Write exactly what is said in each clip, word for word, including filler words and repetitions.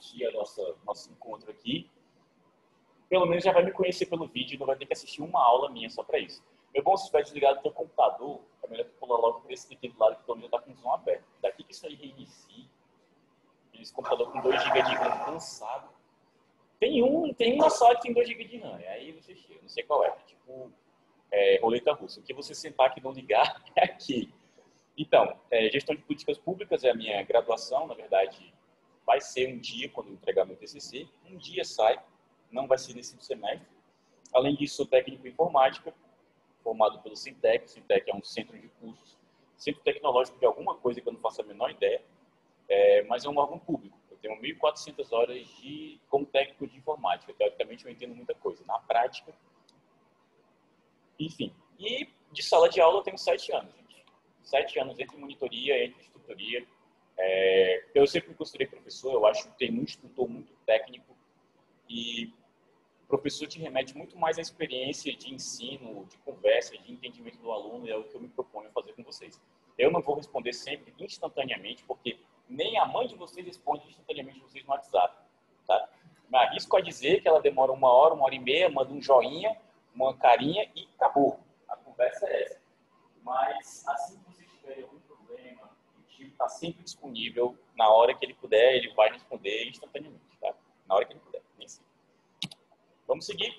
assistir a nossa nosso encontro aqui, pelo menos já vai me conhecer pelo vídeo e não vai ter que assistir uma aula minha só para isso. Meu bom, se estiver desligado do teu computador, é melhor tu pular logo por esse daqui do lado que o já está com o som aberto. Daqui que isso aí reinicie, esse computador com dois gigas de RAM cansado. Tem um, tem uma só que tem dois gigas de RAM, aí você chega, não sei qual é, tipo é, roleta russa. O que você sentar aqui e não ligar é aqui. Então, é, gestão de políticas públicas é a minha graduação, na verdade, vai ser um dia quando eu entregar meu T C C, um dia sai, não vai ser nesse semestre. Além disso, sou técnico em informática, formado pelo Sintec. O Sintec é um centro de cursos, centro tecnológico de alguma coisa que eu não faço a menor ideia, é, mas é um órgão público. Eu tenho mil e quatrocentas horas de, como técnico de informática. Teoricamente, eu entendo muita coisa. Na prática, enfim. E de sala de aula eu tenho sete anos, gente. Sete anos entre monitoria, entre instrutoria. É, eu sempre me considerei professor, eu acho que tem um instrutor muito técnico e o professor te remete muito mais à experiência de ensino, de conversa, de entendimento do aluno, e é o que eu me proponho fazer com vocês. Eu não vou responder sempre instantaneamente, porque nem a mãe de vocês responde instantaneamente vocês no WhatsApp. Tá? Me arrisco a dizer que ela demora uma hora, uma hora e meia, manda um joinha, uma carinha e acabou. A conversa é essa. Mas assim que vocês tiverem algum problema, o tio está sempre disponível. Na hora que ele puder, ele vai responder instantaneamente. Tá? Na hora que ele puder, nem sempre. Vamos seguir.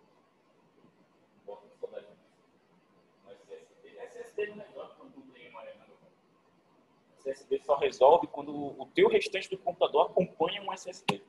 S S D não resolve quando não tem uma S S D só resolve quando o teu restante do computador acompanha um S S D.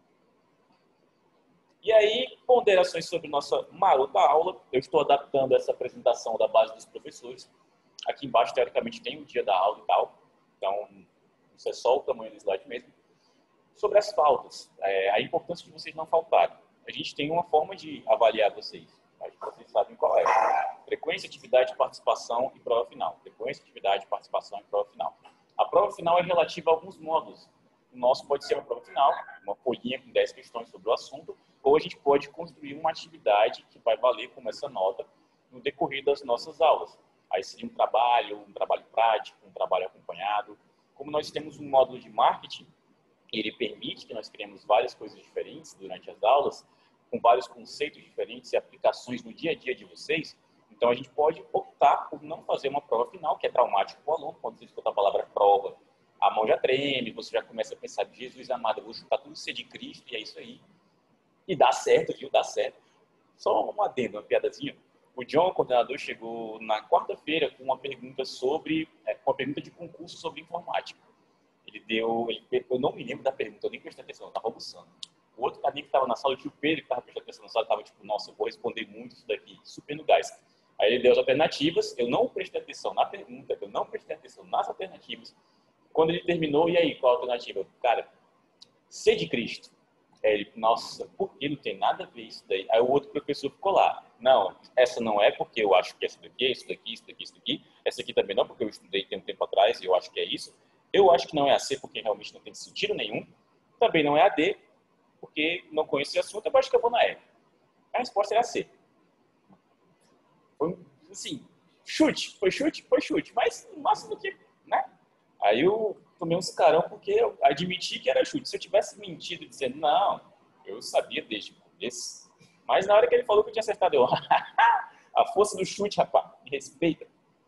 E aí, ponderações sobre nossa marota aula. Eu estou adaptando essa apresentação da base dos professores. Aqui embaixo, teoricamente, tem o dia da aula e tal. Então, isso é só o tamanho do slide mesmo. Sobre as faltas, é, a importância de vocês não faltarem. A gente tem uma forma de avaliar vocês. Acho que vocês sabem qual é. Frequência, atividade, participação e prova final. Frequência, atividade, participação e prova final. A prova final é relativa a alguns módulos. O nosso pode ser uma prova final, uma folhinha com dez questões sobre o assunto, ou a gente pode construir uma atividade que vai valer como essa nota no decorrer das nossas aulas. Aí seria um trabalho, um trabalho prático, um trabalho acompanhado. Como nós temos um módulo de marketing, ele permite que nós criemos várias coisas diferentes durante as aulas, com vários conceitos diferentes e aplicações no dia a dia de vocês. Então, a gente pode optar por não fazer uma prova final, que é traumático para o aluno. Quando você escuta a palavra prova, a mão já treme, você já começa a pensar, Jesus amado, eu vou juntar tudo ser de Cristo, e é isso aí. E dá certo, viu? Dá certo. Só uma adendo, uma piadazinha. O John, o coordenador, chegou na quarta-feira com uma pergunta sobre, é, uma pergunta de concurso sobre informática. Ele deu, ele, eu não me lembro da pergunta, eu nem prestei atenção, eu estava almoçando. O outro carinha que estava na sala, o tio Pedro, que estava prestando atenção na sala, estava tipo, nossa, eu vou responder muito isso daqui, super no gás. Aí ele deu as alternativas, eu não prestei atenção na pergunta, eu não prestei atenção nas alternativas. Quando ele terminou, e aí, qual a alternativa? Cara, ser de Cristo. Aí ele, nossa, por que não tem nada a ver isso daí? Aí o outro professor ficou lá. Não, essa não é porque eu acho que essa daqui é isso daqui, isso daqui, isso daqui. Essa aqui também não, porque eu estudei tem um tempo atrás e eu acho que é isso. Eu acho que não é a C, porque realmente não tem sentido nenhum. Também não é a D, porque não conheço esse assunto, eu acho que eu vou na E. A resposta é a C. Foi, assim, chute. Foi chute? Foi chute. Mas, no máximo que, né? Aí eu tomei uns carão porque eu admiti que era chute. Se eu tivesse mentido dizendo, não, eu sabia desde o começo. Mas na hora que ele falou que eu tinha acertado, eu, a força do chute, rapaz, me respeita.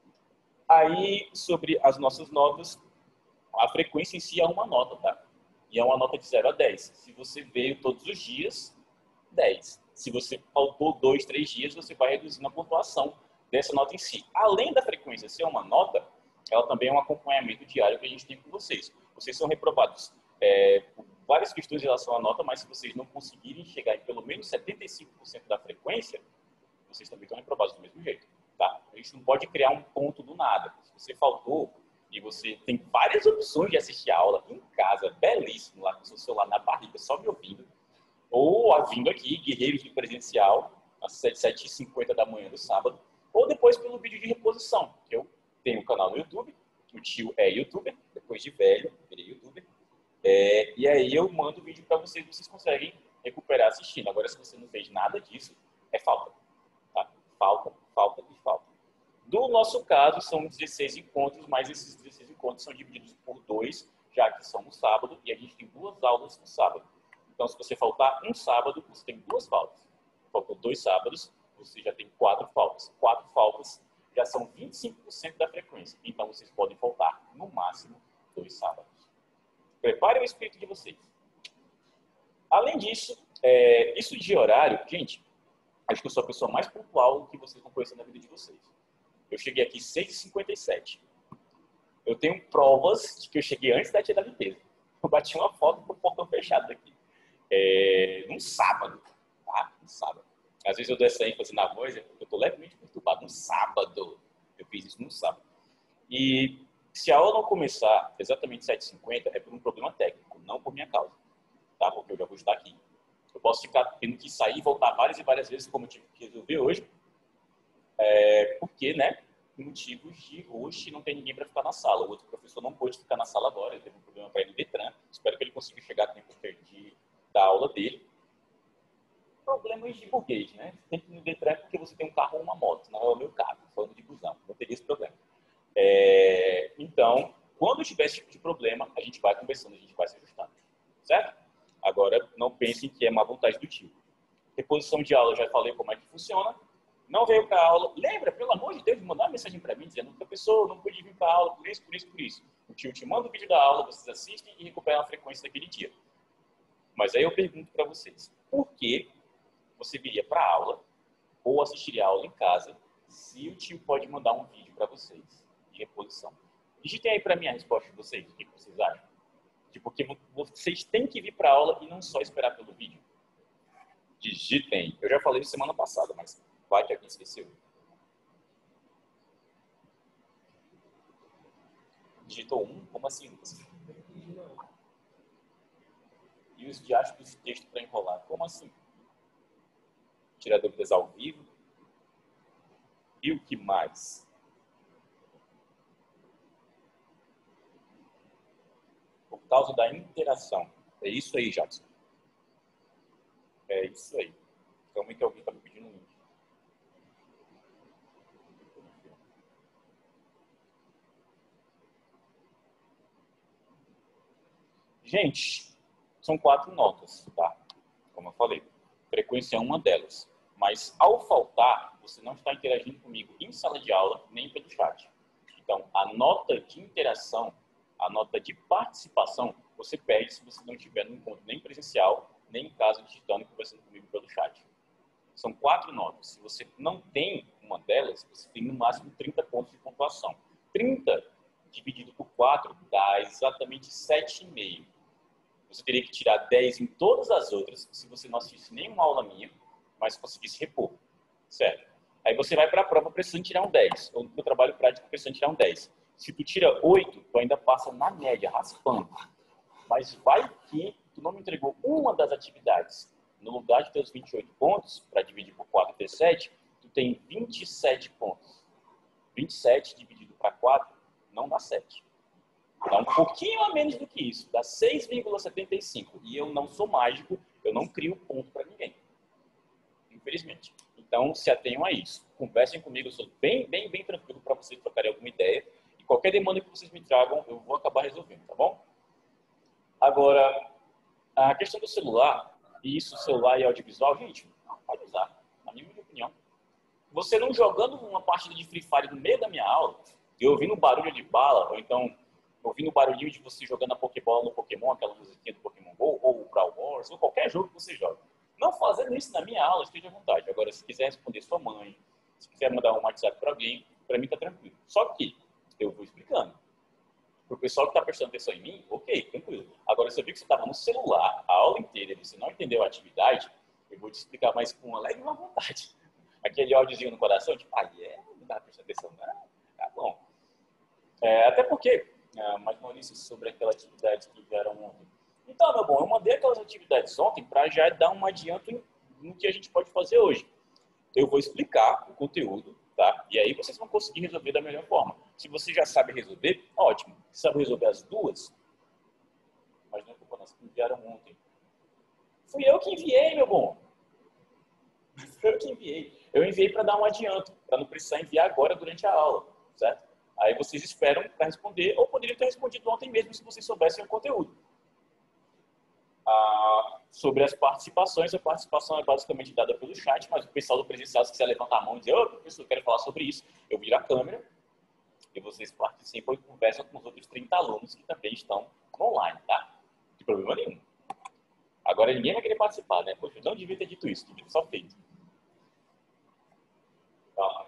Aí, sobre as nossas notas, a frequência em si é uma nota, tá? E é uma nota de zero a dez. Se você veio todos os dias, dez. Se você faltou dois, três dias, você vai reduzindo a pontuação dessa nota em si. Além da frequência ser uma nota, ela também é um acompanhamento diário que a gente tem com vocês. Vocês são reprovados é, por várias questões em relação à nota, mas se vocês não conseguirem chegar em pelo menos setenta e cinco por cento da frequência, vocês também estão reprovados do mesmo jeito. Tá? A gente não pode criar um ponto do nada. Se você faltou e você tem várias opções de assistir a aula em casa, belíssimo, lá com o seu celular na barriga, só me ouvindo, ou vindo aqui, Guerreiros do Presencial, às sete e cinquenta da manhã do sábado, ou depois pelo vídeo de reposição, que eu tenho um canal no YouTube, o tio é youtuber, depois de velho, virei youtuber, é, e aí eu mando o vídeo para vocês, vocês conseguem recuperar assistindo. Agora, se você não fez nada disso, é falta. Tá? Falta, falta e falta. Do nosso caso, são dezesseis encontros, mas esses dezesseis encontros são divididos por dois, já que são no sábado e a gente tem duas aulas no sábado. Então, se você faltar um sábado, você tem duas faltas. Faltou dois sábados, você já tem quatro faltas. Quatro faltas já são vinte e cinco por cento da frequência. Então, vocês podem faltar, no máximo, dois sábados. Preparem o espírito de vocês. Além disso, é, isso de horário, gente, acho que eu sou a pessoa mais pontual que vocês vão conhecer na vida de vocês. Eu cheguei aqui às seis e cinquenta e sete. Eu tenho provas de que eu cheguei antes da tia da limpeza. Eu bati uma foto com o portão fechado aqui. É, num sábado, tá? Um sábado. Às vezes eu dou essa ênfase na voz, porque eu tô levemente perturbado. Um sábado. Eu fiz isso num sábado. E se a aula não começar exatamente sete e cinquenta, é por um problema técnico, não por minha causa. Tá? Porque eu já vou estar aqui. Eu posso ficar tendo que sair e voltar várias e várias vezes, como eu tive que resolver hoje. É, porque, né? Motivos de hoje não tem ninguém para ficar na sala. O outro professor não pôde ficar na sala agora. Ele teve um problema para ir no Detran. Espero que ele consiga chegar a tempo de da aula dele. Problemas de burguês, né? Você tem que ir no Detran porque você tem um carro ou uma moto. Não é o meu carro, falando de busão. Não teria esse problema. É, então, quando tiver esse tipo de problema, a gente vai conversando, a gente vai se ajustando. Certo? Agora, não pensem que é má vontade do tio. Reposição de aula, eu já falei como é que funciona. Não veio para a aula. Lembra, pelo amor de Deus, de mandar uma mensagem para mim dizendo que a pessoa não pôde vir para a aula por isso, por isso, por isso. O tio te manda o vídeo da aula, vocês assistem e recuperam a frequência daquele dia. Mas aí eu pergunto para vocês, por que você viria para a aula ou assistiria a aula em casa se o tio pode mandar um vídeo para vocês de reposição? Digitem aí para mim a resposta de vocês, o que vocês acham? Tipo, porque vocês têm que vir para a aula e não só esperar pelo vídeo. Digitem. Eu já falei isso semana passada, mas vai que alguém esqueceu. Digitou um? Como assim, Lucas? E os diachos desse texto para enrolar? Como assim? Tirar dúvidas ao vivo? E o que mais? Por causa da interação. É isso aí, Jackson. É isso aí. Calma aí que alguém está me pedindo um link. Gente, são quatro notas, tá? Como eu falei. Frequência é uma delas. Mas, ao faltar, você não está interagindo comigo em sala de aula, nem pelo chat. Então, a nota de interação, a nota de participação, você perde se você não estiver no encontro nem presencial, nem em casa digitando e conversando comigo pelo chat. São quatro notas. Se você não tem uma delas, você tem no máximo trinta pontos de pontuação. trinta dividido por quatro dá exatamente sete vírgula cinco. Você teria que tirar dez em todas as outras, se você não assistisse nenhuma aula minha, mas conseguisse repor. Certo? Aí você vai para a prova precisando tirar um dez. Ou no trabalho prático precisando tirar um dez. Se tu tira oito, tu ainda passa na média, raspando. Mas vai que tu não me entregou uma das atividades. No lugar de teus vinte e oito pontos, para dividir por quatro e ter sete, tu tem vinte e sete pontos. vinte e sete dividido para quatro não dá sete. Dá um pouquinho a menos do que isso. Dá seis vírgula setenta e cinco. E eu não sou mágico, eu não crio ponto para ninguém. Infelizmente. Então, se atenham a isso. Conversem comigo, eu sou bem, bem, bem tranquilo para vocês trocarem alguma ideia. E qualquer demanda que vocês me tragam, eu vou acabar resolvendo, tá bom? Agora, a questão do celular, e isso, celular e audiovisual, gente, pode usar, na minha opinião. Você não jogando uma partida de Free Fire no meio da minha aula, e ouvindo barulho de bala, ou então ouvindo o barulhinho de você jogando a Pokébola no Pokémon, aquela musiquinha do Pokémon Go, ou o Brawl Wars, ou qualquer jogo que você joga. Não fazendo isso na minha aula, esteja à vontade. Agora, se quiser responder sua mãe, se quiser mandar um WhatsApp para alguém, para mim tá tranquilo. Só que eu vou explicando. Para o pessoal que está prestando atenção em mim, ok, tranquilo. Agora, se eu vi que você estava no celular a aula inteira e você não entendeu a atividade, eu vou te explicar mais com uma leve má vontade. Aquele áudiozinho no coração, tipo, ah, é, não estava prestando atenção, não, tá bom. É, até porque, ah, mais Maurício, sobre aquela atividade que vieram ontem. Então, meu bom, eu mandei aquelas atividades ontem para já dar um adianto em, no que a gente pode fazer hoje. Eu vou explicar o conteúdo, tá? E aí vocês vão conseguir resolver da melhor forma. Se você já sabe resolver, ótimo. Se sabe resolver as duas, mas não é culpa nossa que enviaram ontem. Fui eu que enviei, meu bom. Fui eu que enviei. Eu enviei para dar um adianto, para não precisar enviar agora durante a aula, certo? Aí vocês esperam para responder, ou poderiam ter respondido ontem mesmo se vocês soubessem o conteúdo. Ah, sobre as participações, a participação é basicamente dada pelo chat, mas o pessoal do presencial, se quiser levantar a mão e dizer, ô, professor, eu quero falar sobre isso, eu viro a câmera e vocês participam e conversam com os outros trinta alunos que também estão online, tá? Não tem problema nenhum. Agora ninguém vai querer participar, né? Poxa, eu não devia ter dito isso, devia ter só feito. Tá,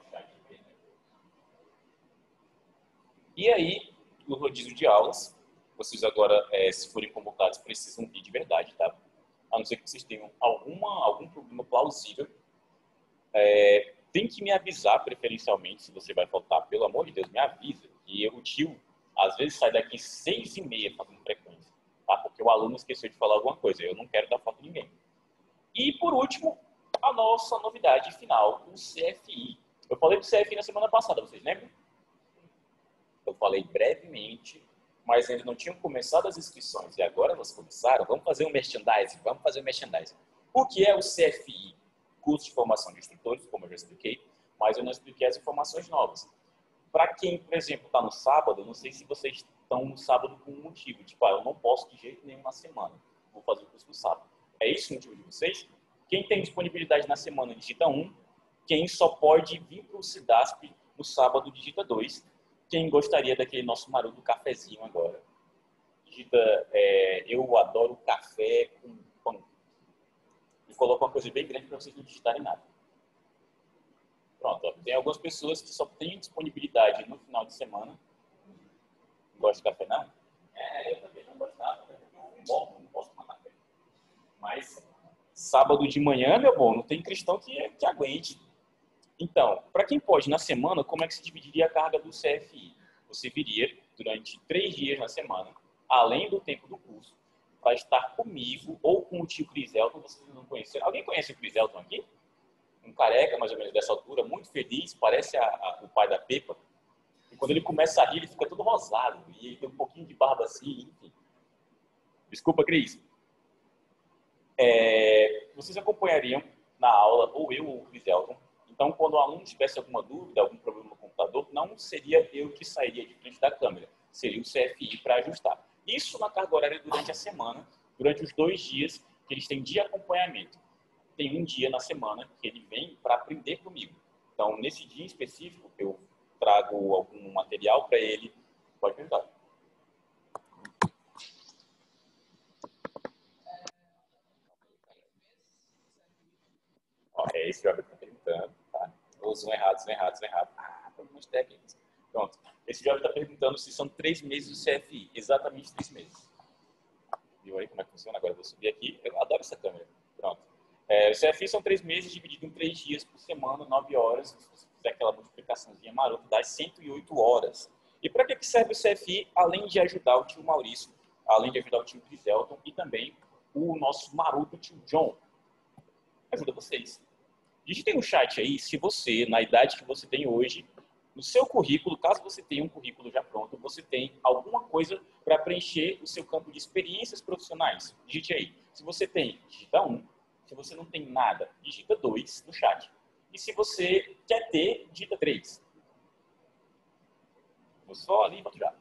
e aí, no rodízio de aulas, vocês agora, é, se forem convocados, precisam ir de verdade, tá? A não ser que vocês tenham alguma, algum problema plausível. É, tem que me avisar, preferencialmente, se você vai faltar. Pelo amor de Deus, me avisa. E o tio, às vezes, sai daqui seis e meia fazendo frequência, tá? Porque o aluno esqueceu de falar alguma coisa. Eu não quero dar falta de ninguém. E, por último, a nossa novidade final, o C F I. Eu falei do C F I na semana passada, vocês lembram? Eu falei brevemente, mas ainda não tinham começado as inscrições. E agora elas começaram. Vamos fazer um merchandising. Vamos fazer um merchandising. O que é o C F I? Curso de formação de instrutores, como eu já expliquei, mas eu não expliquei as informações novas. Para quem, por exemplo, está no sábado, eu não sei se vocês estão no sábado com um motivo. Tipo, ah, eu não posso de jeito nenhum na semana. Vou fazer o curso no sábado. É esse o motivo de vocês? Quem tem disponibilidade na semana, digita um. Quem só pode vir para o CIDASP no sábado, digita dois. Quem gostaria daquele nosso maroto cafezinho agora? Digita, é, eu adoro café com pão. E coloca uma coisa bem grande para vocês não digitarem nada. Pronto, ó. Tem algumas pessoas que só têm disponibilidade no final de semana. Não gosta de café, não? É, eu também não gostava. Não bom, não posso tomar café. Mas sábado de manhã, meu bom, não tem cristão que, que aguente. Então, para quem pode na semana, como é que se dividiria a carga do C F I? Você viria durante três dias na semana, além do tempo do curso, para estar comigo ou com o tio Criselton, vocês não conheceram. Alguém conhece o Criselton aqui? Um careca, mais ou menos dessa altura, muito feliz, parece a, a, o pai da Pepa. E quando ele começa a rir, ele fica todo rosado. E ele tem um pouquinho de barba assim, enfim. Desculpa, Cris. É, vocês acompanhariam na aula, ou eu ou o Criselton. Então, quando o aluno tivesse alguma dúvida, algum problema no computador, não seria eu que sairia de frente da câmera. Seria o C F I para ajustar. Isso na carga horária durante a semana, durante os dois dias que eles têm de acompanhamento. Tem um dia na semana que ele vem para aprender comigo. Então, nesse dia específico, eu trago algum material para ele. Pode perguntar. Ó, é esse que eu estou perguntando. Tá? Os um errados, um errados, um errados. Ah, problemas técnicos. Pronto. Esse jovem está perguntando se são três meses do C F I. Exatamente três meses. Viu aí como é que funciona? Agora eu vou subir aqui. Eu adoro essa câmera. Pronto. É, o C F I são três meses dividido em três dias por semana, nove horas. Se você fizer aquela multiplicaçãozinha marota, dá cento e oito horas. E para que serve o C F I? Além de ajudar o tio Maurício, além de ajudar o tio Criselton e também o nosso maroto tio John. Ajuda vocês. Digitem no chat aí se você, na idade que você tem hoje, no seu currículo, caso você tenha um currículo já pronto, você tem alguma coisa para preencher o seu campo de experiências profissionais. Digite aí. Se você tem, digita um. Se você não tem nada, digita dois no chat. E se você quer ter, digita três. Vou só ali e vou tirar.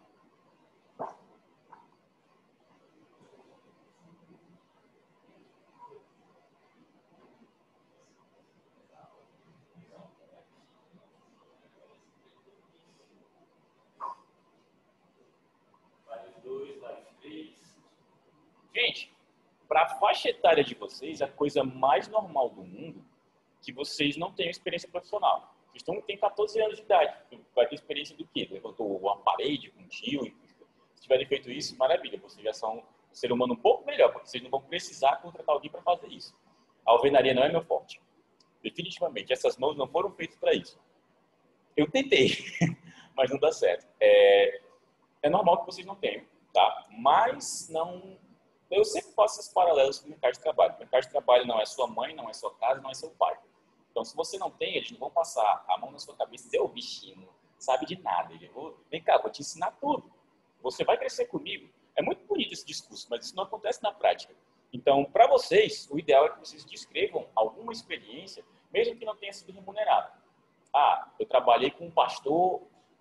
Gente, para a faixa etária de vocês, a coisa mais normal do mundo é que vocês não tenham experiência profissional. Vocês estão, têm quatorze anos de idade. Vai ter experiência do quê? Levantou uma parede com um tio? Se tiverem feito isso, maravilha. Vocês já são um ser humano um pouco melhor, porque vocês não vão precisar contratar alguém para fazer isso. A alvenaria não é meu forte. Definitivamente, essas mãos não foram feitas para isso. Eu tentei, mas não dá certo. É, é normal que vocês não tenham, tá? Mas não... Eu sempre faço esses paralelos com o mercado de trabalho. O mercado de trabalho não é sua mãe, não é sua casa, não é seu pai. Então, se você não tem, eles não vão passar a mão na sua cabeça e dizer, ô bichinho, não sabe de nada. Ele, vou, vem cá, vou te ensinar tudo. Você vai crescer comigo. É muito bonito esse discurso, mas isso não acontece na prática. Então, para vocês, o ideal é que vocês descrevam alguma experiência, mesmo que não tenha sido remunerado. Ah, eu trabalhei com um pastor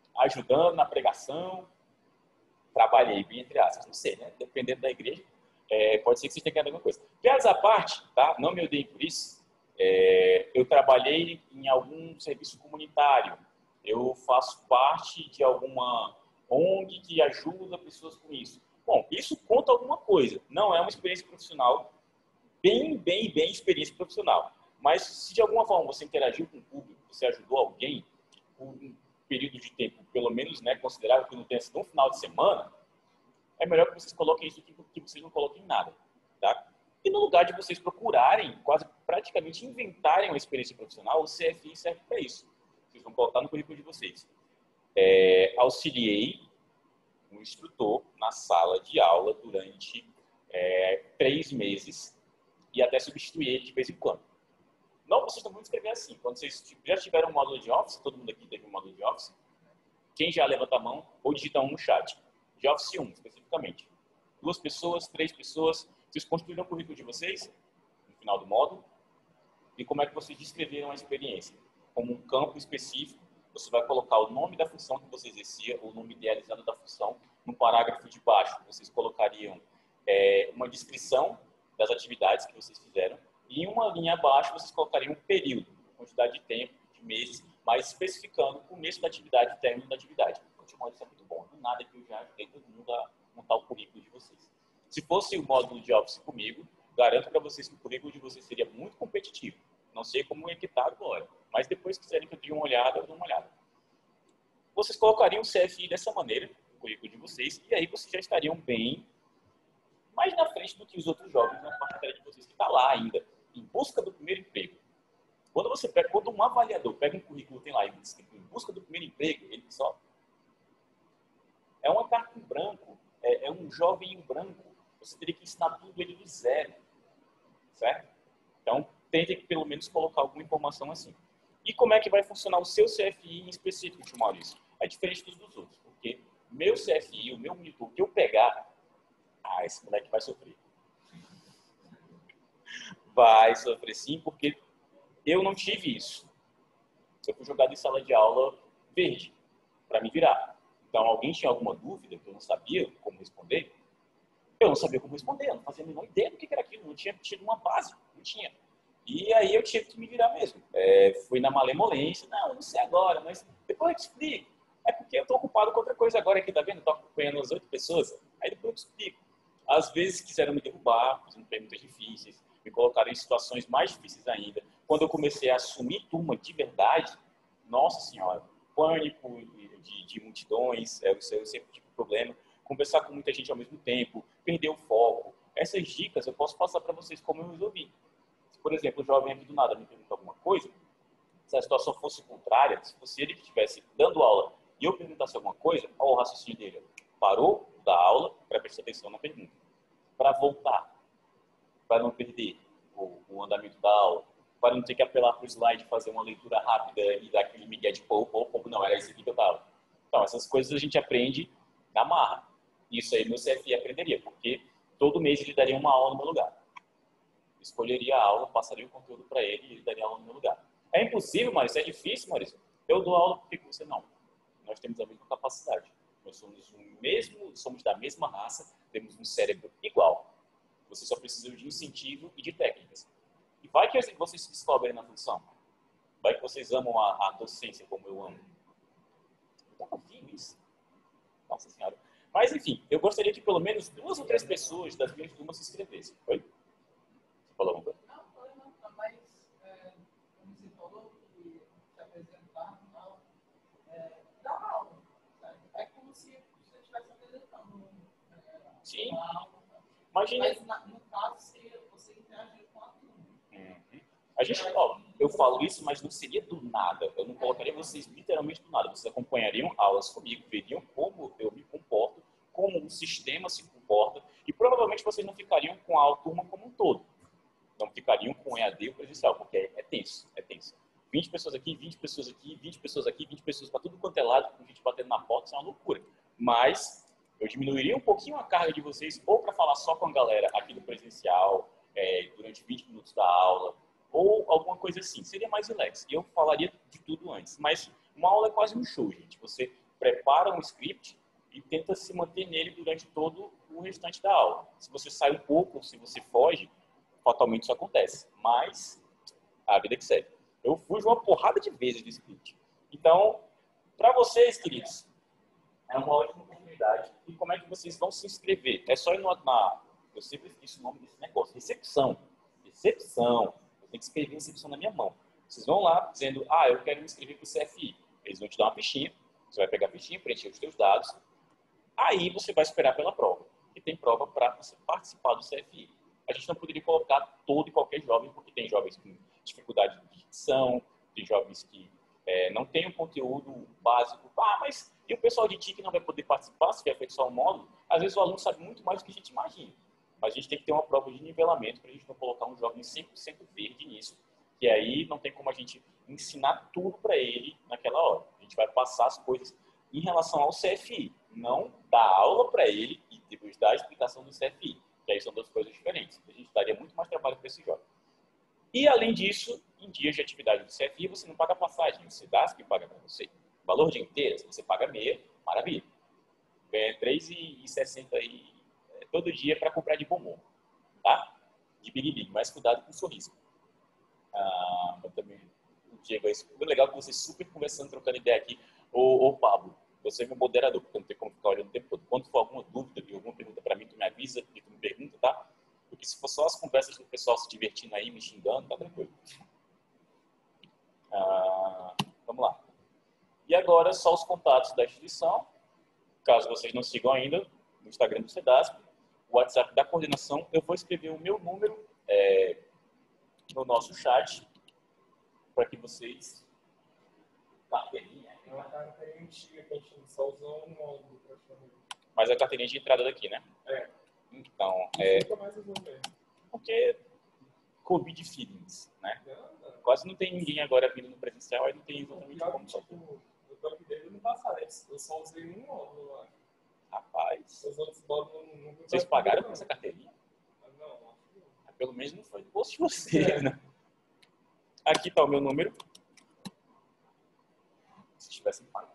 ajudando na pregação, trabalhei bem entre aspas, não sei, né? Dependendo da igreja, é, pode ser que vocês tenham alguma coisa. Piadas à parte, tá? Não me odeiem por isso. É, eu trabalhei em algum serviço comunitário. Eu faço parte de alguma O N G que ajuda pessoas com isso. Bom, isso conta alguma coisa. Não é uma experiência profissional, bem, bem, bem experiência profissional. Mas se de alguma forma você interagiu com o público, você ajudou alguém por um período de tempo, pelo menos, né, considerável, que não tenha sido um final de semana, é melhor que vocês coloquem isso do que vocês não coloquem nada, tá? E no lugar de vocês procurarem, quase praticamente inventarem uma experiência profissional, o C F I serve para isso. Vocês vão colocar no currículo de vocês. É, auxiliei um instrutor na sala de aula durante é, três meses e até substituir ele de vez em quando. Não, vocês não vão escrever assim. Quando vocês já tiveram um módulo de Office, todo mundo aqui teve um módulo de Office, quem já levanta a mão ou digita um no chat. De Office um, especificamente. Duas pessoas, três pessoas. Vocês construíram o currículo de vocês no final do módulo e como é que vocês descreveram a experiência. Como um campo específico, você vai colocar o nome da função que você exercia, o nome idealizado da função. No parágrafo de baixo, vocês colocariam é, uma descrição das atividades que vocês fizeram. E em uma linha abaixo, vocês colocariam um período, quantidade de tempo, de meses, mas especificando o começo da atividade e o término da atividade. Isso é muito bom. Não nada que eu já ajudei todo mundo a montar o currículo de vocês. Se fosse o módulo de Office comigo, garanto para vocês que o currículo de vocês seria muito competitivo. Não sei como é que está agora, mas depois que quiserem que eu dê uma olhada, eu dou uma olhada. Vocês colocariam o C F I dessa maneira, no currículo de vocês, e aí vocês já estariam bem mais na frente do que os outros jovens na parte de vocês que está lá ainda, em busca do primeiro emprego. Quando você pega, quando um avaliador pega um currículo, tem lá, em busca do primeiro emprego, ele só é uma carta em branco, é, é um jovem em branco. Você teria que ensinar tudo ele do zero, certo? Então, tente pelo menos colocar alguma informação assim. E como é que vai funcionar o seu C F I em específico, tio Maurício? É diferente dos, dos outros, porque meu C F I, o meu monitor que eu pegar, ah, esse moleque vai sofrer. Vai sofrer sim, porque eu não tive isso. Eu fui jogado em sala de aula verde, para me virar. Então, alguém tinha alguma dúvida que eu não sabia como responder? Eu não sabia como responder, eu não fazia a menor ideia do que era aquilo, não tinha tido uma base, não tinha. E aí eu tive que me virar mesmo. É, fui na malemolência, não, não sei agora, mas depois eu te explico. É porque eu estou ocupado com outra coisa agora aqui, tá vendo? Estou acompanhando as oito pessoas, aí depois eu te explico. Às vezes quiseram me derrubar, fazendo perguntas difíceis, me colocaram em situações mais difíceis ainda. Quando eu comecei a assumir turma de verdade, nossa senhora, pânico de, de multidões, é, eu sempre tive problema. Conversar com muita gente ao mesmo tempo, perder o foco. Essas dicas eu posso passar para vocês como eu resolvi. Se, por exemplo, o jovem aqui do nada me pergunta alguma coisa, se a situação fosse contrária, se fosse ele que estivesse dando aula e eu perguntasse alguma coisa, olha o raciocínio dele. Parou da aula para prestar atenção na pergunta. Para voltar, para não perder o, o andamento da aula, para não ter que apelar para o slide, fazer uma leitura rápida e dar aquele migué de pouco, ou pouco, não, era isso aqui que eu estava. Então, essas coisas a gente aprende na marra. Isso aí meu C F I aprenderia, porque todo mês ele daria uma aula no meu lugar. Escolheria a aula, passaria o conteúdo para ele e ele daria aula no meu lugar. É impossível, Maurício, é difícil, Maurício. Eu dou aula, por que você não? Nós temos a mesma capacidade. Nós somos, o mesmo, somos da mesma raça, temos um cérebro igual. Você só precisa de incentivo e de técnicas. E vai que vocês se descobrem na função. Vai que vocês amam a, a docência como eu amo. Eu estava ouvindo isso. Nossa Senhora. Mas, enfim, eu gostaria que pelo menos duas ou três pessoas das minhas turmas se inscrevessem. Foi? Você falou alguma coisa? Não, falei não, mas, é, como você falou, que se apresentar, não, é, dá aula, sabe? É como se você estivesse apresentando é, Sim. uma aula. Imagina. Mas, na, no caso, seria você interagir com a turma. Uhum. A gente, ó, eu falo isso, mas não seria do nada. Eu não colocaria vocês literalmente do nada. Vocês acompanhariam aulas comigo, veriam como eu me comporto, como o sistema se comporta, e provavelmente vocês não ficariam com a turma como um todo. Não ficariam com E A D ou presencial, porque é, é tenso, é tenso. vinte pessoas aqui, vinte pessoas aqui, vinte pessoas aqui, vinte pessoas para tudo quanto é lado, com gente batendo na porta, isso é uma loucura. Mas eu diminuiria um pouquinho a carga de vocês, ou para falar só com a galera aqui do presencial, é, durante vinte minutos da aula, ou alguma coisa assim. Seria mais relax. E eu falaria de tudo antes. Mas uma aula é quase um show, gente. Você prepara um script e tenta se manter nele durante todo o restante da aula. Se você sai um pouco, se você foge, fatalmente isso acontece. Mas a vida que segue. Eu fujo uma porrada de vezes do script. Então, para vocês, queridos, é uma ótima oportunidade. E como é que vocês vão se inscrever? É só ir no, na... Eu sempre esqueço o nome desse negócio. Recepção. Recepção. Eu tenho que escrever recepção na minha mão. Vocês vão lá dizendo, ah, eu quero me inscrever para o C F I. Eles vão te dar uma fichinha. Você vai pegar a fichinha, preencher os seus dados. Aí você vai esperar pela prova. E tem prova para você participar do C F I. A gente não poderia colocar todo e qualquer jovem, porque tem jovens com dificuldade de dicção, tem jovens que é, não têm o conteúdo básico. Ah, mas e o pessoal de T I C não vai poder participar se tiver feito só um módulo? Às vezes o aluno sabe muito mais do que a gente imagina. Mas a gente tem que ter uma prova de nivelamento para a gente não colocar um jovem cem por cento verde nisso. Que aí não tem como a gente ensinar tudo para ele naquela hora. A gente vai passar as coisas em relação ao C F I, não dar aula para ele e depois dar a explicação do C F I, que aí são duas coisas diferentes. A gente daria muito mais trabalho para esse jovem. E, além disso, em dias de atividade do C F I, você não paga passagem, você dá as que paga para você. Valor de inteiras, você paga meia, maravilha. Ganha três reais e sessenta aí, é, todo dia para comprar de bombom, tá? De Big Big, mas cuidado com o sorriso. Ah, eu também, o Diego, é super legal que vocês super conversando, trocando ideia aqui. Ô, ô Pablo, você é meu moderador, porque não tem como ficar olhando o tempo todo. Quando for alguma dúvida, alguma pergunta para mim, tu me avisa e tu me pergunta, tá? Porque se for só as conversas do pessoal se divertindo aí, me xingando, tá tranquilo. Ah, vamos lá. E agora, só os contatos da instituição. Caso vocês não sigam ainda, no Instagram do CEDASP, o WhatsApp da coordenação, eu vou escrever o meu número é, no nosso chat, para que vocês... Carteirinha. É uma carteirinha antiga que a gente só usou um módulo praticamente. Mas a carteirinha de entrada daqui, né? É. Então, é... Nunca mais usou mesmo. Porque Covid feelings, né? Não, não. Quase não tem ninguém agora vindo no presencial, aí não tem exatamente Pior como que, só. tipo, eu tô aqui desde o ano passado, eu só usei um módulo lá. Rapaz, Os outros módulos não, não vocês pagaram com essa carteirinha? Não, acho que não. Ah, pelo menos não foi do bolso de você, né? Aqui está o meu número. Se tivessem pago.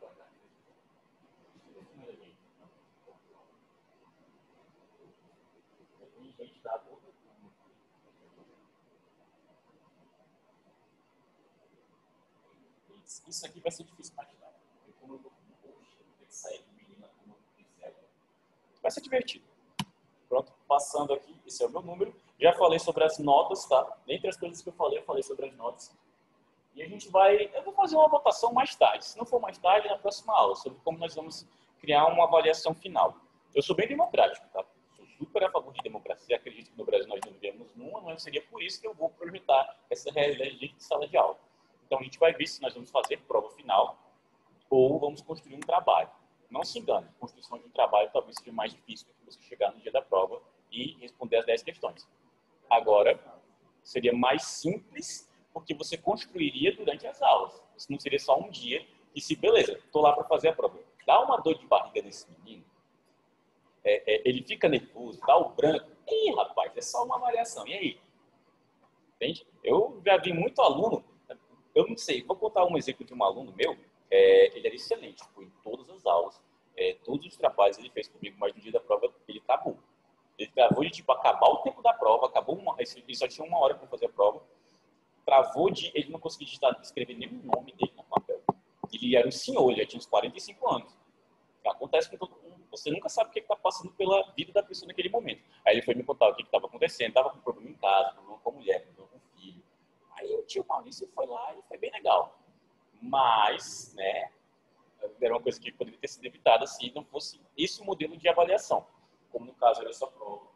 Isso aqui vai ser difícil para tirar. Como eu vou ter que sair do menino, vai ser divertido. Pronto, passando aqui, esse é o meu número. Já falei sobre as notas, tá? Dentre as coisas que eu falei, eu falei sobre as notas. E a gente vai... Eu vou fazer uma votação mais tarde. Se não for mais tarde, na próxima aula, sobre como nós vamos criar uma avaliação final. Eu sou bem democrático, tá? Sou super a favor de democracia. Acredito que no Brasil nós não vivemos numa, mas seria por isso que eu vou projetar essa realidade de sala de aula. Então, a gente vai ver se nós vamos fazer prova final ou vamos construir um trabalho. Não se engane, a construção de um trabalho talvez seja mais difícil do que você chegar no dia da prova e responder as dez questões. Agora, seria mais simples porque você construiria durante as aulas. Isso não seria só um dia e se, beleza, estou lá para fazer a prova. Dá uma dor de barriga nesse menino, é, é, ele fica nervoso, dá o branco. Ih, rapaz, é só uma avaliação. E aí? Entende? Eu já vi muito aluno, eu não sei, vou contar um exemplo de um aluno meu, é, ele era excelente, foi em todas as aulas, é, todos os trabalhos ele fez comigo, mas no dia da prova ele travou. Ele travou de tipo, acabar o tempo da prova, acabou uma, ele só tinha uma hora para fazer a prova, travou de, ele não conseguia digitar, escrever nenhum nome dele no papel. Ele era um senhor, ele já tinha uns quarenta e cinco anos. Acontece com todo mundo, você nunca sabe o que está passando pela vida da pessoa naquele momento. Aí ele foi me contar o que estava acontecendo, estava com problema em casa, problema com a mulher, problema com o filho. Aí o tio Maurício foi lá e foi bem legal. Mas, né, era uma coisa que poderia ter sido evitada se não fosse esse o modelo de avaliação. Como no caso era essa prova.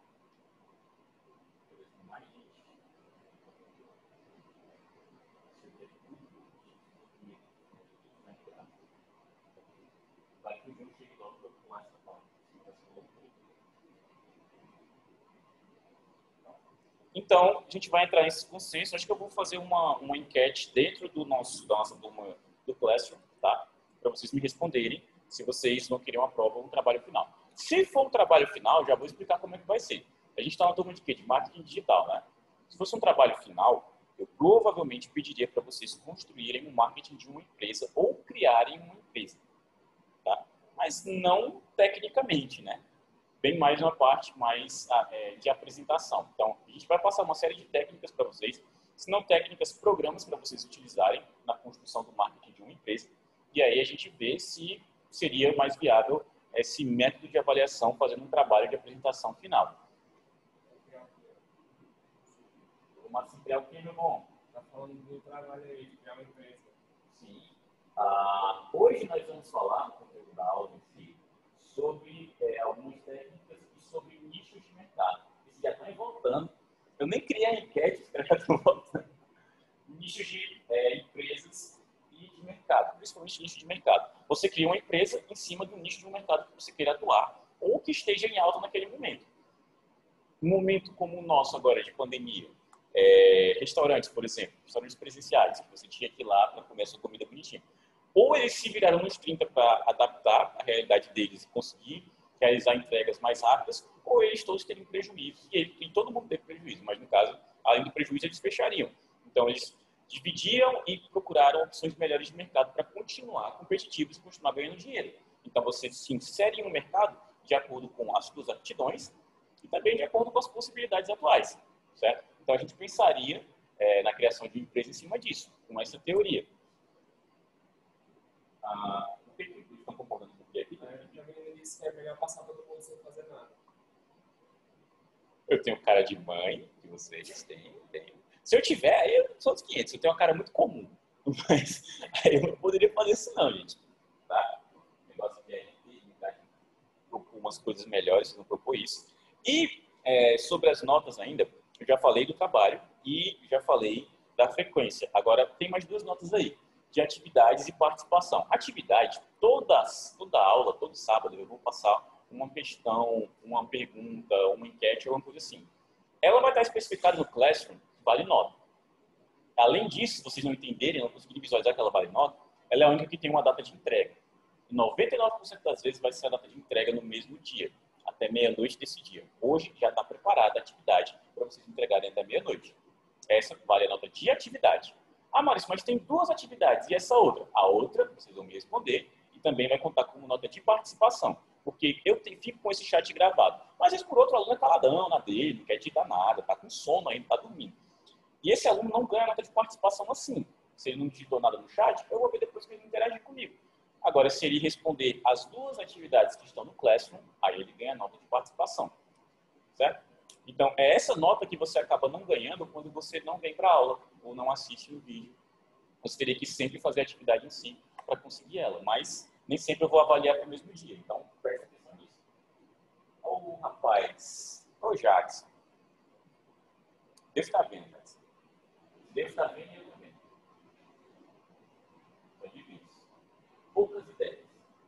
Então, a gente vai entrar nesse consenso. Acho que eu vou fazer uma, uma enquete dentro do nosso, da nossa turma do Classroom, tá? Para vocês me responderem se vocês não queriam a prova ou um trabalho final. Se for um trabalho final, já vou explicar como é que vai ser. A gente está na turma de quê? De marketing digital, né? Se fosse um trabalho final, eu provavelmente pediria para vocês construírem um marketing de uma empresa ou criarem uma empresa, tá? mas não tecnicamente, né? Bem mais uma parte mais é, de apresentação. Então, a gente vai passar uma série de técnicas para vocês, se não técnicas, programas para vocês utilizarem na construção do marketing de uma empresa, e aí a gente vê se seria mais viável esse método de avaliação fazendo um trabalho de apresentação final. O Marcinho criar o que, meu bom? Está falando do trabalho aí, de criar uma empresa. Sim. Ah, hoje nós vamos falar, no conteúdo da aula em si, sobre é, algumas técnicas e sobre nichos de mercado. Esses já estão voltando. Eu nem criei a enquete, os caras já estão voltando. Nichos de é, empresas e de mercado, principalmente nicho de mercado. Você cria uma empresa em cima do nicho de um mercado que você queira atuar ou que esteja em alta naquele momento. Um momento como o nosso agora, de pandemia, é, restaurantes, por exemplo, restaurantes presenciais, que você tinha que ir lá para comer a sua comida bonitinha. Ou eles se viraram nos trinta para adaptar a realidade deles e conseguir realizar entregas mais rápidas, ou eles todos teriam prejuízo. E, ele, e todo mundo teve prejuízo, mas no caso, além do prejuízo, eles fechariam. Então, eles dividiam e procuraram opções melhores de mercado para continuar competitivos e continuar ganhando dinheiro. Então, você se insere no mercado de acordo com as suas aptidões e também de acordo com as possibilidades atuais, certo? Então, a gente pensaria é, na criação de uma empresa em cima disso, com essa teoria. Ah, o que vocês estão concordando com o que aqui? A menina disse que é melhor passar todo mundo sem fazer nada. Eu tenho cara de mãe, que vocês têm, tenho. Se eu tiver, aí eu sou dos quinhentos. Eu tenho uma cara muito comum. Mas aí eu não poderia fazer isso não, gente. Tá? O negócio aqui é a gente propor umas coisas melhores, não propor isso. E é, sobre as notas ainda, eu já falei do trabalho e já falei da frequência. Agora, tem mais duas notas aí, de atividades e participação. Atividade, todas, toda aula, todo sábado, eu vou passar uma questão, uma pergunta, uma enquete, alguma coisa assim. Ela vai estar especificada no Classroom, vale nota. Além disso, se vocês não entenderem, não conseguirem visualizar que ela vale nota, ela é a única que tem uma data de entrega. noventa e nove por cento das vezes vai ser a data de entrega no mesmo dia, até meia-noite desse dia. Hoje já está preparada a atividade para vocês entregarem até meia-noite. Essa vale a nota de atividade. Ah, Maurício, mas tem duas atividades e essa outra? A outra, vocês vão me responder, e também vai contar como nota de participação. Porque eu tenho, fico com esse chat gravado. Mas, vezes, por outro, o aluno é caladão na dele, não quer digitar nada, está com sono ainda, está dormindo. E esse aluno não ganha nota de participação assim. Se ele não digitou nada no chat, eu vou ver depois que ele interagir comigo. Agora, se ele responder as duas atividades que estão no Classroom, aí ele ganha nota de participação. Certo? Então, é essa nota que você acaba não ganhando quando você não vem para a aula ou não assiste o vídeo. Você teria que sempre fazer a atividade em si para conseguir ela. Mas nem sempre eu vou avaliar para o mesmo dia. Então, presta atenção nisso. Ô, rapaz. Ô, Jackson. Deus está vendo, Jackson. Deus está vendo e eu também. É difícil. Poucas ideias.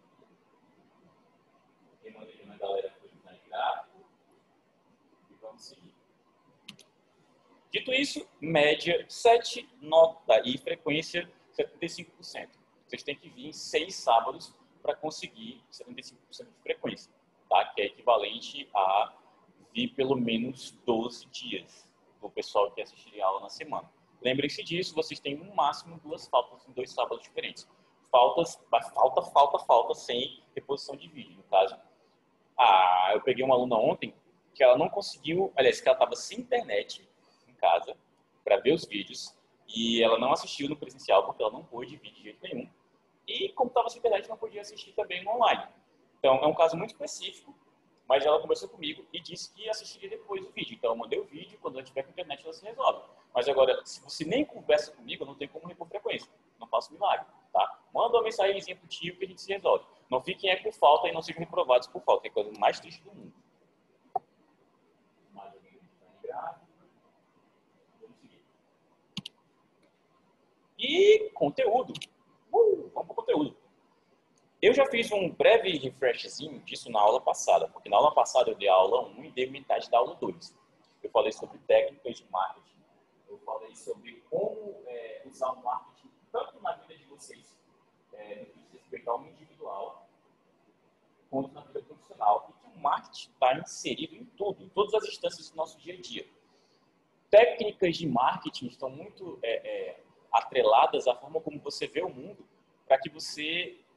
Quem manda aqui na galera foi na gráfico. E vamos seguir. Dito isso, média sete, nota e frequência setenta e cinco por cento. Vocês têm que vir em seis sábados para conseguir setenta e cinco por cento de frequência, tá? Que é equivalente a vir pelo menos doze dias do pessoal que assistiria a aula na semana. Lembrem-se disso, vocês têm no máximo duas faltas em dois sábados diferentes. Faltas, falta, falta, falta, sem reposição de vídeo. No caso, ah, eu peguei uma aluna ontem que ela não conseguiu, aliás, que ela estava sem internet em casa para ver os vídeos e ela não assistiu no presencial porque ela não pôde vir de jeito nenhum. E como estava sem internet, não podia assistir também no online. Então, é um caso muito específico, mas ela conversou comigo e disse que assistiria depois o vídeo. Então, eu mandei o vídeo, quando ela tiver com internet, ela se resolve. Mas agora, se você nem conversa comigo, eu não tenho como repor frequência. Não faço milagre, tá? Manda uma mensagenzinha pro tio que a gente se resolve. Não fiquem é por falta e não sejam reprovados por falta. É a coisa mais triste do mundo. E conteúdo. Uh, vamos para o conteúdo. Eu já fiz um breve refreshzinho disso na aula passada, porque na aula passada eu dei a aula um e dei metade da aula dois. Eu falei sobre técnicas de marketing, eu falei sobre como é, usar o marketing tanto na vida de vocês, é, no que diz respeito ao individual, quanto na vida profissional. E que o marketing está inserido em tudo, em todas as instâncias do nosso dia a dia. Técnicas de marketing estão muito é, é, atreladas à forma como você vê o mundo, para que você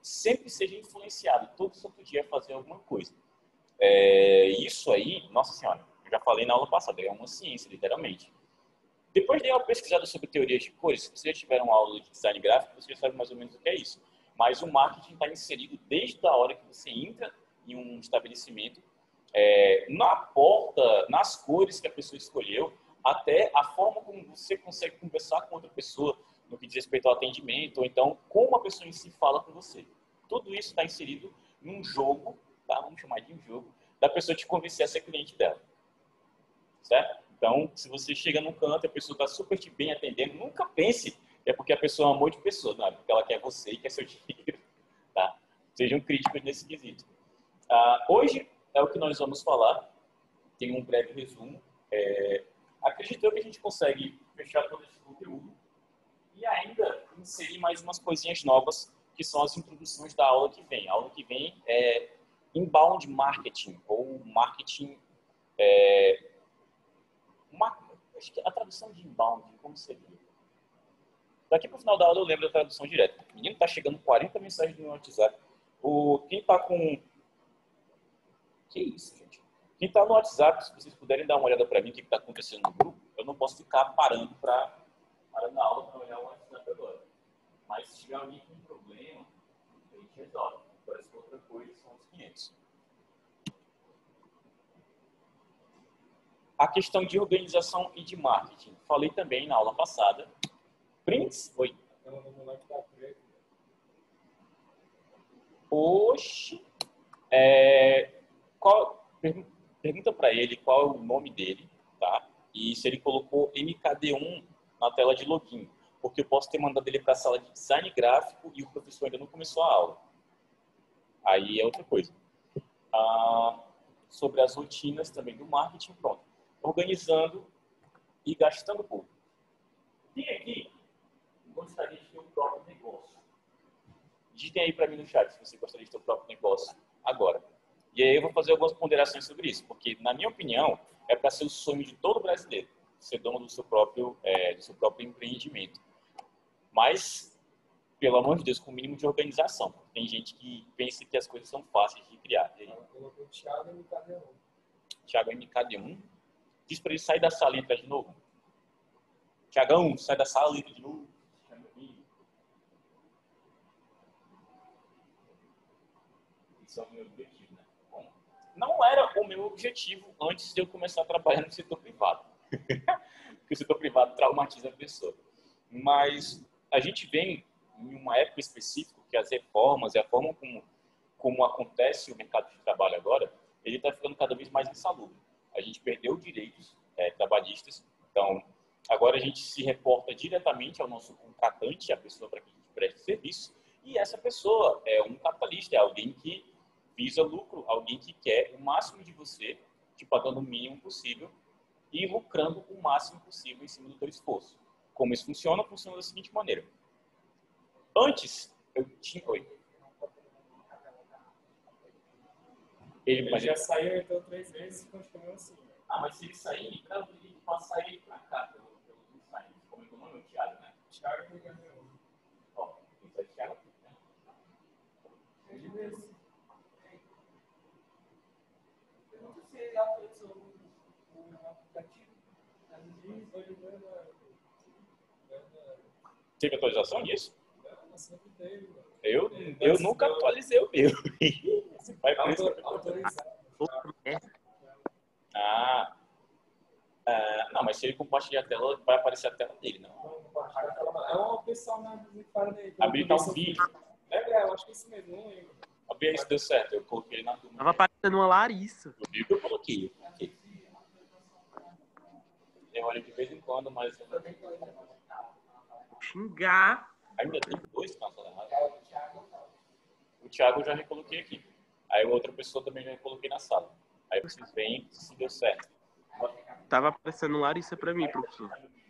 sempre seja influenciado todo santo dia a fazer alguma coisa. É, isso aí, nossa senhora, eu já falei na aula passada, é uma ciência, literalmente. Depois de uma pesquisada sobre teorias de cores, se vocês já tiveram aula de design gráfico, vocês sabem mais ou menos o que é isso. Mas o marketing está inserido desde a hora que você entra em um estabelecimento, é, na porta, nas cores que a pessoa escolheu, até a forma como você consegue conversar com outra pessoa no que diz respeito ao atendimento, ou então como a pessoa em si fala com você. Tudo isso está inserido num jogo, tá? Vamos chamar de um jogo, da pessoa te convencer a ser cliente dela. Certo? Então, se você chega num canto e a pessoa está super te bem atendendo, nunca pense que é porque a pessoa é um amor de pessoa, não, é porque ela quer você e quer seu dinheiro. Tá? Sejam críticos nesse quesito. Ah, hoje é o que nós vamos falar. Tem um breve resumo. É, acredito que a gente consegue fechar todo esse conteúdo e ainda inserir mais umas coisinhas novas, que são as introduções da aula que vem. A aula que vem é inbound marketing, ou marketing... É, uma, acho que a tradução de inbound, como seria? Daqui para o final da aula eu lembro da tradução direta. O menino está chegando quarenta mensagens no WhatsApp. O, quem está com... Que isso, gente? Quem está no WhatsApp, se vocês puderem dar uma olhada para mim, o que está acontecendo no grupo, eu não posso ficar parando para parando a aula para olhar o WhatsApp agora. Mas se tiver alguém com problema, a gente resolve. Parece que outra coisa são os quinhentos. A questão de organização e de marketing. Falei também na aula passada. Prints? Oi. Oxi. É, qual, pergunta para ele qual é o nome dele, tá? E se ele colocou M K D um na tela de login. Porque eu posso ter mandado ele para a sala de design gráfico e o professor ainda não começou a aula. Aí é outra coisa. Ah, sobre as rotinas também do marketing, pronto. Organizando e gastando pouco. Quem aqui gostaria de ter o próprio negócio? Digitem aí para mim no chat se você gostaria de ter o próprio negócio agora. E aí eu vou fazer algumas ponderações sobre isso, porque, na minha opinião, é para ser o sonho de todo brasileiro, ser dono do seu próprio, é, do seu próprio empreendimento. Mas, pelo amor de Deus, com o mínimo de organização. Tem gente que pensa que as coisas são fáceis de criar. E aí? Eu coloquei o Thiago M K D um. Thiago M K D um. Diz para ele sair da sala e entrar de novo. Thiagão, sai da sala e entra de novo. Isso é o meu objetivo, né? Bom, não era o meu objetivo antes de eu começar a trabalhar no setor privado. Porque o setor privado traumatiza a pessoa. Mas a gente vem em uma época específica que as reformas e a forma como, como acontece o mercado de trabalho agora, ele está ficando cada vez mais insalubre. A gente perdeu direitos é, trabalhistas, então agora a gente se reporta diretamente ao nosso contratante, a pessoa para quem a gente presta serviço, e essa pessoa é um capitalista, é alguém que visa lucro, alguém que quer o máximo de você, te pagando o mínimo possível e lucrando o máximo possível em cima do teu esforço. Como isso funciona? Funciona da seguinte maneira. Antes, eu tinha... Oi. Ele, Ele mas já ele... saiu então três vezes e continuou assim. Ah, mas se ele sair, cara, eu teria que passar ele pra cá, pelo, pelo design. Como é que é o nome? O Thiago, né? Thiago M K D um. Ó, tem que ser Thiago aqui, né? Ele mesmo. Pergunta se ele atualizou o aplicativo. Isso, ele manda. manda- Teve atualização nisso? manda, sempre teve, mano. Eu, Ele eu vai nunca se- atualizei o meu. Esse pai por isso Autor- que eu- Autorizado. Ah, ah, não, mas se ele compartilhar a tela, vai aparecer a tela dele, não? É uma opção na Discord. Habilitar um vídeo. É, eu acho que é isso mesmo, não lembro. A Bia, isso deu certo. Eu coloquei ele na turma. Tava parecendo uma Larissa. O vídeo que eu coloquei. Eu coloquei. Eu olho de vez em quando, mas Vou xingar. ainda tem dois na sala errada. O Thiago eu já recoloquei aqui. Aí outra pessoa também já recoloquei na sala. Aí vocês veem se deu certo. Tava parecendo Larissa pra mim, professor.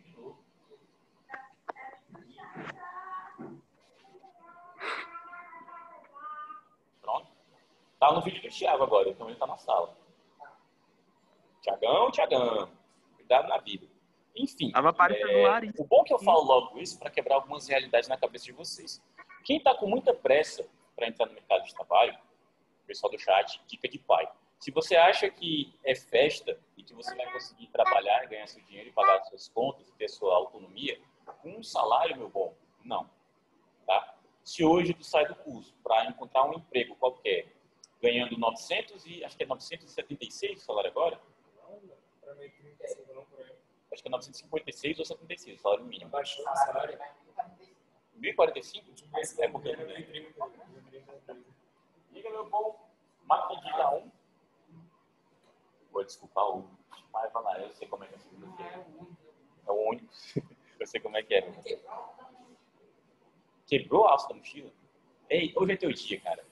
Pronto. Tá no vídeo do Thiago agora, então ele tá na sala. Thiagão, Thiagão. Cuidado na vida. Enfim. Tava parecendo é, Larissa. o bom é que eu falo logo isso para quebrar algumas realidades na cabeça de vocês. Quem tá com muita pressa para entrar no mercado de trabalho, pessoal do chat, dica de pai. Se você acha que é festa e que você vai conseguir trabalhar, ganhar seu dinheiro e pagar as suas contas e ter sua autonomia, com um salário, meu bom, não. Tá? Se hoje tu sai do curso para encontrar um emprego qualquer, ganhando novecentos e acho que é novecentos e setenta e seis o salário agora? Acho que é novecentos e cinquenta e seis ou setenta e seis o salário mínimo. Baixou o salário. mil e quarenta e cinco? É porque eu não ganho. Liga, meu bom, máquina de dar um. Vou desculpar o mas vai lá, eu sei como é que é a é o único. Eu sei como é que é. Quebrou a alça da mochila? Ei, hoje é teu dia, cara.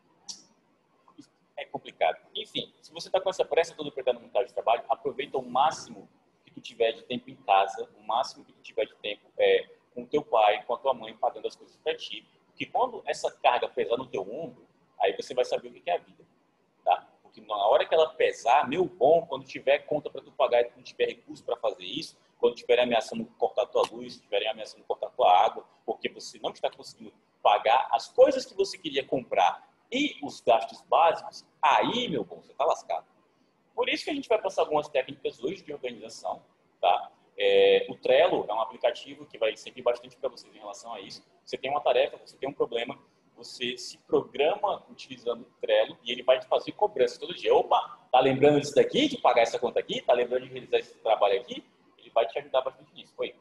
É complicado. Enfim, se você está com essa pressa toda para entrar no mercado de trabalho, aproveita o máximo que tu tiver de tempo em casa, o máximo que tu tiver de tempo é, com o teu pai, com a tua mãe, pagando as coisas para ti. Porque quando essa carga pesar no teu ombro, aí você vai saber o que é a vida. Tá? Porque na hora que ela pesar, meu bom, quando tiver conta para tu pagar e quando tiver recurso para fazer isso, quando estiverem ameaçando cortar tua luz, estiverem ameaçando cortar tua água, porque você não está conseguindo pagar as coisas que você queria comprar e os gastos básicos, aí, meu bom, você está lascado. Por isso que a gente vai passar algumas técnicas hoje de organização. Tá? É, o Trello é um aplicativo que vai servir bastante para vocês em relação a isso. Você tem uma tarefa, você tem um problema, você se programa utilizando o Trello e ele vai te fazer cobrança todo dia. Opa, tá lembrando disso daqui, de pagar essa conta aqui? Tá lembrando de realizar esse trabalho aqui? Ele vai te ajudar bastante nisso. Oi.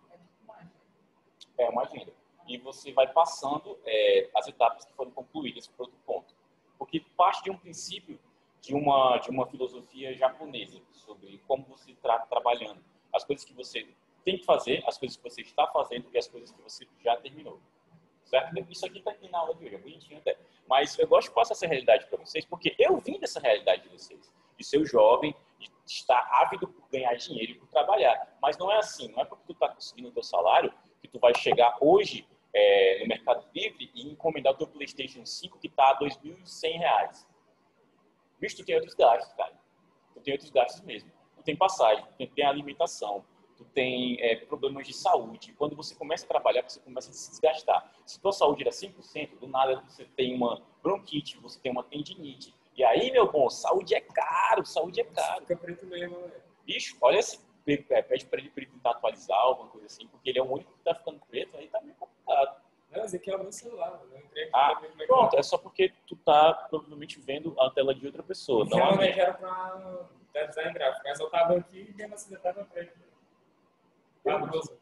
É uma agenda. E você vai passando é, as etapas que foram concluídas para outro ponto. Porque parte de um princípio, de uma, de uma filosofia japonesa, sobre como você está trabalhando. As coisas que você tem que fazer, as coisas que você está fazendo e as coisas que você já terminou. Certo? Isso aqui está aqui na aula de hoje, é bonitinho até. Mas eu gosto de passar essa realidade para vocês, porque eu vim dessa realidade de vocês. De ser jovem, de estar ávido por ganhar dinheiro e por trabalhar. Mas não é assim, não é porque tu está conseguindo o teu salário que tu vai chegar hoje é, no Mercado Livre e encomendar o teu PlayStation cinco que está a dois mil e cem reais. Bicho, tu tem outros gastos, cara. Tu tem outros gastos mesmo. Tu tem passagem, tu tem alimentação, tu tem é, problemas de saúde. Quando você começa a trabalhar, você começa a se desgastar. Se tua saúde era cem por cento, do nada você tem uma bronquite, você tem uma tendinite. E aí, meu bom, saúde é caro, saúde é caro. Fica preto mesmo, né? Bicho, olha esse, é, pede para ele, pra ele tentar atualizar alguma coisa assim, porque ele é o único que tá ficando preto, aí tá meio complicado. Não, esse aqui é o meu celular, né? Eu entrei aqui Ah, pra ver como é que pronto, tá. é só porque tu tá provavelmente vendo a tela de outra pessoa, não a Não, minha. né? Já era pra dar design gráfico, mas eu tava aqui e mesmo assim eu tava preto. Tá, moço?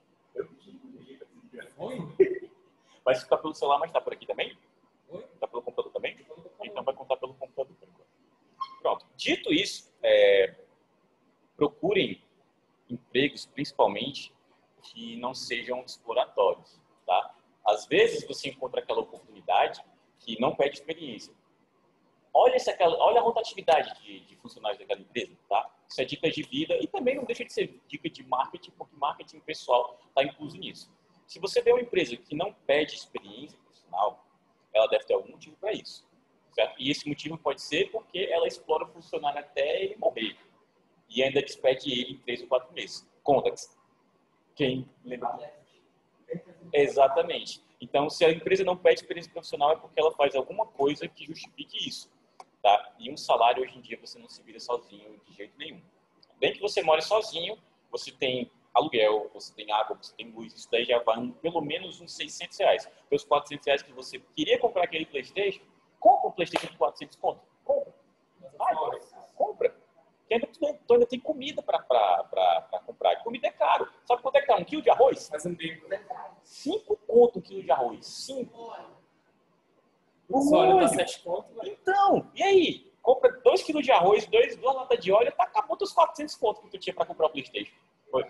Oi? Vai ficar pelo celular, mas tá por aqui também? Oi? Tá pelo computador também? Então vai contar pelo computador por enquanto. Pronto. Dito isso, é, procurem empregos, principalmente, que não sejam exploratórios, tá? Às vezes você encontra aquela oportunidade que não pede experiência. Olha, essa, olha a rotatividade de, de funcionários daquela empresa, tá? Isso é dica de vida e também não deixa de ser dica de marketing, porque marketing pessoal está incluso nisso. Se você vê uma empresa que não pede experiência profissional, ela deve ter algum motivo para isso, certo? E esse motivo pode ser porque ela explora o funcionário até ele morrer e ainda despede ele em três ou quatro meses. Conta-se. Quem lembra? Exatamente. Então, se a empresa não pede experiência profissional, é porque ela faz alguma coisa que justifique isso. Tá? E um salário, hoje em dia, você não se vira sozinho de jeito nenhum. Bem que você more sozinho, você tem aluguel, você tem água, você tem luz, isso daí já vai pelo menos uns seiscentos reais. Pelos quatrocentos reais que você queria comprar aquele PlayStation, compra um PlayStation de quatrocentos conto. Compra. Vai, compra. Porque ainda, tu ainda tem comida para comprar. E comida é caro. Sabe quanto é que tá? Um quilo de arroz? Faz um bico, né? Cinco conto um quilo de arroz. Cinco. O óleo tá sete conto, velho. Então, e aí? Compra dois quilos de arroz, dois, duas latas de óleo, tá acabou teus quatrocentos conto que tu tinha para comprar o PlayStation. Foi.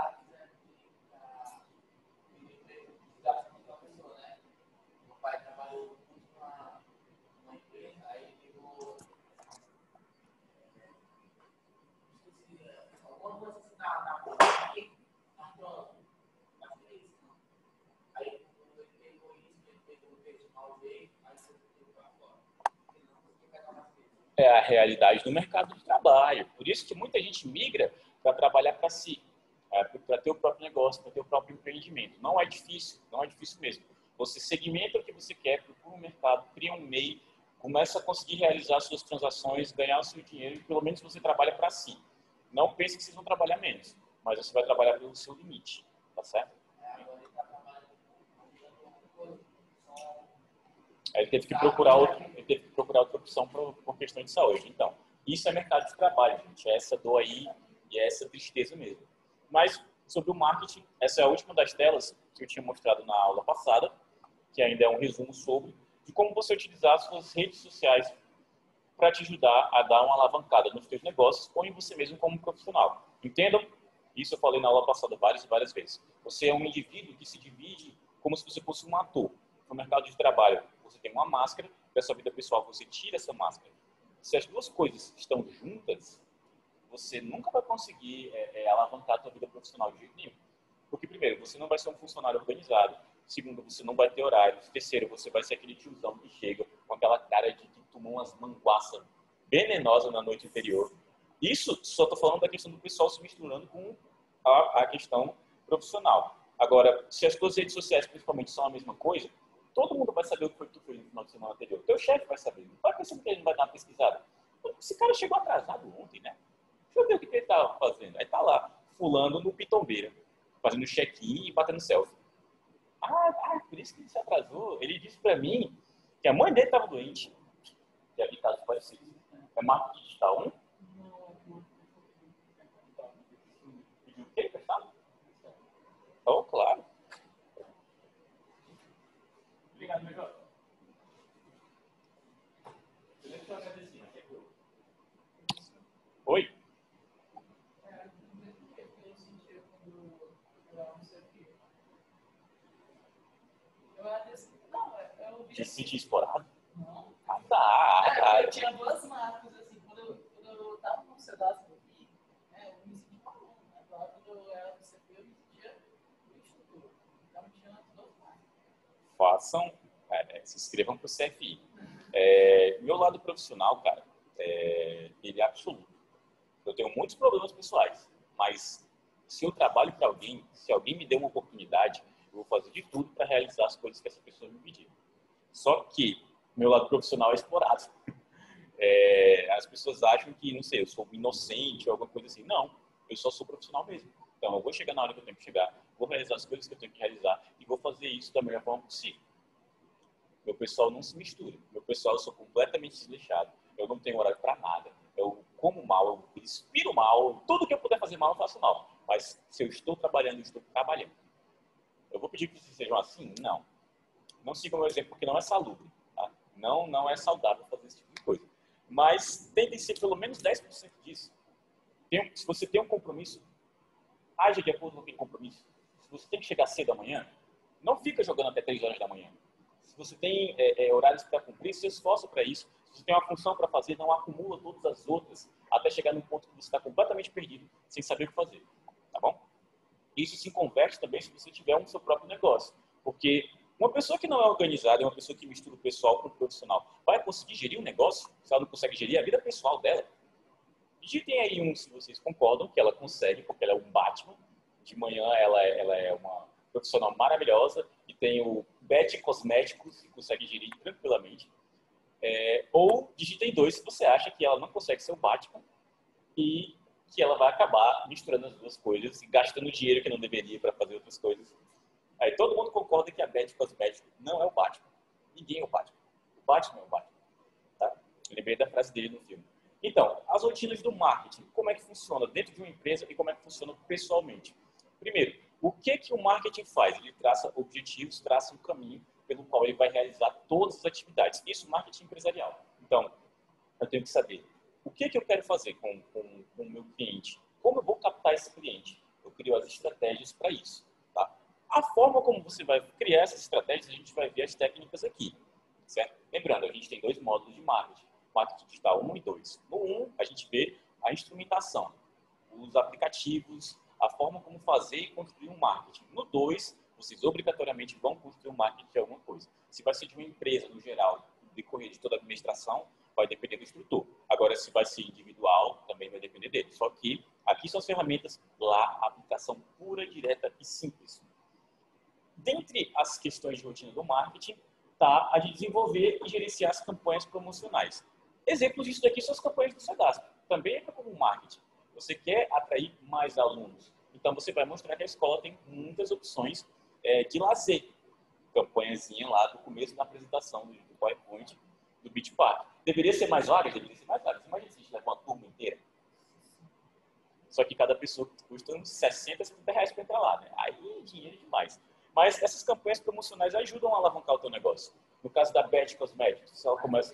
É a realidade do mercado de trabalho. Por isso que muita gente migra para trabalhar para si, é, para ter o próprio negócio, para ter o próprio empreendimento. Não é difícil, não é difícil mesmo. Você segmenta o que você quer, procura um mercado, cria um M E I, começa a conseguir realizar suas transações, ganhar o seu dinheiro e pelo menos você trabalha para si. Não pense que vocês vão trabalhar menos, mas você vai trabalhar pelo seu limite, tá certo? Aí ele teve que procurar outro, ele teve que procurar outra opção por, por questão de saúde. Então, isso é mercado de trabalho, gente. É essa dor aí e é essa tristeza mesmo. Mas sobre o marketing, essa é a última das telas que eu tinha mostrado na aula passada, que ainda é um resumo sobre de como você utilizar as suas redes sociais para te ajudar a dar uma alavancada nos seus negócios ou em você mesmo como profissional. Entendam? Isso eu falei na aula passada várias e várias vezes. Você é um indivíduo que se divide como se você fosse um ator. No mercado de trabalho, você tem uma máscara, para a sua vida pessoal você tira essa máscara. Se as duas coisas estão juntas, você nunca vai conseguir é, é, alavancar a sua vida profissional de jeito nenhum. Porque, primeiro, você não vai ser um funcionário organizado. Segundo, você não vai ter horário. Terceiro, você vai ser aquele tiozão que chega com aquela cara de que tomou umas manguaças venenosas na noite anterior. Isso só estou falando da questão do pessoal se misturando com a, a questão profissional. Agora, se as suas redes sociais, principalmente, são a mesma coisa, todo mundo vai saber o que foi que tu fez no final de semana anterior. Teu chefe vai saber. Não vai pensando que ele não vai dar uma pesquisada. Esse cara chegou atrasado ontem, né? Deixa eu ver o que ele estava fazendo. Aí tá lá, fulano no Pitombeira, fazendo check-in e batendo selfie. Ah, ah, por isso que ele se atrasou. Ele disse pra mim que a mãe dele estava doente. E ali casos parecidos. É marketing digital um? Pediu o quê, pessoal? Oh, claro. Obrigado, meu jovem. Deixa eu agradecer. Oi? De se sentir explorado? Não. Ah, tá. É, tá. eu tinha duas marcas, assim, quando eu, quando eu tava no Cedasco aqui, né, eu me senti um aluno, né? Agora, quando eu era no C P, eu me sentia um instrutor. Então, tinha duas marcas. Façam, é, se inscrevam para o C F I. É, meu lado profissional, cara, é, ele é absoluto. Eu tenho muitos problemas pessoais, mas se eu trabalho para alguém, se alguém me der uma oportunidade, eu vou fazer de tudo para realizar as coisas que essa pessoa me pediu. Só que meu lado profissional é explorado. É, as pessoas acham que, não sei, eu sou inocente ou alguma coisa assim. Não, eu só sou profissional mesmo. Então, eu vou chegar na hora que eu tenho que chegar, vou realizar as coisas que eu tenho que realizar e vou fazer isso da melhor forma possível. Meu pessoal não se mistura. Meu pessoal, eu sou completamente desleixado. Eu não tenho horário para nada. Eu como mal, eu respiro mal. Tudo que eu puder fazer mal, eu faço mal. Mas se eu estou trabalhando, eu estou trabalhando. Eu vou pedir que vocês sejam assim? Não. Não sigam o meu exemplo, porque não é salubre. Tá? Não, não é saudável fazer esse tipo de coisa. Mas tentem ser pelo menos dez por cento disso. Tem, se você tem um compromisso, haja de acordo com aquele compromisso. Se você tem que chegar cedo amanhã, não fica jogando até três horas da manhã. Se você tem é, é, horários para cumprir, se esforça para isso. Se você tem uma função para fazer, não acumula todas as outras até chegar num ponto que você está completamente perdido, sem saber o que fazer. Tá bom? Isso se converte também se você tiver um seu próprio negócio. Porque uma pessoa que não é organizada, uma pessoa que mistura o pessoal com o profissional, vai conseguir gerir um negócio se ela não consegue gerir a vida pessoal dela? Digitem aí um se vocês concordam que ela consegue, porque ela é um Batman. De manhã ela é, ela é uma profissional maravilhosa e tem o Bet Cosméticos que consegue gerir tranquilamente. É, ou digitem dois se você acha que ela não consegue ser o Batman e que ela vai acabar misturando as duas coisas e gastando dinheiro que não deveria para fazer outras coisas. Aí todo mundo concorda que a Bet Cosméticos não é o Batman. Ninguém é o Batman. O Batman é o Batman. Tá? Eu lembrei da frase dele no filme. Então, as rotinas do marketing, como é que funciona dentro de uma empresa e como é que funciona pessoalmente? Primeiro, o que que o marketing faz? Ele traça objetivos, traça um caminho pelo qual ele vai realizar todas as atividades. Isso, marketing empresarial. Então, eu tenho que saber o que que eu quero fazer com, com, com o meu cliente, como eu vou captar esse cliente. Eu crio as estratégias para isso. Tá? A forma como você vai criar essas estratégias, a gente vai ver as técnicas aqui. Certo? Lembrando, a gente tem dois módulos de marketing. Marketing digital um e dois. No um, a gente vê a instrumentação, os aplicativos, a forma como fazer e construir um marketing. No dois, vocês obrigatoriamente vão construir um marketing de alguma coisa. Se vai ser de uma empresa, no geral, decorrer de toda a administração, vai depender do instrutor. Agora, se vai ser individual, também vai depender dele. Só que aqui são as ferramentas, lá, a aplicação pura, direta e simples. dentre as questões de rotina do marketing, está a de desenvolver e gerenciar as campanhas promocionais. Exemplos disso daqui são as campanhas do Sedasp. Também é como marketing. Você quer atrair mais alunos. Então, você vai mostrar que a escola tem muitas opções é, de lazer. Campanhazinha lá do começo da apresentação do, do PowerPoint, do Beach Park. Deveria ser mais vagas? Deveria ser mais vagas. Imagina se a gente leva uma turma inteira. Só que cada pessoa custa uns sessenta, setenta reais para entrar lá. Né? Aí, dinheiro demais. Mas essas campanhas promocionais ajudam a alavancar o teu negócio. No caso da Beth Cosmetics, se ela começa...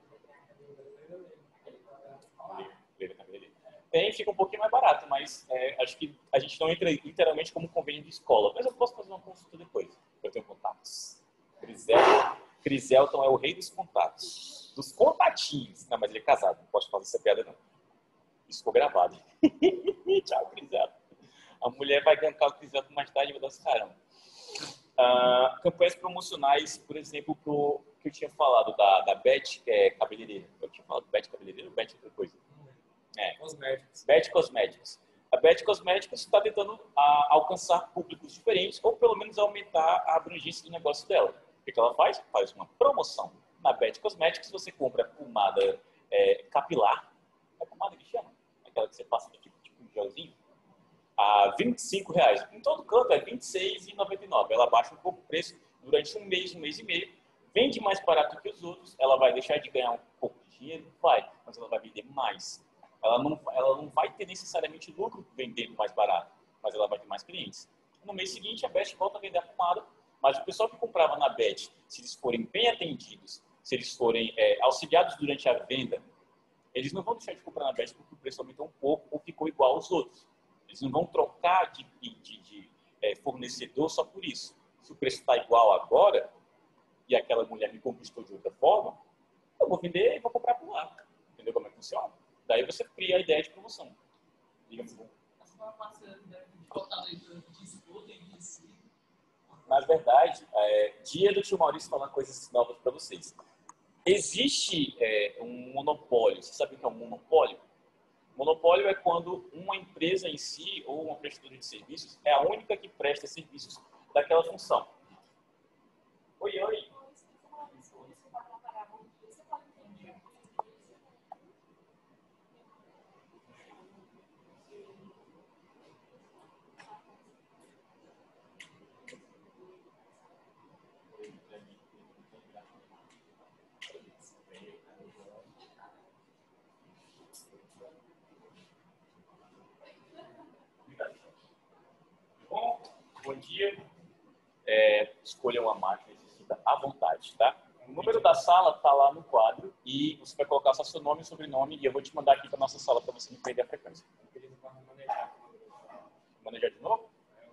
Tem, fica um pouquinho mais barato, mas é, acho que a gente não entra literalmente como convênio de escola. Mas eu posso fazer uma consulta depois. Eu tenho contatos. Crisel, Criselton é o rei dos contatos. Dos contatinhos. Não, mas ele é casado, não posso fazer essa piada não. Isso ficou gravado. Tchau, Criselton. A mulher vai gankar o Criselton mais tarde e vai dar esse caramba. Ah, campanhas promocionais, por exemplo, pro, que eu tinha falado da, da Beth, que é cabeleireira. Eu tinha falado Beth cabeleireira ou Beth outra coisa? É, Cosméticos. Beth Cosmetics. A Beth Cosmetics está tentando a, alcançar públicos diferentes ou pelo menos aumentar a abrangência do negócio dela. O que ela faz? Faz uma promoção. Na Beth Cosmetics você compra pomada é, capilar. É pomada que chama? Aquela que você passa tipo, tipo um gelzinho. A vinte e cinco reais. Em todo canto é vinte e seis reais e noventa e nove centavos. Ela baixa um pouco o preço durante um mês, um mês e meio. Vende mais barato que os outros. Ela vai deixar de ganhar um pouco de dinheiro? Vai. Mas ela vai vender mais. Ela não, ela não vai ter necessariamente lucro vendendo mais barato, mas ela vai ter mais clientes. No mês seguinte, a Beth volta a vender a pomada, mas o pessoal que comprava na Beth, se eles forem bem atendidos, se eles forem é, auxiliados durante a venda, eles não vão deixar de comprar na Beth porque o preço aumentou um pouco ou ficou igual aos outros. Eles não vão trocar de, de, de, de é, fornecedor só por isso. Se o preço está igual agora e aquela mulher me conquistou de outra forma, eu vou vender e vou comprar por lá. Entendeu como é que funciona? Daí você cria a ideia de promoção. Digamos assim. Na verdade, é, dia do tio Maurício falando coisas novas para vocês. Existe é, um monopólio. Você sabe o que é um monopólio? Monopólio é quando uma empresa em si ou uma prestadora de serviços é a única que presta serviços daquela função. Oi, oi. Bom, bom dia. É, escolha uma máquina que necessita à vontade, tá? O número da sala está lá no quadro e você vai colocar só seu nome e sobrenome e eu vou te mandar aqui para nossa sala para você não perder a frequência. Manejar de novo?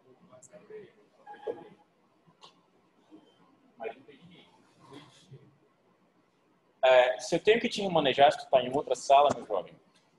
Mas não entendi. É, se eu tenho que te remanejar, se tu está em outra sala, meu jovem,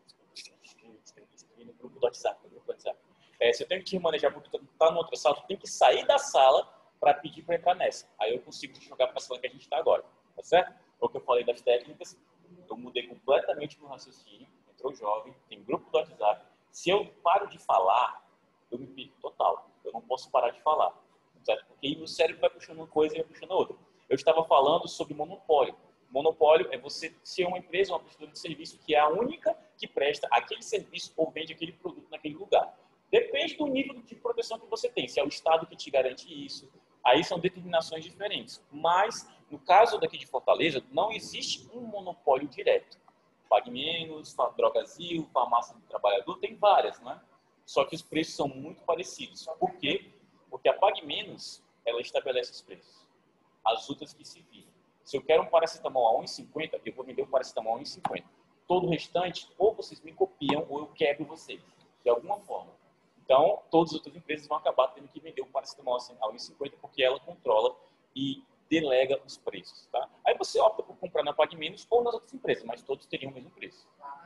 no grupo do WhatsApp, no grupo do WhatsApp. É, se eu tenho que te remanejar porque tu está em outra sala, tu tem que sair da sala para pedir para entrar nessa. Aí eu consigo te jogar para a sala que a gente está agora, tá certo? O que eu falei das técnicas, eu mudei completamente meu raciocínio, entrou jovem, tem grupo do WhatsApp. Se eu paro de falar, eu me perco total. Eu não posso parar de falar, certo? Porque aí o cérebro vai puxando uma coisa e vai puxando outra. Eu estava falando sobre monopólio. Monopólio é você ser uma empresa, uma prestadora de serviço que é a única que presta aquele serviço ou vende aquele produto naquele lugar. Depende do nível de proteção que você tem. Se é o Estado que te garante isso, aí são determinações diferentes. Mas, no caso daqui de Fortaleza, não existe um monopólio direto. Pague Menos, Drogazil, Farmácia do Trabalhador, tem várias, né? Só que os preços são muito parecidos. Por quê? Porque a Pague Menos, ela estabelece os preços. As outras que se viram. Se eu quero um paracetamol a um real e cinquenta centavos, eu vou vender o paracetamol a um real e cinquenta centavos. Todo o restante, ou vocês me copiam, ou eu quebro vocês, de alguma forma. Então, todas as outras empresas vão acabar tendo que vender o paracetamol a um real e cinquenta centavos, porque ela controla e delega os preços. Tá? Aí você opta por comprar na Pague Menos ou nas outras empresas, mas todos teriam o mesmo preço.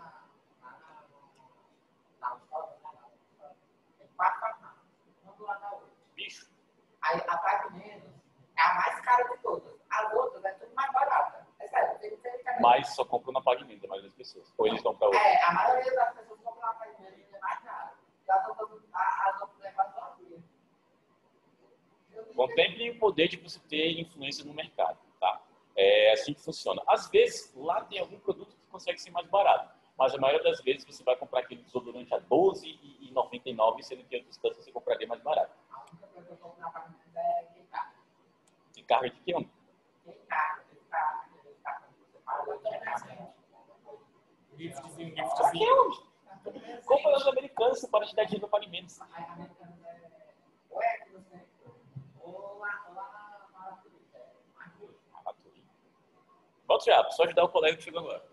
Bicho. Aí a Pague Menos é a mais cara de todas. As outras é tudo mais barata. É sério, tem que ter. Mas só compram na Pague Menos, a maioria das pessoas. Ou eles dão para outra. É, a maioria das pessoas compram na Pague Menos e é mais caro. As outras, as outras é mais vazia. Contemple o poder de você ter influência no mercado, tá? É assim que funciona. Às vezes, lá tem algum produto que consegue ser mais barato, mas a maioria das vezes você vai comprar aquele desodorante a doze reais e noventa e nove centavos, sendo que em outras instâncias você compraria mais barato. A única coisa que eu compro na página é quem carga. Tem carga de que ano? Quem carga, quem carga, quem carga. Você fala, quem carga. Giftzinho, Aqui giftzinho. é onde? Compra nas americanas, você pode te dar dinheiro para alimentos. A americana é ou é que você ou lá lá na Maravilha. Volta já, só ajudar o colega que chegou agora.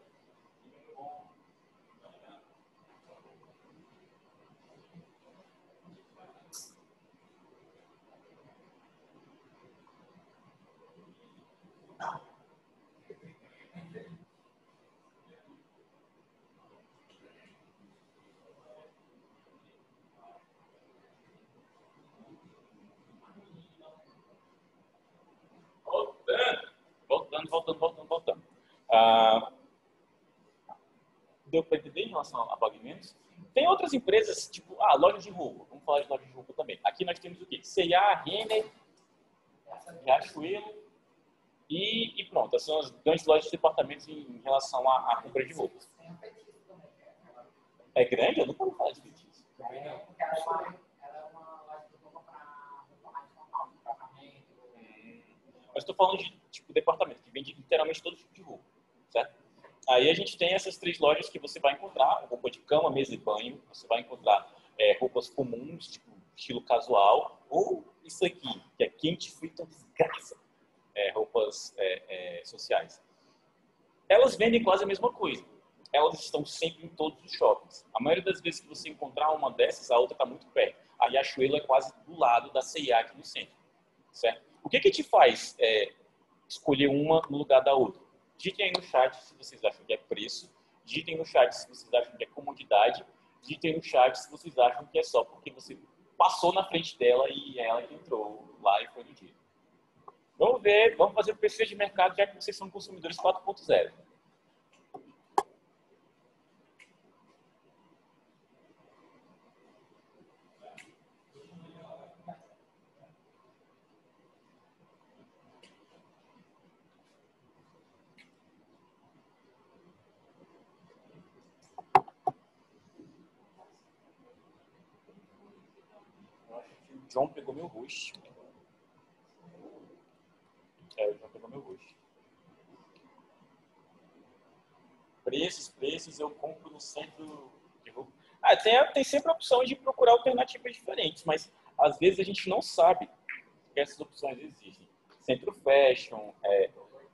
Voltando, voltando, voltando, voltando, voltando. Ah, deu para entender em relação a pagamentos? Tem outras empresas, tipo, ah, loja de roupa. Vamos falar de loja de roupa também. Aqui nós temos o quê? C e A, Renner, Riachuelo e, e pronto. Essas são as grandes lojas de departamentos em relação à, à compra de roupas. Tem um feitiço também. É grande? Eu nunca ouvi falar de feitiço. Também não. Porque ela é uma, ela é uma loja de roupa para roupa mais formal, de casamento. Mas estou falando de tipo departamento, que vende literalmente todo tipo de roupa, certo? Aí a gente tem essas três lojas que você vai encontrar: roupa de cama, mesa e banho. Você vai encontrar é, roupas comuns, tipo estilo casual, ou isso aqui, que é quente, frito, desgraça, é, roupas é, é, sociais. Elas vendem quase a mesma coisa. Elas estão sempre em todos os shoppings. A maioria das vezes que você encontrar uma dessas, a outra está muito perto. A Riachuelo é quase do lado da C e A aqui no centro, certo? O que que te faz é, escolher uma no lugar da outra? Digitem aí no chat se vocês acham que é preço. Digitem no chat se vocês acham que é comodidade. Digitem no chat se vocês acham que é só porque você passou na frente dela e ela que entrou lá e foi no dia. Vamos ver, vamos fazer o pesquisa de mercado, já que vocês são consumidores quatro ponto zero. O João pegou meu rosto. É, o João pegou meu rosto. Preços, preços, eu compro no centro de roupa. Ah, tem, tem sempre a opção de procurar alternativas diferentes, mas às vezes a gente não sabe que essas opções existem. Centro Fashion, é,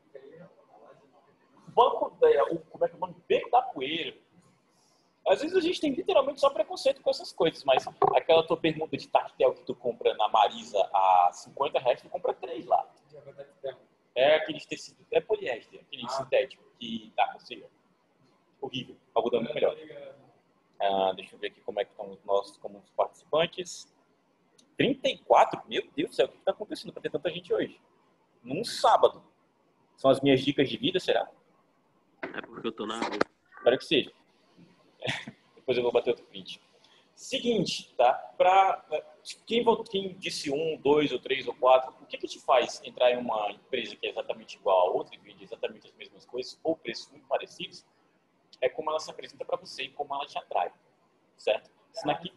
banco, é, o, como é que é o nome? Beco da Poeira. Às vezes a gente tem literalmente só preconceito com essas coisas, mas aquela tua pergunta de tactel que tu compra na Marisa a cinquenta reais, tu compra três lá. É aquele tecido, é poliéster, aquele ah. sintético, que dá com você. Horrível, algodão muito melhor. Ah, deixa eu ver aqui como é que estão os nossos como os participantes. trinta e quatro? Meu Deus do céu, o que está acontecendo para ter tanta gente hoje? Num sábado. São as minhas dicas de vida, será? É porque eu tô na rua. Espero que seja. Depois eu vou bater outro print. Seguinte, tá? Pra, quem, quem disse um, dois ou três ou quatro, o que que te faz entrar em uma empresa que é exatamente igual a outra e vende exatamente as mesmas coisas ou preços muito parecidos? É como ela se apresenta para você e como ela te atrai, certo? Isso aqui...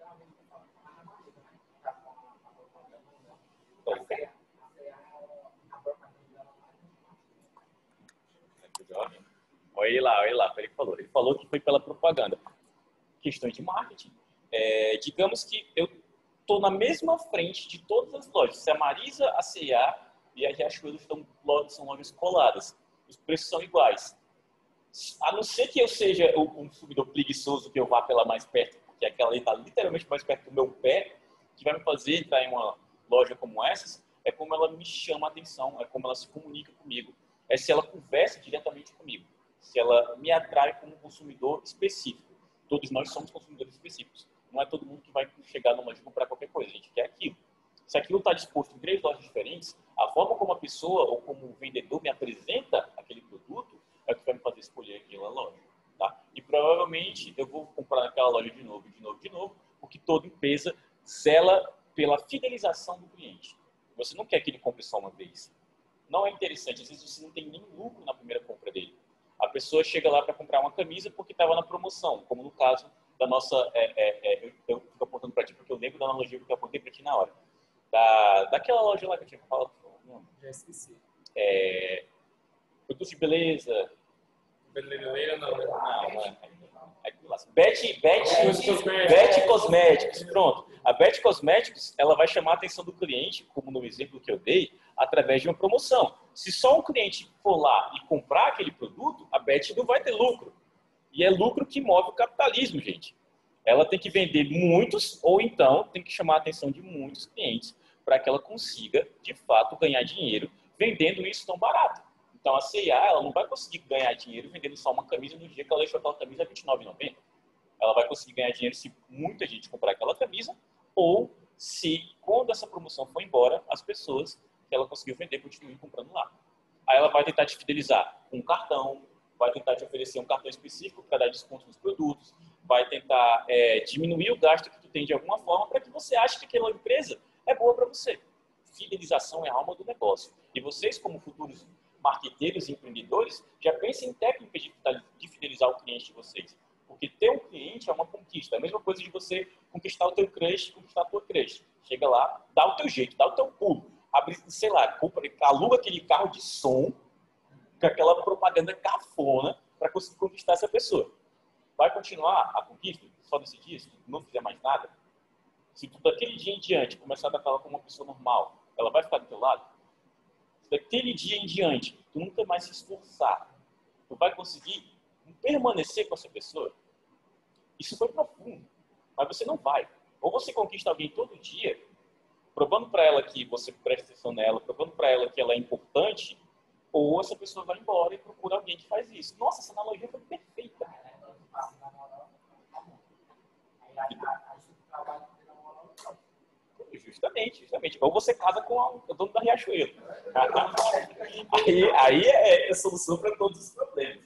Olha lá, olha lá, ele falou. Ele falou que foi pela propaganda. Questões de marketing. É, digamos que eu estou na mesma frente de todas as lojas. Se a Marisa, a C e A e a Riachuelo estão, são lojas coladas, os preços são iguais. A não ser que eu seja um consumidor preguiçoso, que eu vá pela mais perto, porque aquela ali está literalmente mais perto do meu pé, que vai me fazer entrar em uma loja como essas, é como ela me chama a atenção, é como ela se comunica comigo, é se ela conversa diretamente comigo, se ela me atrai como consumidor específico. Todos nós somos consumidores específicos. Não é todo mundo que vai chegar numa loja e comprar qualquer coisa, a gente quer aquilo. Se aquilo está disposto em três lojas diferentes, a forma como a pessoa ou como o vendedor me apresenta aquele produto é o que vai me fazer escolher aquela loja. Tá? E provavelmente eu vou comprar naquela loja de novo, de novo, de novo, porque toda empresa zela pela fidelização do cliente. Você não quer que ele compre só uma vez. Não é interessante. Às vezes você não tem nem lucro na primeira compra dele. A pessoa chega lá para comprar uma camisa porque estava na promoção, como no caso da nossa... É, é, é, eu, eu fico apontando para ti porque eu lembro da analogia que eu apontei para ti na hora. Da, daquela loja lá que eu tinha falado. Já esqueci. É, produtos de beleza. Beleza, não, né? Não, não é. Bet, Bet, Cosméticos. Bet Cosméticos, pronto. A Bet Cosméticos, ela vai chamar a atenção do cliente, como no exemplo que eu dei, através de uma promoção. Se só um cliente for lá e comprar aquele produto, a Bet não vai ter lucro. E é lucro que move o capitalismo, gente. Ela tem que vender muitos, ou então tem que chamar a atenção de muitos clientes para que ela consiga, de fato, ganhar dinheiro vendendo isso tão barato. Então, a C e A, ela não vai conseguir ganhar dinheiro vendendo só uma camisa no dia que ela deixou aquela camisa a vinte e nove reais e noventa centavos. Ela vai conseguir ganhar dinheiro se muita gente comprar aquela camisa ou se, quando essa promoção for embora, as pessoas que ela conseguiu vender continuem comprando lá. Aí ela vai tentar te fidelizar com um cartão, vai tentar te oferecer um cartão específico para dar desconto nos produtos, vai tentar é, diminuir o gasto que tu tem de alguma forma para que você ache que aquela empresa é boa para você. Fidelização é a alma do negócio. E vocês, como futuros marqueteiros e empreendedores, já pensem em técnicas de fidelizar o cliente de vocês. Porque ter um cliente é uma conquista. É a mesma coisa de você conquistar o teu crush, conquistar a tua crush. Chega lá, dá o teu jeito, dá o teu pulo. Abre, sei lá, compra, aluga aquele carro de som com aquela propaganda cafona para conseguir conquistar essa pessoa. Vai continuar a conquista só nesse dia, se tu não fizer mais nada? Se tu daquele dia em diante começar a falar como uma pessoa normal, ela vai ficar do teu lado? Se daquele dia em diante tu nunca mais se esforçar, tu vai conseguir permanecer com essa pessoa? Isso foi profundo, mas você não vai. Ou você conquista alguém todo dia, provando para ela que você presta atenção nela, provando para ela que ela é importante, ou essa pessoa vai embora e procura alguém que faz isso. Nossa, essa analogia foi perfeita. Justamente, justamente. Ou você casa com a, o dono da Riachuelo. aí, aí é a solução para todos os problemas.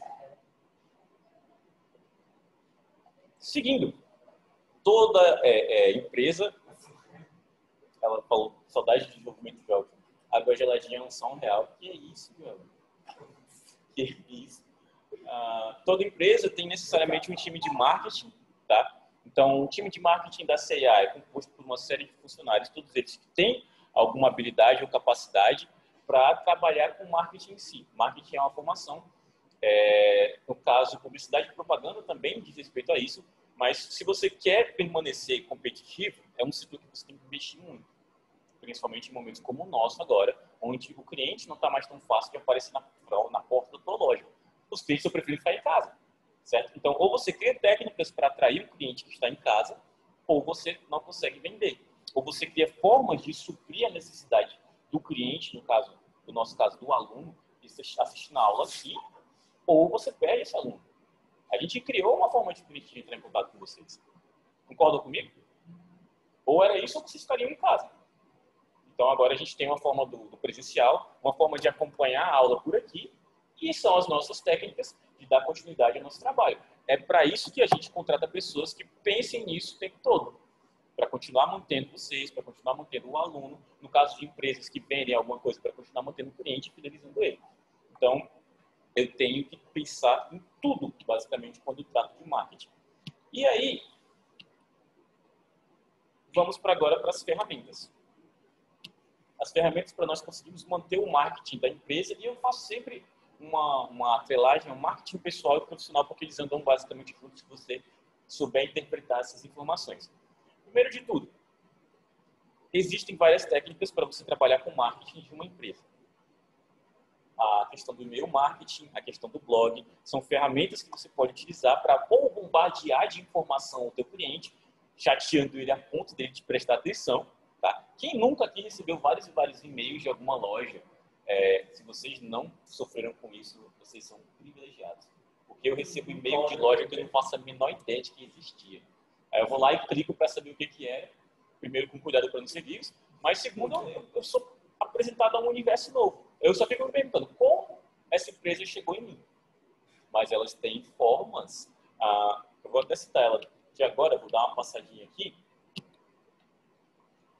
Seguindo, toda é, é, empresa, ela falou, saudade de desenvolvimento de água. Água geladinha é um só um real. Que é isso, meu? Que é isso? Ah, toda empresa tem necessariamente um time de marketing, tá? Então, o time de marketing da C e A é composto por uma série de funcionários, todos eles que têm alguma habilidade ou capacidade para trabalhar com marketing em si. Marketing é uma formação. É, no caso, publicidade e propaganda também diz respeito a isso, mas se você quer permanecer competitivo, é um setor que você tem que investir muito, principalmente em momentos como o nosso agora, onde o cliente não está mais tão fácil de aparecer na, na porta da tua loja. Os clientes eu prefiro ficar em casa, certo? Então, ou você cria técnicas para atrair o cliente que está em casa, ou você não consegue vender. Ou você cria formas de suprir a necessidade do cliente, no caso, no nosso caso, do aluno, de assistir na aula aqui, ou você perde esse aluno. A gente criou uma forma de cliente entrar em contato com vocês. Concordam comigo? Ou era isso ou vocês ficariam em casa. Então, agora a gente tem uma forma do, do presencial, uma forma de acompanhar a aula por aqui, e são as nossas técnicas de dar continuidade ao nosso trabalho. É para isso que a gente contrata pessoas que pensem nisso o tempo todo, para continuar mantendo vocês, para continuar mantendo o aluno, no caso de empresas que vendem alguma coisa, para continuar mantendo o cliente e fidelizando ele. Então, eu tenho que pensar em tudo, basicamente, quando trato de marketing. E aí, vamos para agora para as ferramentas. As ferramentas para nós conseguirmos manter o marketing da empresa, e eu faço sempre uma, uma atrelagem ao marketing pessoal e profissional, porque eles andam basicamente juntos se você souber interpretar essas informações. Primeiro de tudo, existem várias técnicas para você trabalhar com marketing de uma empresa. A questão do e-mail marketing, a questão do blog, são ferramentas que você pode utilizar para ou bombardear de informação o teu cliente, chateando ele a ponto dele te prestar atenção. Tá? Quem nunca aqui recebeu vários e vários e-mails de alguma loja? É, se vocês não sofreram com isso, vocês são privilegiados. Porque eu recebo e-mail de loja que eu não faço a menor ideia de que existia. Aí eu vou lá e clico para saber o que, que é. Primeiro, com cuidado para não ser vírus, mas segundo, eu, eu sou apresentado a um universo novo. Eu só fico me perguntando como essa empresa chegou em mim. Mas elas têm formas. Ah, eu vou até citar ela de agora, vou dar uma passadinha aqui. Cadê?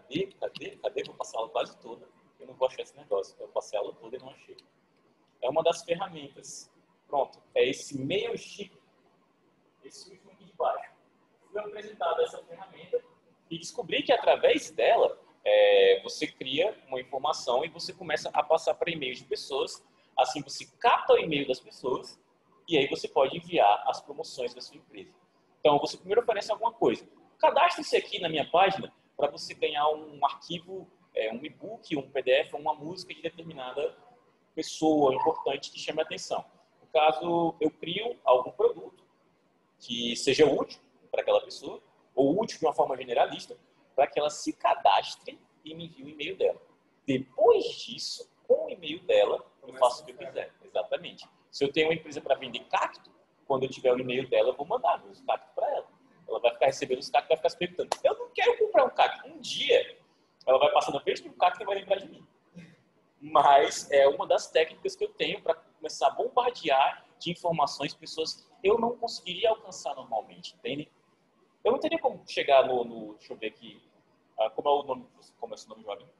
cadê, cadê, cadê? Vou passar a aula quase toda. Eu não vou achar esse negócio. Eu passei a aula toda e não achei. É uma das ferramentas. Pronto. É esse Mailchimp. Esse último aqui de baixo. Fui apresentado essa ferramenta e descobri que através dela é, você cria uma informação e você começa a passar para e-mails de pessoas. Assim você capta o e-mail das pessoas e aí você pode enviar as promoções da sua empresa. Então você primeiro oferece alguma coisa. Cadastre-se aqui na minha página para você ganhar um arquivo, é, um e-book, um P D F, uma música de determinada pessoa importante que chame a atenção. No caso, eu crio algum produto que seja útil para aquela pessoa, ou útil de uma forma generalista, para que ela se cadastre e me envie o e-mail dela. Depois disso, com o e-mail dela, eu faço o que eu quiser. Exatamente. Se eu tenho uma empresa para vender cacto, quando eu tiver o e-mail dela, eu vou mandar os cactos para ela. Ela vai ficar recebendo os cactos e vai ficar se perguntando, eu não quero comprar um cacto. Um dia, ela vai passar na frente do cacto e vai lembrar de mim. Mas é uma das técnicas que eu tenho para começar a bombardear de informações pessoas que eu não conseguiria alcançar normalmente, entende? Eu não teria como chegar no, no deixa eu ver aqui, ah, como é o nome, como é o seu nome, jovem?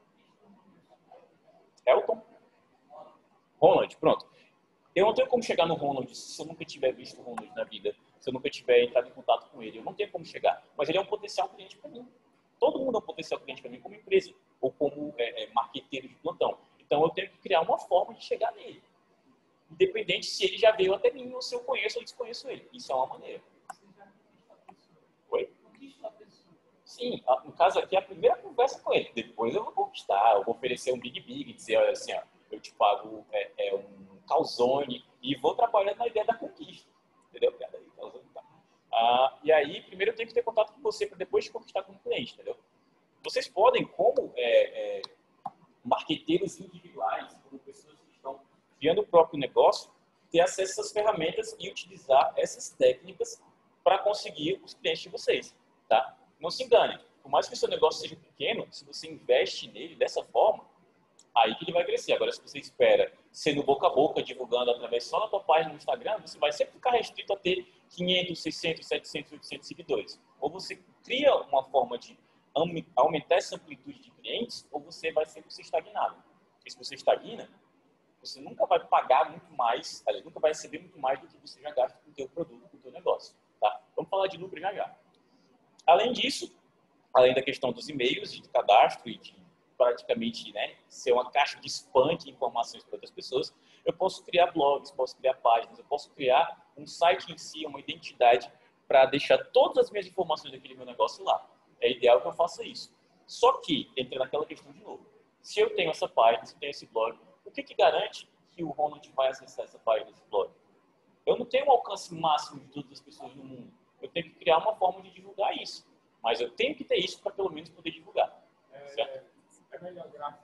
Elton? Ronald, pronto. Eu não tenho como chegar no Ronald se eu nunca tiver visto o Ronald na vida, se eu nunca tiver entrado em contato com ele. Eu não tenho como chegar, mas ele é um potencial cliente para mim. Todo mundo é um potencial cliente para mim como empresa ou como é, é, marqueteiro de plantão. Então eu tenho que criar uma forma de chegar nele, independente se ele já veio até mim ou se eu conheço ou desconheço ele. Isso é uma maneira. Oi? Sim, no caso aqui é a primeira conversa com ele. Depois eu vou conquistar, eu vou oferecer um big big, dizer, olha assim, ó, eu te pago é, é um calzone e vou trabalhar na ideia da conquista. Entendeu? Aí, calzone, tá. Ah, e aí, primeiro eu tenho que ter contato com você para depois te conquistar como cliente, entendeu? Vocês podem, como é, é, marqueteiros individuais, como pessoas que estão criando o próprio negócio, ter acesso a essas ferramentas e utilizar essas técnicas para conseguir os clientes de vocês, tá? Não se engane, por mais que o seu negócio seja pequeno, se você investe nele dessa forma, aí que ele vai crescer. Agora, se você espera ser no boca a boca, divulgando através só da tua página no Instagram, você vai sempre ficar restrito a ter quinhentos, seiscentos, setecentos, oitocentos seguidores. Ou você cria uma forma de aumentar essa amplitude de clientes, ou você vai sempre ser estagnado. Porque se você estagna, você nunca vai pagar muito mais, aliás, nunca vai receber muito mais do que você já gasta com o teu produto, com o teu negócio. Tá? Vamos falar de lucro já já. Além disso, além da questão dos e-mails, de cadastro e de praticamente, né, ser uma caixa de spam de informações para outras pessoas, eu posso criar blogs, posso criar páginas, eu posso criar um site em si, uma identidade para deixar todas as minhas informações daquele meu negócio lá. É ideal que eu faça isso. Só que, entra naquela questão de novo. Se eu tenho essa página, se eu tenho esse blog, o que que garante que o Ronald vai acessar essa página, esse blog? Eu não tenho um alcance máximo de todas as pessoas no mundo. Eu tenho que criar uma forma de divulgar isso. Mas eu tenho que ter isso para pelo menos poder divulgar. É, certo? É melhor gráfico,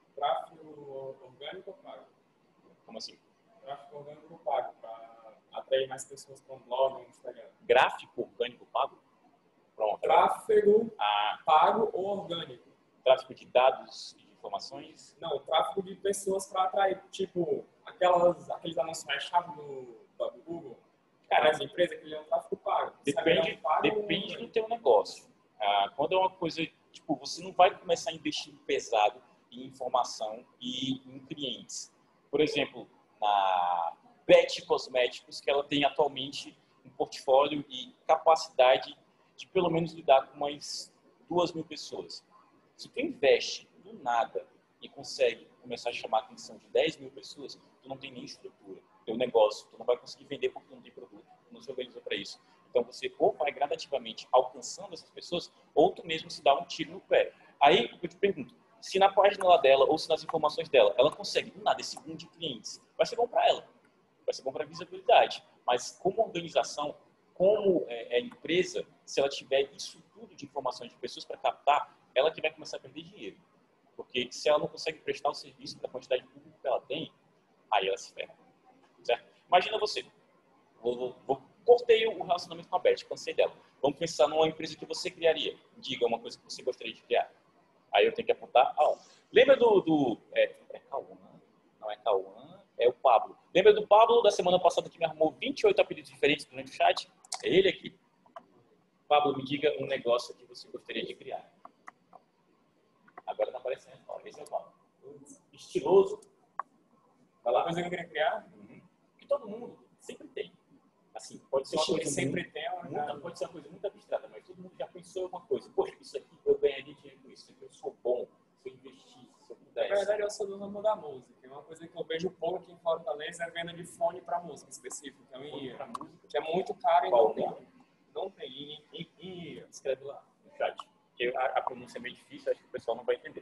tráfego orgânico ou pago? Como assim? Tráfego orgânico ou pago, para atrair mais pessoas para um blog ou um Instagram. Gráfico orgânico pago? Pronto. Tráfego Ah, pago ou orgânico? tráfego de dados e de informações? Não, tráfego de pessoas para atrair, tipo, aquelas, aqueles anúncios mais chaves do, do Google. Cara, as empresas que ele é um tráfego pago. Depende, é um pago depende ou... do teu negócio. Ah, quando é uma coisa, tipo, você não vai começar a investir pesado em informação e em clientes. Por exemplo, na Bet Cosméticos, que ela tem atualmente um portfólio e capacidade de pelo menos lidar com umas duas mil pessoas. Se tu investe do nada e consegue começar a chamar a atenção de dez mil pessoas, tu não tem nem estrutura. Teu negócio, tu não vai conseguir vender porque tu não tem produto, tu não se organiza para isso. Então você ou vai gradativamente alcançando essas pessoas, ou tu mesmo se dá um tiro no pé. Aí eu te pergunto, se na página lá dela ou se nas informações dela, ela consegue do nada esse boom de clientes, vai ser bom para ela, vai ser bom para a visibilidade. Mas como organização, como é, é empresa, se ela tiver isso tudo de informações de pessoas para captar, ela que vai começar a perder dinheiro. Porque se ela não consegue prestar o serviço da quantidade de público que ela tem, aí ela se ferra. Certo? Imagina você, vou, vou, vou, cortei o relacionamento com a Beth, cansei dela. Vamos pensar numa empresa que você criaria. Diga uma coisa que você gostaria de criar. Aí eu tenho que apontar a um. Lembra do... do é, é Cauã? Não é Cauã, é o Pablo. Lembra do Pablo da semana passada que me arrumou vinte e oito apelidos diferentes durante o chat? É ele aqui. Pablo, me diga um negócio que você gostaria de criar. aparecendo. Ó, esse é o Paulo. Estiloso. Vai lá, coisa que eu queria criar. Uhum. Que todo mundo sempre tem. Assim, pode ser uma Ixi, coisa sempre muito, tem, muito, né? pode ser uma coisa muito abstrata, mas todo mundo já pensou em alguma coisa. Poxa, isso aqui eu ganharia dinheiro com isso. Eu sou bom, se eu investir, se eu Na pudesse. verdade, eu sou do ramo da música. É uma coisa que eu vejo pouco aqui em Fortaleza é a venda de fone para música específica. Então, e, Pra música, que é muito caro e Qual não tem. nome? Não tem. E, e, e escreve lá no chat. Porque a, a pronúncia é meio difícil, acho que o pessoal não vai entender.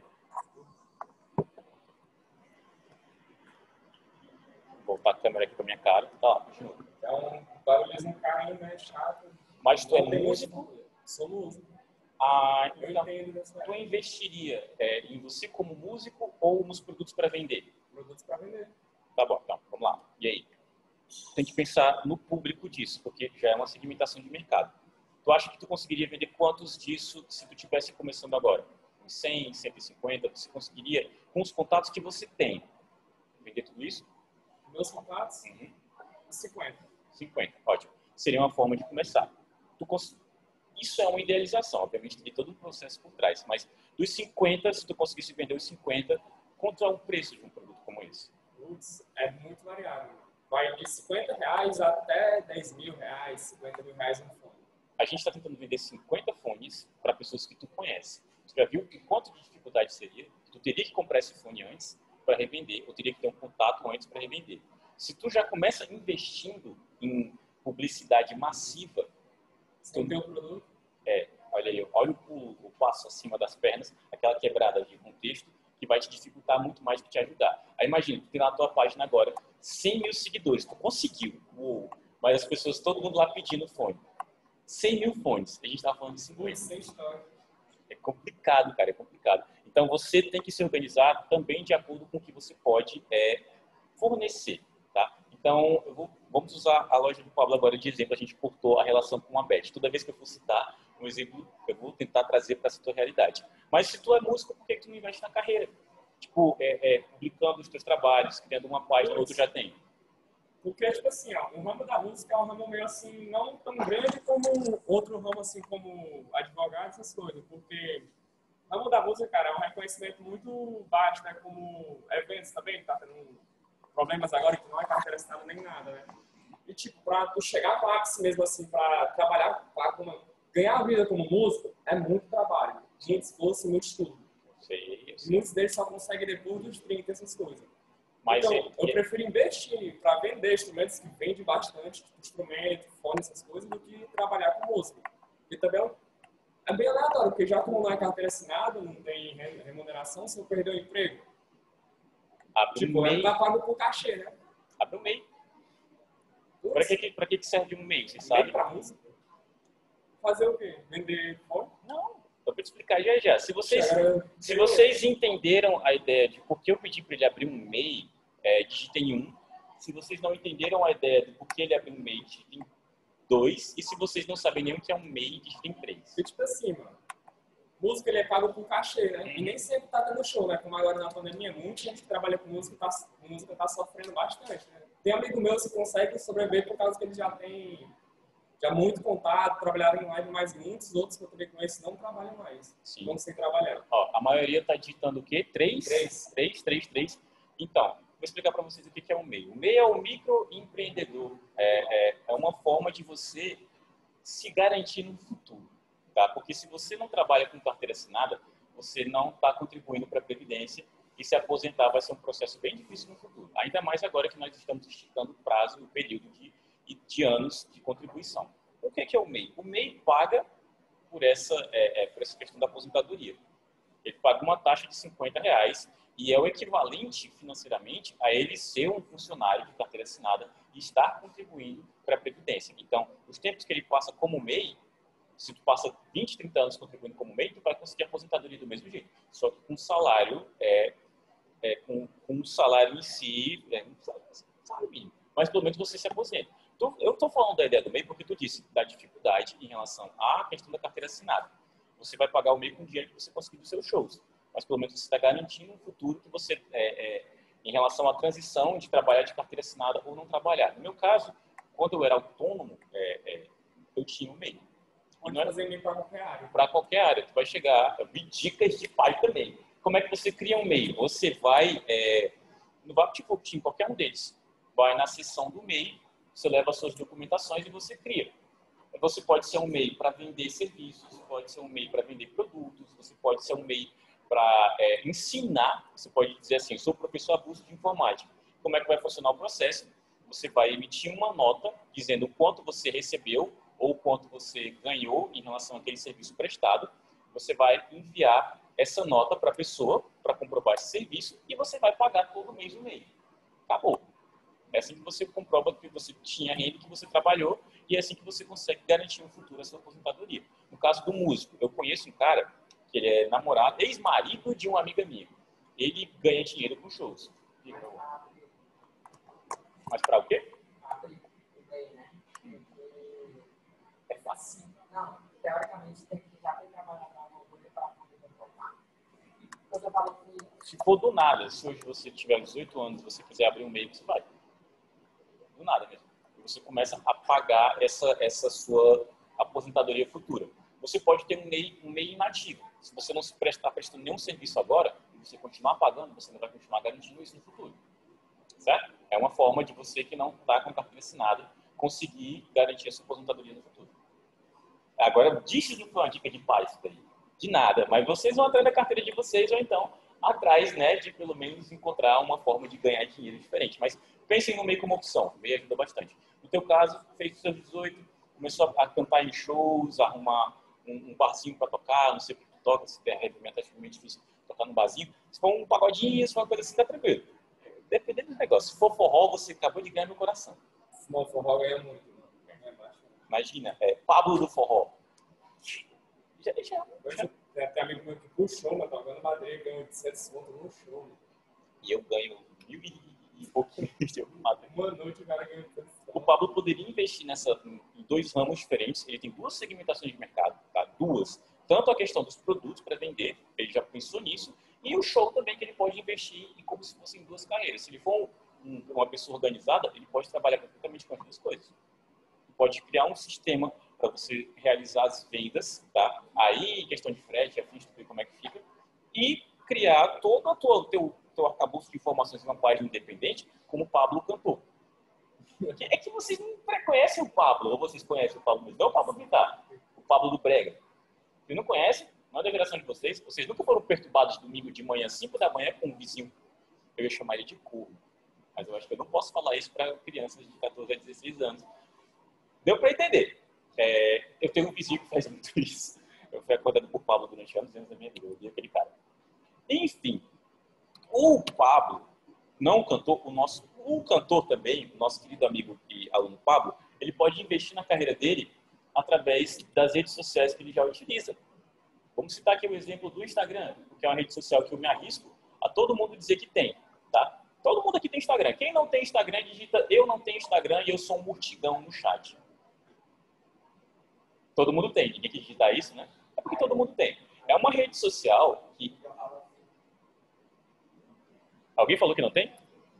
Vou voltar a câmera aqui pra minha cara. Tá, continua. então, barulhozinho caindo é chato. Mas tu é Não tem músico? muito- Sou músico. Ah, Eu então, entendo dessa tu investiria é, em você como músico ou nos produtos para vender? produtos para vender. Tá bom, então, vamos lá. E aí? Tem que pensar no público disso, porque já é uma segmentação de mercado. Tu acha que tu conseguiria vender quantos disso se tu estivesse começando agora? cem, cento e cinquenta, você conseguiria, com os contatos que você tem, vender tudo isso? Meus contatos, Uhum. cinquenta. cinquenta, ótimo. Seria uma forma de começar. Tu cons... Isso é uma idealização, obviamente tem todo um processo por trás, mas dos cinquenta, se tu conseguisse vender os cinquenta, quanto é o preço de um produto como esse? Putz, é muito variável. Vai de cinquenta reais até dez mil reais, cinquenta mil reais um fone. A gente está tentando vender cinquenta fones para pessoas que tu conhece. Tu já viu o quanto de dificuldade seria? Tu teria que comprar esse fone antes para revender, ou teria que ter um contato antes para revender. Se tu já começa investindo em publicidade massiva, Sem ter o produto, é, olha aí, olha o, pulo, o passo acima das pernas, aquela quebrada de contexto que vai te dificultar muito mais do que te ajudar. Aí imagina, tu tem na tua página agora cem mil seguidores, tu conseguiu, uou, mas as pessoas, todo mundo lá pedindo fone. cem mil fones, a gente estava falando de cinquenta. sem história. É complicado, cara, é complicado. Então você tem que se organizar também de acordo com o que você pode é, fornecer, tá? Então, eu vou, vamos usar a loja do Pablo agora de exemplo. A gente cortou a relação com a Beth. Toda vez que eu for citar um exemplo, eu vou tentar trazer para essa tua realidade. Mas se tu é músico, por que tu não investe na carreira? Tipo, é, é, publicando os teus trabalhos, criando uma página, ou tu já tem? Porque, tipo assim, ó, o ramo da música é um ramo meio assim, não tão grande como outro ramo, assim, como advogado, essas coisas. Porque o ramo da música, cara, é um reconhecimento muito baixo, né? Como eventos também, tá tendo problemas agora que não é carteira assinada nem nada, né? E, tipo, pra tu chegar no ápice mesmo, assim, pra trabalhar, pra como, ganhar a vida como músico, é muito trabalho, muito esforço, muito estudo. Sei, E muitos deles só conseguem depois dos trinta, essas coisas. Mas então, é- eu é- prefiro investir para vender instrumentos que vende bastante, tipo instrumento, fone, essas coisas, do que trabalhar com música. E também é um- é bem aleatório, porque já que não é carteira assinada, não tem re- remuneração, se eu perder o emprego, abre tipo, um é MEI. tá pago por cachê, né? Abre um MEI. Para Putz, que, que- pra que que serve um MEI, você vem sabe? pra música. Fazer o quê? Vender fone? Não, eu vou te explicar já já. Se vocês, Agora, se vocês entenderam a ideia de por que eu pedi para ele abrir um MEI, é, digitem um. Se vocês não entenderam a ideia de por que ele abriu um MEI, digitem dois. E se vocês não sabem nem o que é um MEI, digitem três. e tipo assim, mano, música ele é pago por cachê, né? E nem sempre tá tendo show, né? Como agora na pandemia, muita gente que trabalha com música tá, música tá sofrendo bastante, né? Tem amigo meu que consegue sobreviver por causa que ele já tem já muito contato, trabalharam em live, mas muitos outros que eu também conheço não trabalham mais. Sim. Não sem trabalhar. Ó, a maioria está digitando o quê? Três? Três. Três, três, três. Então, vou explicar para vocês o que é o MEI. O MEI é o microempreendedor. É, é, é uma forma de você se garantir no futuro, tá? Porque se você não trabalha com carteira assinada, você não está contribuindo para a Previdência e se aposentar vai ser um processo bem difícil no futuro. Ainda mais agora que nós estamos esticando o prazo, o período de, de anos de contribuição. O que é, que é o MEI? O MEI paga por essa, é, é, por essa questão da aposentadoria. Ele paga uma taxa de cinquenta reais e é o equivalente financeiramente a ele ser um funcionário de carteira assinada e estar contribuindo para a Previdência. Então, os tempos que ele passa como MEI, se tu passa vinte, trinta anos contribuindo como MEI, tu vai conseguir aposentadoria do mesmo jeito. Só que com salário, é, é, com, com o salário em si, é, um salário mínimo. Mas pelo menos você se aposenta. Então, eu estou falando da ideia do MEI porque tu disse da dificuldade em relação à questão da carteira assinada. Você vai pagar o MEI com o dinheiro que você conseguir dos seus shows. Mas pelo menos você está garantindo um futuro que você, é, é, em relação à transição de trabalhar de carteira assinada ou não trabalhar. No meu caso, quando eu era autônomo, é, é, eu tinha um MEI. Pode fazer MEI para qualquer área. Para qualquer área. Tu vai chegar, eu vi dicas de pai também. como é que você cria um e-mail? Você vai, é, no VaptVolt, em qualquer um deles, vai na seção do e-mail, você leva as suas documentações e você cria. Você pode ser um e-mail para vender serviços, pode ser um e-mail para vender produtos, você pode ser um e-mail para é, ensinar. Você pode dizer assim, sou professor avulso de informática. Como é que vai funcionar o processo? Você vai emitir uma nota dizendo o quanto você recebeu ou o quanto você ganhou em relação àquele serviço prestado. Você vai enviar essa nota para a pessoa para comprovar esse serviço e você vai pagar todo mês o e-mail. Acabou. É assim que você comprova que você tinha renda, que você trabalhou, e é assim que você consegue garantir um futuro a sua aposentadoria. No caso do músico, eu conheço um cara que ele é namorado, ex-marido de uma amiga minha. Ele ganha dinheiro com shows. Mas para o quê? É fácil. Não, teoricamente tem que já ter trabalhado na Globo para poder formar. Então eu falo que Se for do nada, se hoje você tiver dezoito anos e você quiser abrir um e-mail, você vai. Do nada mesmo. E você começa a pagar essa, essa sua aposentadoria futura. Você pode ter um e-mail, um e-mail inativo. Se você não se prestar prestando nenhum serviço agora, e você continuar pagando, você não vai continuar garantindo isso no futuro. Certo? É uma forma de você que não está com carteira assinada conseguir garantir a sua aposentadoria no futuro. Agora, diz não foi uma dica de paz isso daí. De nada. Mas vocês vão atrás da carteira de vocês ou então atrás, né, de pelo menos encontrar uma forma de ganhar dinheiro diferente. Mas pensem no meio como opção. O meio ajuda bastante. No teu caso, fez os seus dezoito, começou a cantar em shows, arrumar um, um barzinho para tocar, não sei o que tu toca, se der heavy metal, é difícil tocar no barzinho. Se for um pagodinho, se for uma coisa assim, tá tranquilo. Dependendo do negócio. Se for forró, você acabou de ganhar meu coração. Se não, forró ganha muito. Não. Imagina, é Pablo do forró. Já, já, já. Tem até amigo meu que puxou, mas tocando Madrid, ganhou oitocentos conto no show. E eu ganho mil e pouquinho de Madrid. Uma noite o cara ganhou oitocentos conto. O Pablo poderia investir nessa, em dois ramos diferentes. Ele tem duas segmentações de mercado, tá? Duas. Tanto a questão dos produtos para vender, ele já pensou nisso, e o show também que ele pode investir em como se fossem duas carreiras. Se ele for um, uma pessoa organizada, ele pode trabalhar completamente com as duas coisas. Ele pode criar um sistema para você realizar as vendas, tá? Aí, questão de frete, afins, ver como é que fica, e criar todo o teu, teu arcabouço de informações em uma página independente, como o Pablo cantou. É que vocês não conhecem o Pablo, ou vocês conhecem o Pablo, não é o Pablo Vittar, o Pablo do Brega. Vocês não conhecem? Não é da geração de vocês. Vocês nunca foram perturbados domingo de manhã, cinco da manhã, com um vizinho. Eu ia chamar ele de corno. Mas eu acho que eu não posso falar isso para crianças de quatorze a dezesseis anos. Deu para entender. É, eu tenho um vizinho que faz muito isso. Eu fui acordado por Pablo durante anos e anos da minha vida. Eu vi aquele cara. Enfim, o Pablo, não o cantor, o nosso, o cantor também, o nosso querido amigo e aluno Pablo, ele pode investir na carreira dele através das redes sociais que ele já utiliza. Vamos citar aqui o exemplo do Instagram, que é uma rede social que eu me arrisco a todo mundo dizer que tem, tá? Todo mundo aqui tem Instagram. Quem não tem Instagram, digita eu não tenho Instagram e eu sou um murtigão no chat. Todo mundo tem. Ninguém que digitar isso, né? É porque todo mundo tem. É uma rede social que... Alguém falou que não tem?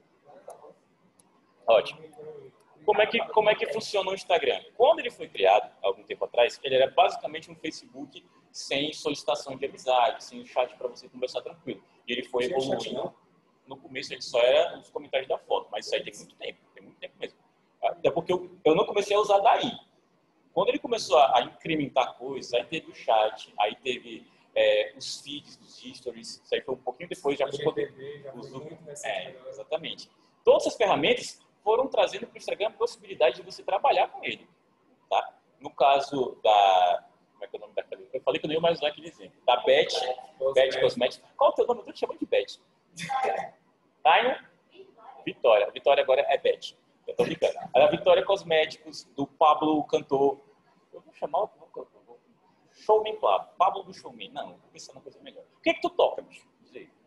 Ótimo. Como é que, como é que funciona o Instagram? Quando ele foi criado, há algum tempo atrás, ele era basicamente um Facebook sem solicitação de amizade, sem um chat para você conversar tranquilo. E ele foi evoluindo. No começo ele só era os comentários da foto, mas isso aí tem muito tempo, tem muito tempo mesmo. Até porque eu, eu não comecei a usar daí. Quando ele começou a, a incrementar coisas, aí teve o chat, aí teve é, os feeds dos stories, isso aí foi um pouquinho depois, já foi poder usar. É, exatamente. Todas essas ferramentas foram trazendo para o Instagram a possibilidade de você trabalhar com ele. Tá? No caso da... Como é que é o nome daquela? Eu falei que eu não ia mais usar aquele exemplo. Da Beth, Beth Cosmetics. Qual é o teu nome? Eu tô te chamando de Beth. Taina? Vitória. Vitória agora é Beth. Eu tô brincando. A Vitória Cosméticos, do Pablo Cantor. Eu vou chamar o Showman Pablo. Pablo do Showman. Não, vou pensar numa coisa melhor. O que é que tu toca, bicho? Diz aí.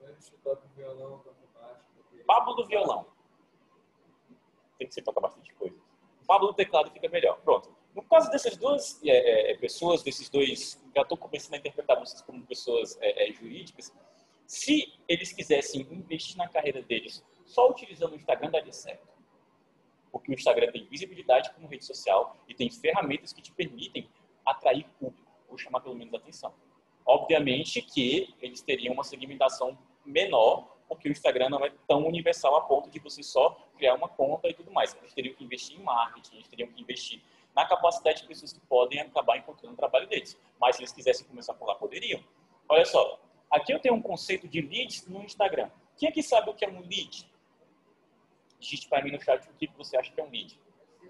Pablo do violão. Tem que ser toca bastante coisa. Pablo do teclado fica melhor. Pronto. No caso dessas duas é, é, pessoas, desses dois, já estou começando a interpretar vocês como pessoas é, é, jurídicas, se eles quisessem investir na carreira deles só utilizando o Instagram, daria certo. Porque o Instagram tem visibilidade como rede social e tem ferramentas que te permitem atrair público, ou chamar pelo menos a atenção. Obviamente que eles teriam uma segmentação menor, porque o Instagram não é tão universal a ponto de você só criar uma conta e tudo mais. Eles teriam que investir em marketing, eles teriam que investir na capacidade de pessoas que podem acabar encontrando o trabalho deles. Mas se eles quisessem começar por lá, poderiam. Olha só, aqui eu tenho um conceito de leads no Instagram. Quem aqui sabe o que é um lead? Digite para mim no chat o que você acha que é um lead.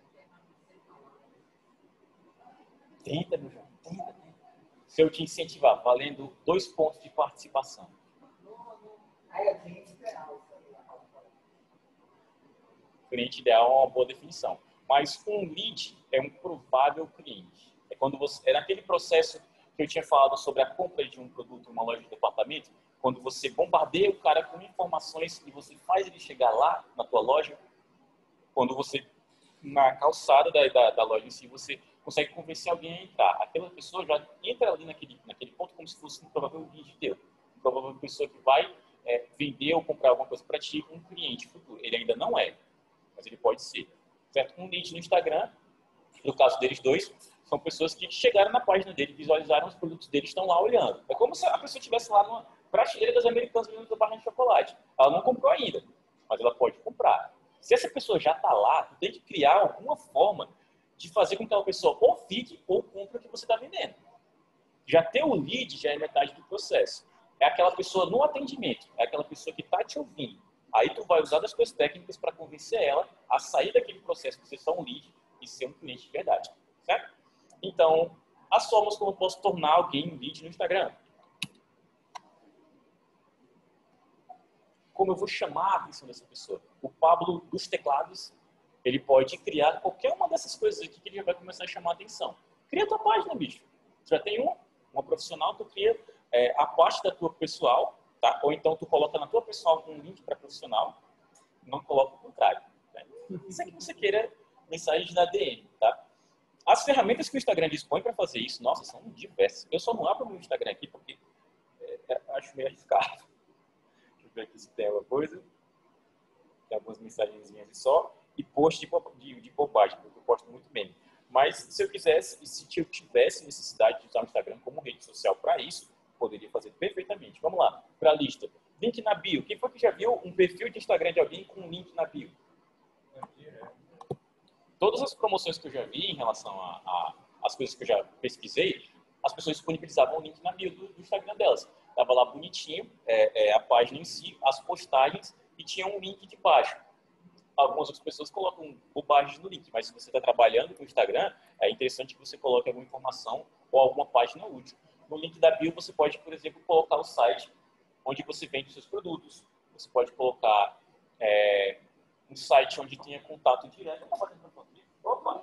Tenta, meu João, tenta, tenta. Se eu te incentivar, valendo dois pontos de participação. Cliente ideal é uma boa definição. Mas um lead é um provável cliente. É quando você, é naquele processo que eu tinha falado sobre a compra de um produto em uma loja de departamento, quando você bombardeia o cara com informações e você faz ele chegar lá na tua loja, quando você, na calçada da, da, da loja em si, você consegue convencer alguém a entrar. Aquela pessoa já entra ali naquele, naquele ponto como se fosse um provável lead teu. Uma provável pessoa que vai é, vender ou comprar alguma coisa para ti, um cliente futuro. Ele ainda não é, mas ele pode ser. Certo? Um lead no Instagram, no caso deles dois, são pessoas que chegaram na página dele, visualizaram os produtos dele, estão lá olhando. É como se a pessoa estivesse lá numa prateleira das americanas olhando a barra de chocolate. Ela não comprou ainda, mas ela pode comprar. Se essa pessoa já está lá, tu tem que criar alguma forma de fazer com que aquela pessoa ou fique ou compre o que você está vendendo. Já ter o lead já é metade do processo. É aquela pessoa no atendimento, é aquela pessoa que está te ouvindo. Aí tu vai usar das tuas técnicas para convencer ela a sair daquele processo de ser só um lead e ser um cliente de verdade. Certo? Então, as formas como eu posso tornar alguém um lead no Instagram. Como eu vou chamar a atenção dessa pessoa? O Pablo dos teclados, ele pode criar qualquer uma dessas coisas aqui que ele já vai começar a chamar a atenção. Cria a tua página, bicho. Tu já tem uma, uma profissional, tu cria é, a parte da tua pessoal, tá? Ou então tu coloca na tua pessoal um link para profissional, não coloca o contrário. Tá? Isso é que você queira mensagens na D M, tá? As ferramentas que o Instagram dispõe para fazer isso, nossa, são diversas. Eu só não abro o meu Instagram aqui porque é, é, acho meio arriscado. Deixa eu ver aqui se tem alguma coisa. Tem algumas mensagenzinhas só. E post de, de, de bobagem, porque eu posto muito meme. Mas se eu quisesse, se eu tivesse necessidade de usar o Instagram como rede social para isso, poderia fazer perfeitamente. Vamos lá, para a lista. Link na bio. Quem foi que já viu um perfil de Instagram de alguém com um link na bio? Todas as promoções que eu já vi em relação às coisas que eu já pesquisei, as pessoas disponibilizavam o link na bio do, do Instagram delas. Estava lá bonitinho, é, é, a página em si, as postagens, e tinha um link de baixo. Algumas outras pessoas colocam bobagens no link, mas se você está trabalhando com o Instagram, é interessante que você coloque alguma informação ou alguma página útil. No link da bio, você pode, por exemplo, colocar o site onde você vende os seus produtos. Você pode colocar é, um site onde tenha contato direto. Opa!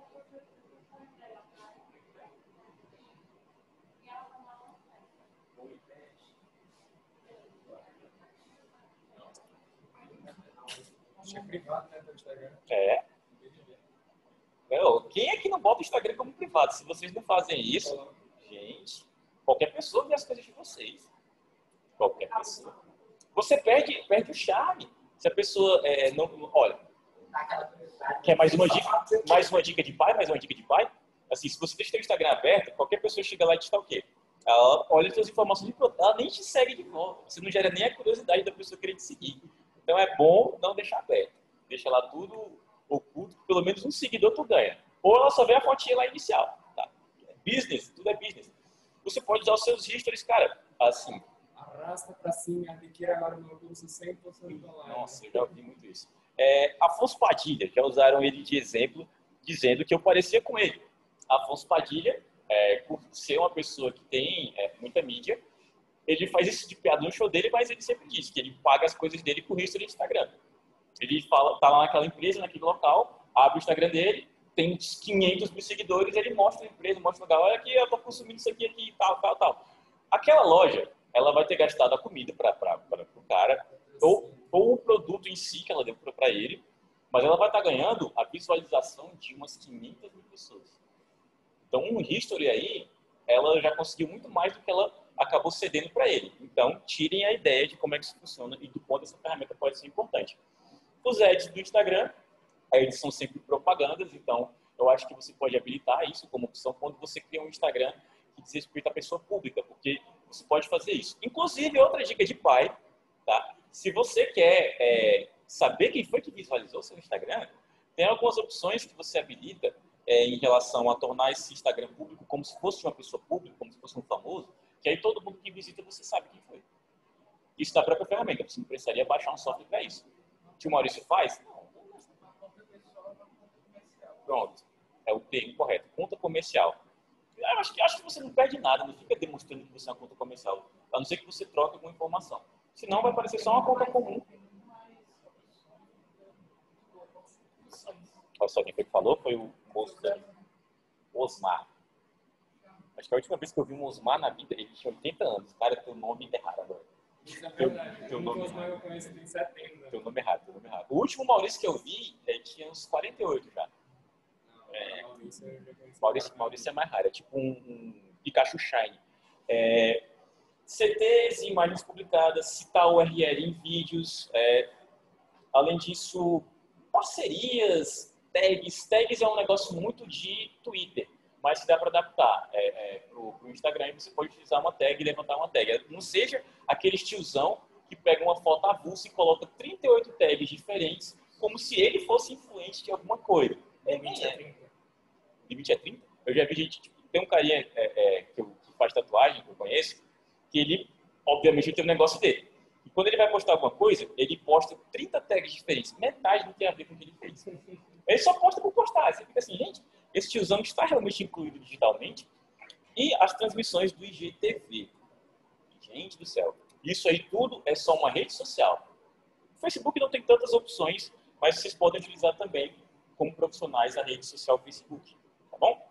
Acho que é privado, né, do Instagram. É. Meu, quem é que não bota o Instagram como privado? Se vocês não fazem isso, gente, qualquer pessoa vê as coisas de vocês. Qualquer pessoa. Você perde, perde o charme. Se a pessoa é, não... Olha, quer mais uma dica? Mais uma dica de pai? Mais uma dica de pai? Assim, se você deixa o Instagram aberto, qualquer pessoa chega lá e te dá o quê? Ela olha as suas informações de produto, ela nem te segue de volta. Você não gera nem a curiosidade da pessoa querer te seguir. Então é bom não deixar aberto. Deixa lá tudo oculto, pelo menos um seguidor tu ganha. Ou ela só vê a fotinha lá inicial. Tá? Business, tudo é business. Você pode usar os seus stories, cara, assim. Arrasta pra cima, adquira agora no curso cem por cento online. Nossa, eu já ouvi muito isso. É, Afonso Padilha, já usaram ele de exemplo, dizendo que eu parecia com ele. Afonso Padilha, é, por ser uma pessoa que tem é, muita mídia, ele faz isso de piada no show dele, mas ele sempre diz que ele paga as coisas dele por isso no Instagram. Ele fala, tá lá naquela empresa, naquele local, abre o Instagram dele, tem quinhentos mil seguidores, ele mostra a empresa, mostra o lugar, olha aqui, eu tô consumindo isso aqui, aqui, tal, tal, tal. Aquela loja, ela vai ter gastado a comida para o cara, ou, ou o produto em si que ela deu para ele, mas ela vai estar ganhando a visualização de umas quinhentas mil pessoas. Então, um history aí, ela já conseguiu muito mais do que ela acabou cedendo para ele. Então, tirem a ideia de como é que isso funciona e do quanto essa ferramenta pode ser importante. Os ads do Instagram, eles são sempre propagandas, então eu acho que você pode habilitar isso como opção quando você cria um Instagram que diz respeito à pessoa pública, porque você pode fazer isso. Inclusive, outra dica de pai, tá? Se você quer é, saber quem foi que visualizou seu Instagram, tem algumas opções que você habilita é, em relação a tornar esse Instagram público como se fosse uma pessoa pública, como se fosse um famoso, que aí todo mundo que visita você sabe quem foi. Isso dá para a ferramenta, você não precisaria baixar um software para isso. O que o Maurício faz? Não. Pronto, é o termo correto, conta comercial. Eu acho que, acho que você não perde nada, não fica demonstrando que você é uma conta comercial, a não ser que você troque alguma informação. Senão vai parecer só uma conta comum. Olha só, quem foi que falou foi o moço da Osmar. Acho que a última vez que eu vi um Osmar na vida, ele tinha oitenta anos. Cara, teu nome é errado agora. Isso é verdade. Teu O nome, Osmar eu conheço tem setembro. teu nome errado, teu nome errado. O último Maurício que eu vi, ele tinha uns quarenta e oito já. É, Maurício, Maurício é mais raro, é tipo um, um Pikachu Shine. É, C Ts e imagens publicadas, citar o U R L em vídeos. É, além disso, parcerias, tags. Tags é um negócio muito de Twitter, mas se dá para adaptar é, é, para o Instagram, você pode utilizar uma tag e levantar uma tag. Não seja aquele tiozão que pega uma foto avulsa e coloca trinta e oito tags diferentes, como se ele fosse influente de alguma coisa. É, limite é trinta. Limite é trinta? Eu já vi gente, tipo, tem um carinha é, é, que, eu, que faz tatuagem, que eu conheço, que ele, obviamente, tem um negócio dele. E quando ele vai postar alguma coisa, ele posta trinta tags diferentes. Metade não tem a ver com o que ele fez. Ele só posta por postar. Você fica assim, gente, esse tiozão está realmente incluído digitalmente. E as transmissões do I G T V. Gente do céu. Isso aí tudo é só uma rede social. O Facebook não tem tantas opções, mas vocês podem utilizar também como profissionais a rede social Facebook. Tá bom?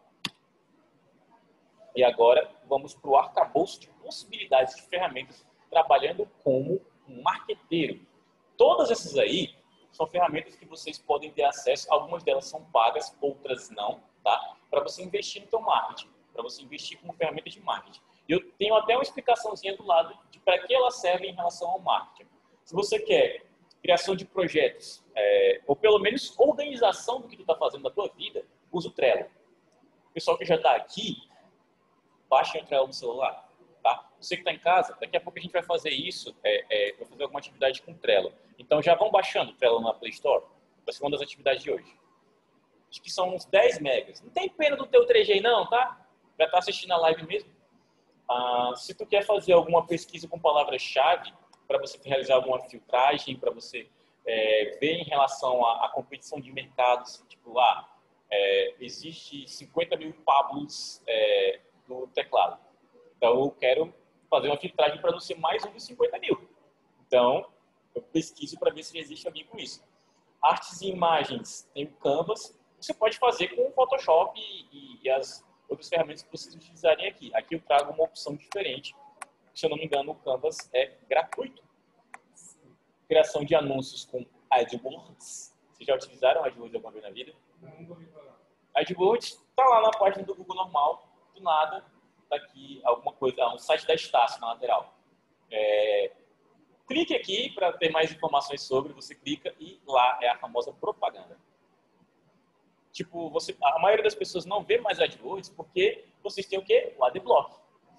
E agora vamos para o arcabouço de possibilidades de ferramentas trabalhando como um marqueteiro. Todas essas aí são ferramentas que vocês podem ter acesso. Algumas delas são pagas, outras não, tá? Para você investir no seu marketing, para você investir como ferramenta de marketing. Eu tenho até uma explicaçãozinha do lado de para que elas servem em relação ao marketing. Se você quer criação de projetos, é, ou pelo menos organização do que tu está fazendo na tua vida, usa o Trello. O pessoal que já está aqui, baixa o Trello no celular. Tá? Você que está em casa, daqui a pouco a gente vai fazer isso, é, é, vai fazer alguma atividade com o Trello. Então já vão baixando o Trello na Play Store. Vai ser uma das atividades de hoje. Acho que são uns dez megas. Não tem pena do teu três G não, tá? Já está assistindo a live mesmo. Ah, se tu quer fazer alguma pesquisa com palavras-chave, para você realizar alguma filtragem, para você é, ver em relação à, à competição de mercados, tipo, ah, é, existe cinquenta mil Pablos é, no teclado. Então, eu quero fazer uma filtragem para não ser mais um dos cinquenta mil. Então, eu pesquiso para ver se existe alguém com isso. Artes e imagens, tem o Canvas. Você pode fazer com o Photoshop e, e as outras ferramentas que vocês utilizarem aqui. Aqui eu trago uma opção diferente. Se eu não me engano, o Canvas é gratuito. Criação de anúncios com AdWords. Vocês já utilizaram AdWords alguma vez na vida? Nunca ouvi falar. AdWords está lá na página do Google normal. Do nada, está aqui alguma coisa, um site da Estácio na lateral. É, clique aqui para ter mais informações sobre. Você clica e lá é a famosa propaganda. Tipo, você, a maioria das pessoas não vê mais AdWords porque vocês têm o quê? O Adblock.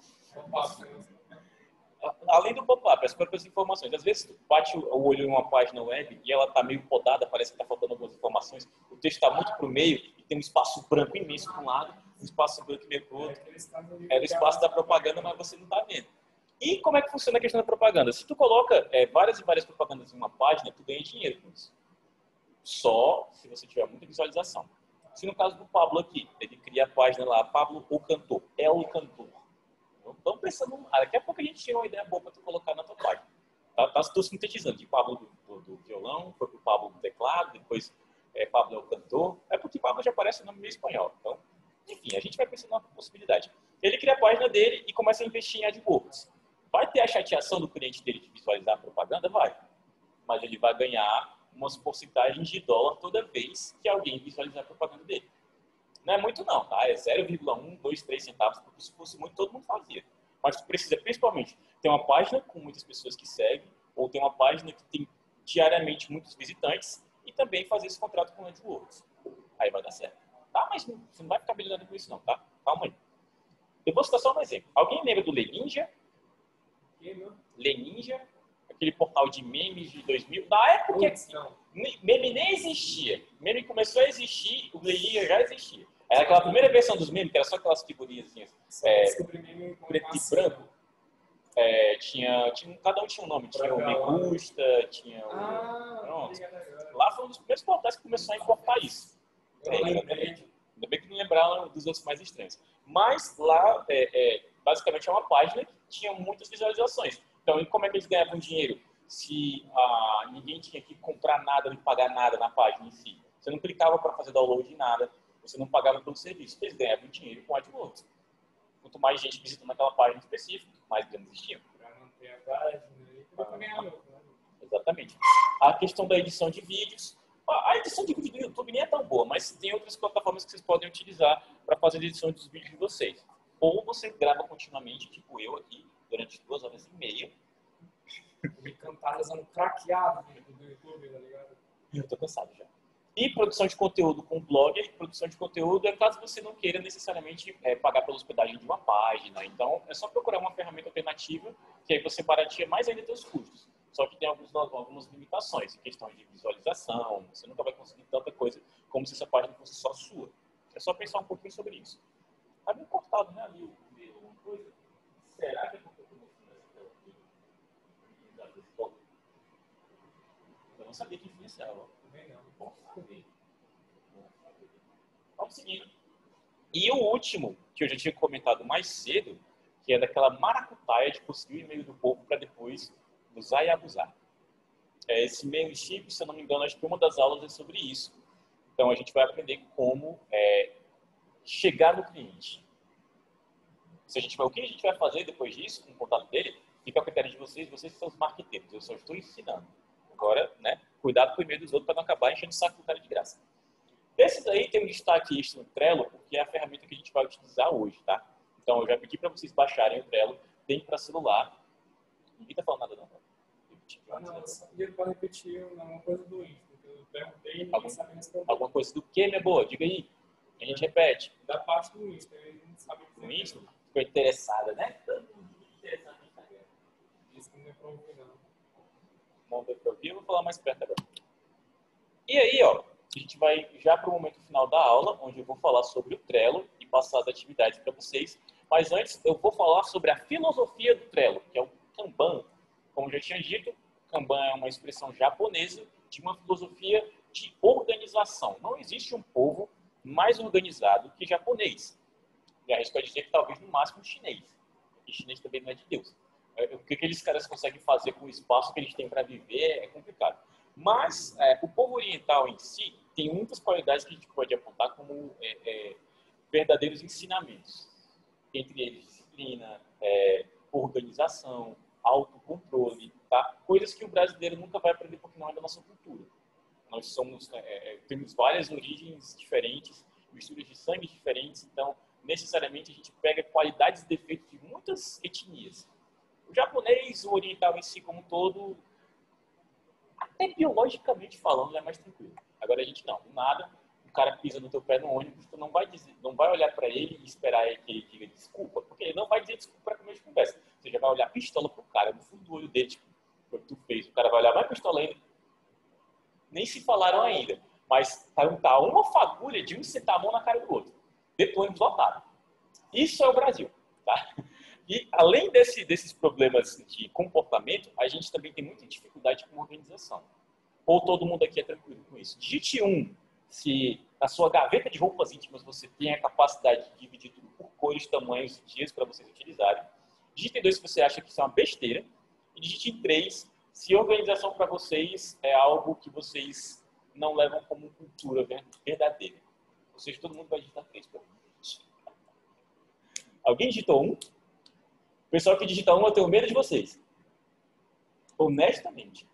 Além do pop-up, as próprias informações. Às vezes, tu bate o olho em uma página web e ela está meio podada, parece que está faltando algumas informações. O texto está muito para o meio e tem um espaço branco imenso para um lado, um espaço branco meio para o outro. É o espaço da propaganda, mas você não está vendo. E como é que funciona a questão da propaganda? Se tu coloca é, várias e várias propagandas em uma página, tu ganha dinheiro com isso. Só se você tiver muita visualização. Se no caso do Pablo aqui, ele cria a página lá, Pablo o Cantor, é o Cantor. Então, pensando, daqui a pouco a gente tira uma ideia boa para tu colocar na tua página. Tá, tá, estou sintetizando, de Pablo do, do, do violão, foi para o Pablo do teclado, depois é, Pablo é o cantor. É porque Pablo já aparece o nome meio espanhol. Então, enfim, a gente vai pensando na possibilidade. Ele cria a página dele e começa a investir em AdWords. Vai ter a chateação do cliente dele de visualizar a propaganda? Vai. Mas ele vai ganhar umas porcentagens de dólar toda vez que alguém visualizar a propaganda dele. Não é muito não, tá? É zero vírgula um, dois, três centavos, porque se fosse muito, todo mundo fazia. Mas tu precisa, principalmente, ter uma página com muitas pessoas que seguem, ou ter uma página que tem diariamente muitos visitantes, e também fazer esse contrato com o AdWords. Aí vai dar certo. Tá? Mas não, você não vai ficar bilionário com isso não, tá? Calma aí. Eu vou citar só um exemplo. Alguém lembra do Leninja? Que, meu? Leninja? Aquele portal de memes de dois mil. Na época que Putz, não. meme nem existia. Meme começou a existir, o Leninja já existia. Era aquela primeira versão dos memes, que era só aquelas figurinhas assim, Só é, descobri meme com preto e massa. branco. É, tinha, tinha, cada um tinha um nome. Tinha o Me Gusta, tinha o... Ah, Pronto. obrigado agora. Lá foi um dos primeiros portais que começou a importar isso. Eu É, lembrei. exatamente. Ainda bem que não lembraram dos outros mais estranhos. Mas lá, é, é, basicamente, é uma página que tinha muitas visualizações. Então, e como é que eles ganhavam dinheiro? Se ah, ninguém tinha que comprar nada, nem pagar nada na página em si. Você não clicava para fazer download de nada, você não pagava pelo serviço. Eles ganhavam dinheiro com AdWords. Quanto mais gente visitando aquela página específica, mais grana existia. Pra manter a página e pra ganhar lucro, né? Exatamente. A questão da edição de vídeos. A edição de vídeo do YouTube nem é tão boa, mas tem outras plataformas que vocês podem utilizar para fazer a edição dos vídeos de vocês. Ou você grava continuamente, tipo eu aqui, durante duas horas e meia. Me cantar usando craqueado do YouTube, tá ligado? Eu tô cansado já. E produção de conteúdo com blogger. Produção de conteúdo é caso você não queira necessariamente é, pagar pela hospedagem de uma página. Então, é só procurar uma ferramenta alternativa, que aí você barateia mais ainda seus custos. Só que tem alguns, algumas limitações, em questão de visualização. Você nunca vai conseguir tanta coisa como se essa página fosse só sua. É só pensar um pouquinho sobre isso. Tá bem cortado, né, ali, alguma coisa. Será que é porque eu tô mostrando essa tela aqui? Eu não sabia que influenciava. Também não. Bom saber. Vamos seguindo. E o último, que eu já tinha comentado mais cedo, que é daquela maracutaia de conseguir o e-mail do povo para depois usar e abusar. É, esse Mailchimp, se eu não me engano, acho que uma das aulas é sobre isso. Então, a gente vai aprender como é, chegar no cliente. Se a gente vai, o que a gente vai fazer depois disso, com o contato dele, fica a critério de vocês, vocês são os marqueteiros. Eu só estou ensinando. Agora, né, cuidado com o e-mail dos outros para não acabar enchendo o saco do cara de graça. Desses aí tem um destaque extra no Trello, porque é a ferramenta que a gente vai utilizar hoje, tá? Então, eu já pedi para vocês baixarem o Trello, tem para celular. Ninguém tá falando nada, não. Ah, não, eu só pedi para repetir uma coisa do Insta, que eu perguntei e ninguém Algum, sabe responder. alguma coisa do que, minha boa? Diga aí. A gente repete. Da parte do Insta, ele não sabe dizer. No Insta, ficou interessada, né? Todo mundo fica interessado no Instagram. Disse que não é pra ouvir, não. Vamos ver para ouvir, eu vou falar mais perto agora. E aí, ó, a gente vai já para o momento final da aula, onde eu vou falar sobre o Trello e passar as atividades para vocês. Mas antes, eu vou falar sobre a filosofia do Trello, que é o Kanban. Como eu já tinha dito, Kanban é uma expressão japonesa de uma filosofia de organização. Não existe um povo mais organizado que japonês. E a gente pode dizer que talvez no máximo chinês. E chinês também não é de Deus. O que aqueles caras conseguem fazer com o espaço que eles têm para viver é complicado. Mas é, o povo oriental em si tem muitas qualidades que a gente pode apontar como é, é, verdadeiros ensinamentos. Entre eles, disciplina, é, organização, autocontrole, tá? Coisas que o brasileiro nunca vai aprender porque não é da nossa cultura. Nós somos, é, temos várias origens diferentes, misturas de sangue diferentes, então necessariamente a gente pega qualidades e defeitos de muitas etnias. O japonês, o oriental em si como um todo, até biologicamente falando, é mais tranquilo. Agora a gente não, do nada, o cara pisa no teu pé no ônibus, tu não vai dizer, não vai olhar para ele e esperar que ele diga desculpa, porque ele não vai dizer desculpa para começo de conversa. Você já vai olhar pistola pro cara, no fundo do olho dele, tipo, o que tu fez. O cara vai olhar, vai pistola ainda. Nem se falaram ainda, mas tá uma fagulha de um sentar a mão na cara do outro. Dentro do ônibus lotado. Isso é o Brasil, tá? E além desse, desses problemas de comportamento, a gente também tem muita dificuldade com organização. Ou todo mundo aqui é tranquilo com isso? Digite um, se na sua gaveta de roupas íntimas você tem a capacidade de dividir tudo por cores, tamanhos e dias para vocês utilizarem. Digite em dois se você acha que isso é uma besteira. E digite em três se organização para vocês é algo que vocês não levam como cultura verdadeira. Ou seja, todo mundo vai digitar três para mim. Alguém digitou um? O pessoal que digita um, eu tenho medo de vocês. Honestamente.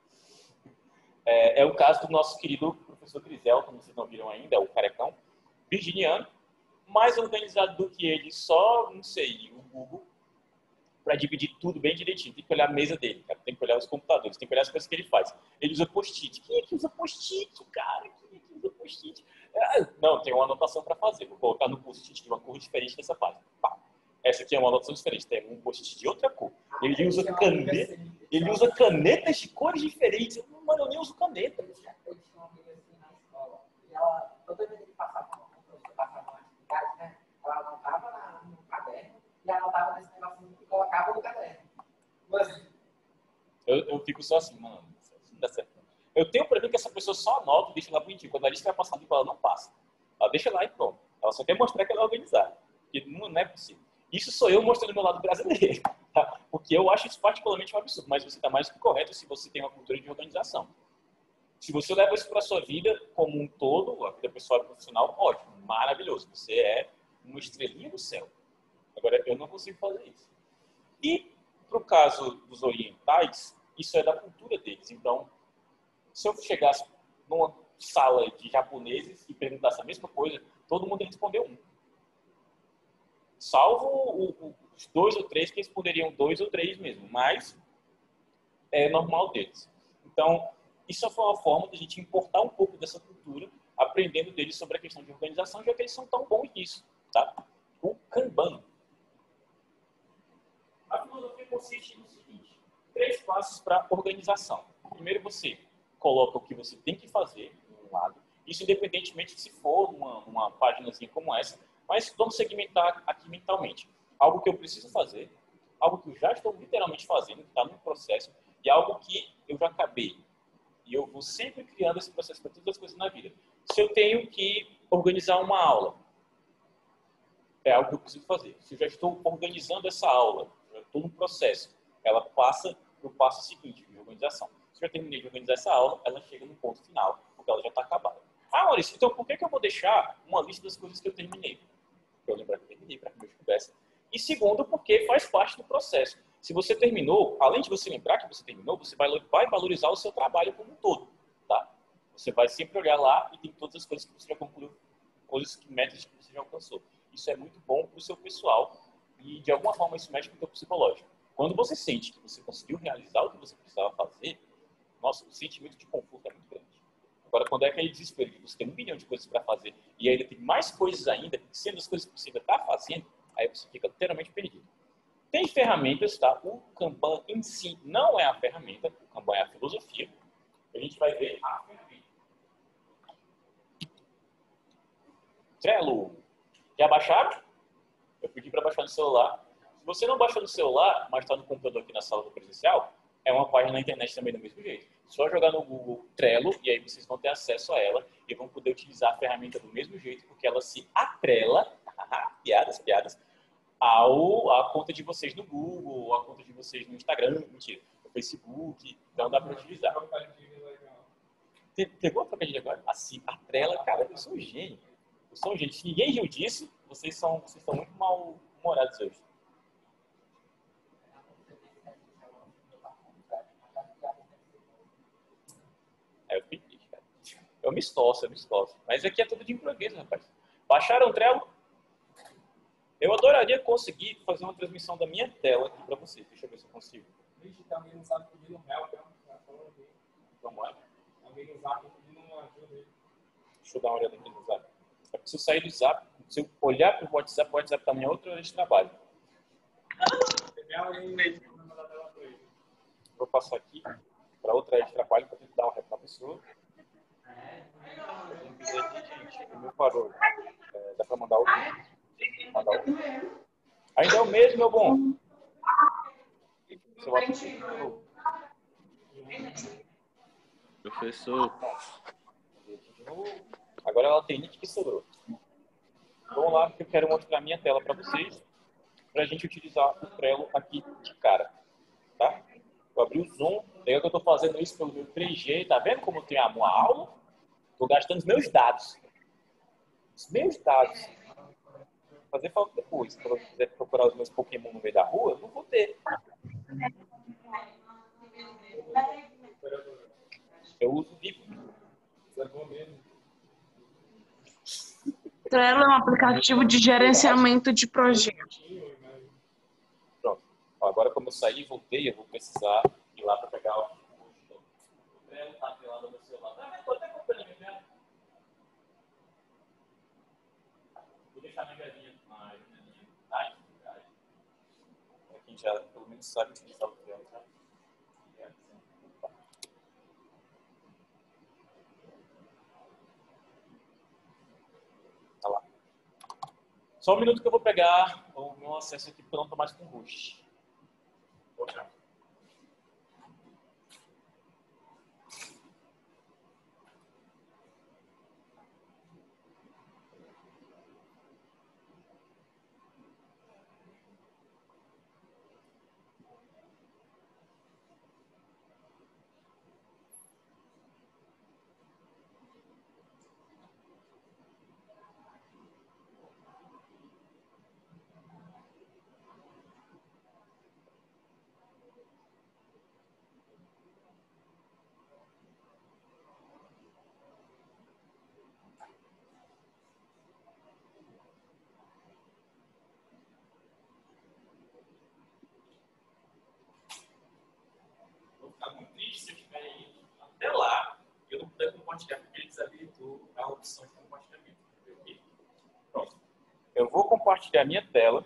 É, é o caso do nosso querido professor Grisel, como vocês não viram ainda, é o carecão, virginiano, mais organizado do que ele, só, não sei, o Google, para dividir tudo bem direitinho. Tem que olhar a mesa dele, cara. Tem que olhar os computadores, tem que olhar as coisas que ele faz. Ele usa post-it. Quem é que usa post-it, cara? Quem é que usa post-it? Ah, não, tem uma anotação para fazer. Vou colocar no post-it de uma cor diferente dessa página. Pá. Essa aqui é uma anotação diferente. Tem um post-it de outra cor. Ele usa caneta. Ele usa canetas de cores diferentes. Eu, mano, eu nem uso caneta. Eu tinha uma amiga assim na escola. E ela, toda vez que passava uma professora passava uma atividade, né? Ela anotava no caderno e anotava nesse negocinho que colocava no caderno. Mas, Eu, eu fico só assim, mano, isso não dá certo. Eu tenho pra mim que essa pessoa só anota e deixa lá bonitinho. Quando a lista vai passar limpo, ela não passa. Ela deixa lá e pronto. Ela só quer mostrar que ela é organizada. Porque não, não é possível. Isso sou eu mostrando o meu lado brasileiro. Tá? Porque eu acho isso particularmente um absurdo. Mas você está mais que correto se você tem uma cultura de organização. Se você leva isso para a sua vida como um todo, a vida pessoal e profissional, ótimo, maravilhoso. Você é uma estrelinha do céu. Agora, eu não consigo fazer isso. E, para o caso dos orientais, isso é da cultura deles. Então, se eu chegasse numa sala de japoneses e perguntasse a mesma coisa, todo mundo ia responder um. Salvo o, o, os dois ou três que responderiam dois ou três mesmo, mas é normal deles. Então, isso foi uma forma de a gente importar um pouco dessa cultura, aprendendo deles sobre a questão de organização, já que eles são tão bons nisso. Tá? O Kanban. A filosofia consiste no seguinte: três passos para organização. Primeiro, você coloca o que você tem que fazer de um lado, isso independentemente se for uma, uma páginazinha como essa, mas vamos segmentar aqui mentalmente. Algo que eu preciso fazer, algo que eu já estou literalmente fazendo, que está no processo, e algo que eu já acabei. E eu vou sempre criando esse processo para todas as coisas na vida. Se eu tenho que organizar uma aula, é algo que eu preciso fazer. Se eu já estou organizando essa aula, já estou no processo, ela passa para o passo seguinte de organização. Se eu já terminei de organizar essa aula, ela chega no ponto final, porque ela já está acabada. Ah, Maurício, então por que, que eu vou deixar uma lista das coisas que eu terminei? Porque eu lembrar que eu terminei para que eu conversa. E segundo, porque faz parte do processo. Se você terminou, além de você lembrar que você terminou, você vai, vai valorizar o seu trabalho como um todo. Tá? Você vai sempre olhar lá e tem todas as coisas que você já concluiu, coisas que metas que você já alcançou. Isso é muito bom para o seu pessoal e, de alguma forma, isso mexe com o seu psicológico. Quando você sente que você conseguiu realizar o que você precisava fazer, nossa, o sentimento de conforto é muito grande. Agora, quando é aquele desespero que você tem um milhão de coisas para fazer e ainda tem mais coisas ainda, sendo as coisas que você ainda está fazendo, aí você fica literalmente perdido. Tem ferramentas, tá? O Kanban em si não é a ferramenta, o Kanban é a filosofia. A gente vai ver a ferramenta. Trello. Já baixaram? Eu pedi para baixar no celular. Se você não baixou no celular, mas está no computador aqui na sala do presencial, é uma página na internet também do mesmo jeito. Só jogar no Google Trello e aí vocês vão ter acesso a ela e vão poder utilizar a ferramenta do mesmo jeito, porque ela se atrela, piadas, piadas, ao, à conta de vocês no Google, à conta de vocês no Instagram, mentira, no Facebook, então dá para utilizar. Pegou a trocadilha agora? Assim, atrela, cara, eu sou um gênio. Eu sou um gênio. Se ninguém riu disso, vocês são, vocês estão muito mal-humorados hoje. É, eu fiquei triste, cara. Eu me esforço, eu me esforço. Mas aqui é tudo de improviso, rapaz. Baixaram o Trello? Eu adoraria conseguir fazer uma transmissão da minha tela aqui para vocês. Deixa eu ver se eu consigo. Vixe, tem alguém no zap pedindo help, né? Vamos lá. Alguém no zap pedindo uma ajuda aí. Deixa eu dar uma olhada aqui no zap. É preciso sair do zap. Se eu olhar para o WhatsApp, o WhatsApp também é outra hora de trabalho. Tem alguém na mandar tela para ele. Vou passar aqui para outra área de trabalho para tentar dar uma ré para a pessoa. Vamos dizer aqui, gente, o meu parou. É, dá para mandar outro? Mandar outro. Ainda é o mesmo, meu bom. Seu WhatsApp. Professor, Agora ela tem nick que sobrou. Vamos lá, porque eu quero mostrar a minha tela para vocês, para a gente utilizar o Trello aqui de cara. Tá? Vou abrir o Zoom. Legal que eu estou fazendo isso pelo meu três G. Tá vendo como eu tenho uma aula? Estou gastando os meus dados. Os meus dados. Vou fazer falta depois. Se eu quiser procurar os meus Pokémon no meio da rua, eu não vou ter. Eu uso o Vivo. Trello é um aplicativo de gerenciamento de projetos. Pronto. Agora, como eu saí e voltei, eu vou precisar ir lá para pegar o Trello. Tá atrelado no meu celular. Tá, estou até comprando a minha tela. Vou deixar minha galinha mais. Ai, sabe utilizar o Trello, tá? Tá lá. Só um minuto que eu vou pegar o meu acesso aqui, porque eu não estou mais com o host. Poxa. Tá muito triste se eu estiver aí até lá e eu não puder compartilhar porque ele desabilitou a opção de compartilhamento. Pronto. Eu vou compartilhar minha tela.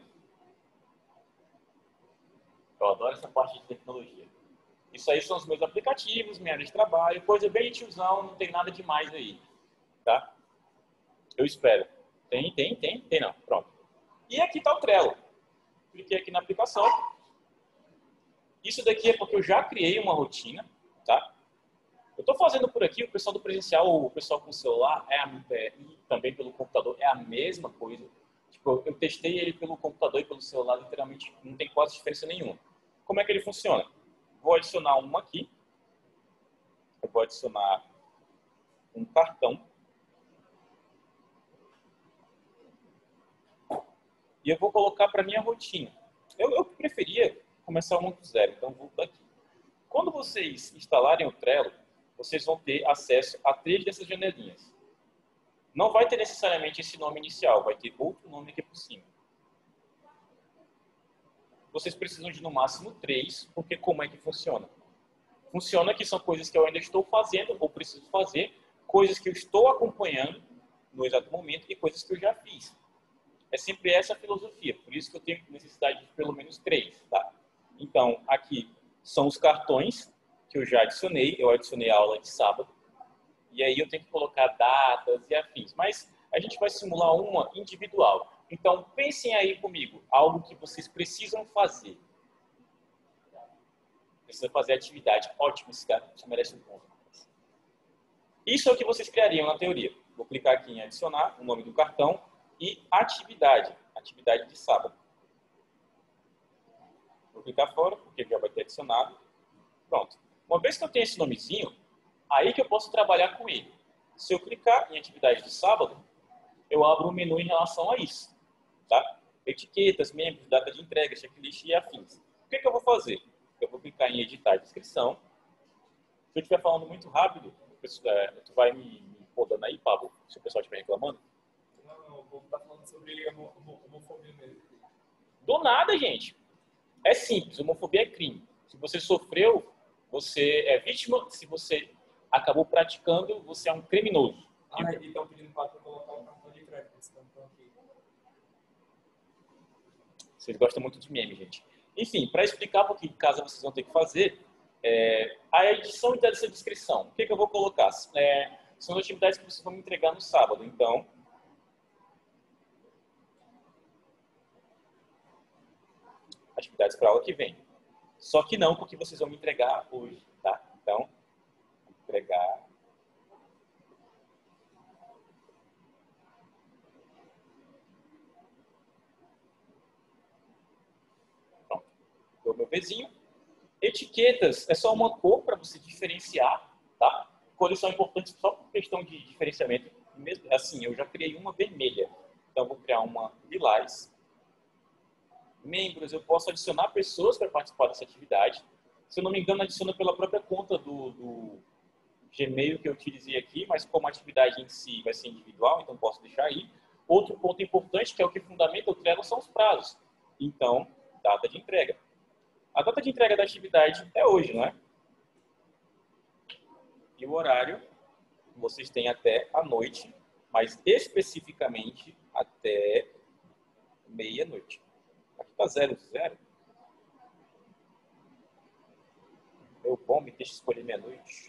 Eu adoro essa parte de tecnologia. Isso aí são os meus aplicativos, minha área de trabalho, coisa bem tiozão, não tem nada demais aí. Tá? Eu espero. Tem, tem, tem, tem não. Pronto. E aqui está o Trello. Cliquei aqui na aplicação. Isso daqui é porque eu já criei uma rotina, tá? Eu estou fazendo por aqui, o pessoal do presencial, o pessoal com o celular, é, a, é, e também pelo computador, é a mesma coisa. Tipo, eu testei ele pelo computador e pelo celular, literalmente não tem quase diferença nenhuma. Como é que ele funciona? Vou adicionar um aqui. Eu vou adicionar um cartão. E eu vou colocar para minha rotina. Eu, eu preferia começar uma do zero, então vou daqui. Quando vocês instalarem o Trello, vocês vão ter acesso a três dessas janelinhas. Não vai ter necessariamente esse nome inicial, vai ter outro nome aqui por cima. Vocês precisam de no máximo três, porque como é que funciona? Funciona que são coisas que eu ainda estou fazendo ou preciso fazer, coisas que eu estou acompanhando no exato momento e coisas que eu já fiz. É sempre essa a filosofia, por isso que eu tenho necessidade de pelo menos três, tá? Então, aqui são os cartões que eu já adicionei, eu adicionei a aula de sábado, e aí eu tenho que colocar datas e afins, mas a gente vai simular uma individual. Então, pensem aí comigo, algo que vocês precisam fazer. Precisa fazer atividade. Ótimo, esse cara, você merece um ponto. Isso é o que vocês criariam na teoria. Vou clicar aqui em adicionar o nome do cartão e atividade, atividade de sábado. Vou clicar fora, porque já vai ter adicionado. Pronto. Uma vez que eu tenho esse nomezinho, aí que eu posso trabalhar com ele. Se eu clicar em atividade de sábado, eu abro um menu em relação a isso. Tá? Etiquetas, membros, data de entrega, checklist e afins. O que, que eu vou fazer? Eu vou clicar em editar a descrição. Se eu estiver falando muito rápido, tu vai me, me podando aí, Pablo, se o pessoal estiver reclamando. Não, não, o povo está falando sobre homofobia mesmo. Do nada, gente. É simples, homofobia é crime. Se você sofreu, você é vítima. Se você acabou praticando, você é um criminoso. Ah, e estão pedindo para tu colocar um cartão de crédito. Esse cartão aqui. Vocês gostam muito de meme, gente. Enfim, para explicar um pouquinho de casa vocês vão ter que fazer, é, a edição dessa descrição. O que, que eu vou colocar? É, são atividades que vocês vão me entregar no sábado. Então, atividades para a aula que vem. Só que não porque vocês vão me entregar hoje, tá? Então, entregar. Pronto. Dou meu Vzinho. Etiquetas é só uma cor para você diferenciar, tá? Cores são importantes só por questão de diferenciamento. Mesmo assim, eu já criei uma vermelha. Então, vou criar uma lilás. Membros, eu posso adicionar pessoas para participar dessa atividade. Se eu não me engano, adiciona pela própria conta do, do Gmail que eu utilizei aqui, mas como a atividade em si vai ser individual, então posso deixar aí. Outro ponto importante, que é o que fundamenta o Trello, são os prazos. Então, data de entrega. A data de entrega da atividade é hoje, não é? E o horário, vocês têm até a noite, mas especificamente até meia-noite. Aqui está zero, zero. Meu bom, me deixa escolher meia-noite.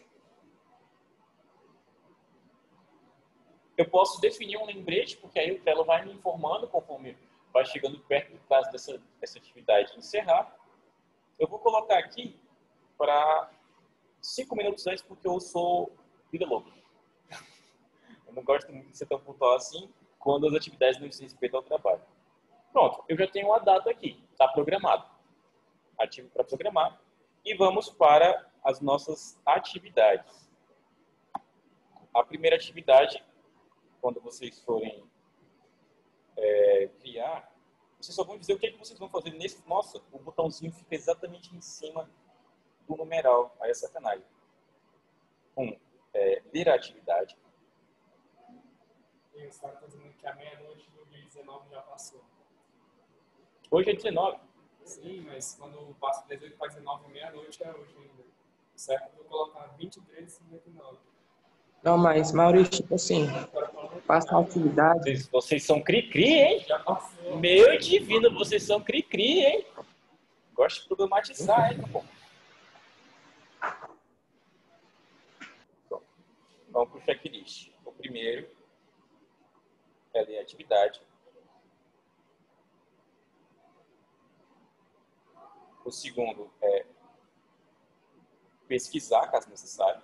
Eu posso definir um lembrete, porque aí o Trello vai me informando conforme vai chegando perto do prazo dessa, dessa atividade encerrar. Eu vou colocar aqui para cinco minutos antes, porque eu sou vida louca. Eu não gosto muito de ser tão pontual assim quando as atividades não se respeitam ao trabalho. Pronto, eu já tenho uma data aqui, está programado. Ativo para programar. E vamos para as nossas atividades. A primeira atividade, quando vocês forem é, criar, vocês só vão dizer o que, é que vocês vão fazer nesse... Nossa, o botãozinho fica exatamente em cima do numeral. Aí é sacanagem. Um, é, ler a atividade. E os caras estão dizendo que a meia-noite do dia dezenove já passou. Hoje é dezenove. Sim, mas quando passa dezoito para dezenove, meia-noite é hoje ainda. Certo? Eu vou colocar vinte e três e cinquenta e nove. Não, mas, Maurício, tipo assim, passar a atividade. Vocês, vocês são cri-cri, hein? Já passou. Meu divino, vocês são cri-cri, hein? Gosto de problematizar, hein, pô? Vamos para o checklist. O primeiro é ler a atividade. O segundo é pesquisar, caso necessário.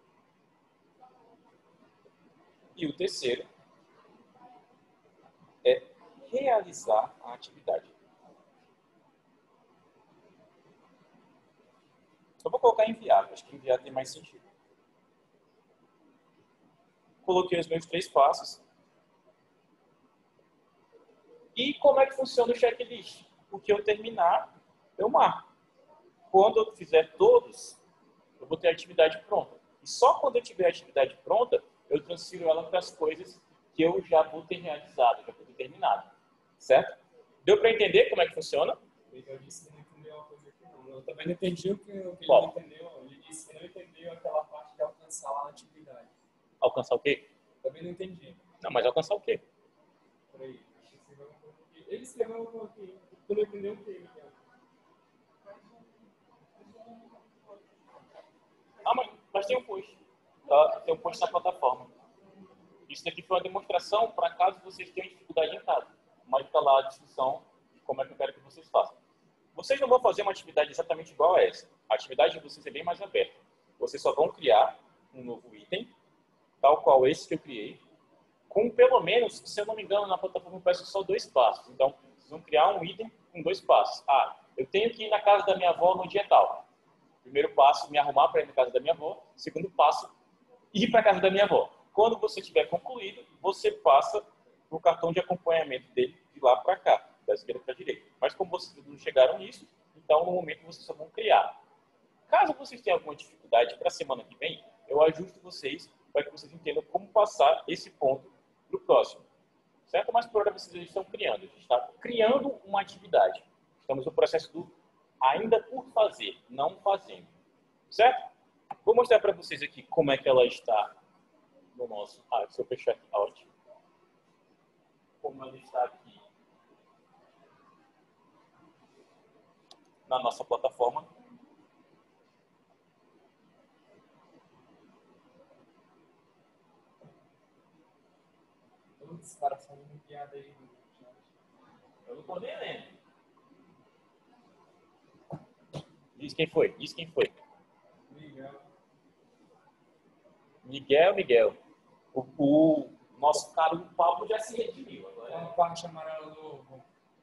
E o terceiro é realizar a atividade. Eu vou colocar enviar, acho que enviar tem mais sentido. Coloquei os meus três passos. E como é que funciona o checklist? O que eu terminar, eu marco. Quando eu fizer todos, eu vou ter a atividade pronta. E só quando eu tiver a atividade pronta, eu transfiro ela para as coisas que eu já vou ter realizado, já vou ter terminado. Certo? Deu para entender como é que funciona? Eu disse que não entendeu uma coisa aqui, não. Eu também não entendi o que, o que ele Bom. não entendeu. Ele disse que não entendeu aquela parte de alcançar lá na atividade. Alcançar o quê? Também não entendi. Não, mas alcançar o quê? Peraí. Ele escreveu um aqui. Tu não entendeu o que? Ah, mas, mas tem um post. Tá? Tem um post na plataforma. Isso daqui foi uma demonstração para caso vocês tenham dificuldade em casa. Mas está lá a descrição de como é que eu quero que vocês façam. Vocês não vão fazer uma atividade exatamente igual a essa. A atividade de vocês é bem mais aberta. Vocês só vão criar um novo item, tal qual esse que eu criei, com pelo menos, se eu não me engano, na plataforma peço só dois passos. Então, vocês vão criar um item com dois passos. Ah, eu tenho que ir na casa da minha avó no dia tal. Primeiro passo, me arrumar para ir na casa da minha avó. Segundo passo, ir para a casa da minha avó. Quando você tiver concluído, você passa o cartão de acompanhamento dele de lá para cá, da esquerda para a direita. Mas como vocês não chegaram nisso, então no momento vocês só vão criar. Caso vocês tenham alguma dificuldade para a semana que vem, eu ajusto vocês para que vocês entendam como passar esse ponto para o próximo. Certo? Mas por hora vocês já estão criando. A gente está criando uma atividade. Estamos no processo do ainda por fazer, não fazendo. Certo? Vou mostrar para vocês aqui como é que ela está no nosso... Ah, se eu fechar aqui, ótimo. Como ela está aqui na nossa plataforma. Todos os caras são uma piada aí. Eu não estou nem lendo. Diz quem foi, diz quem foi. Miguel. Miguel, Miguel. O, o nosso caro Pablo já se redimiu. Agora É uma parte amarela do ovo.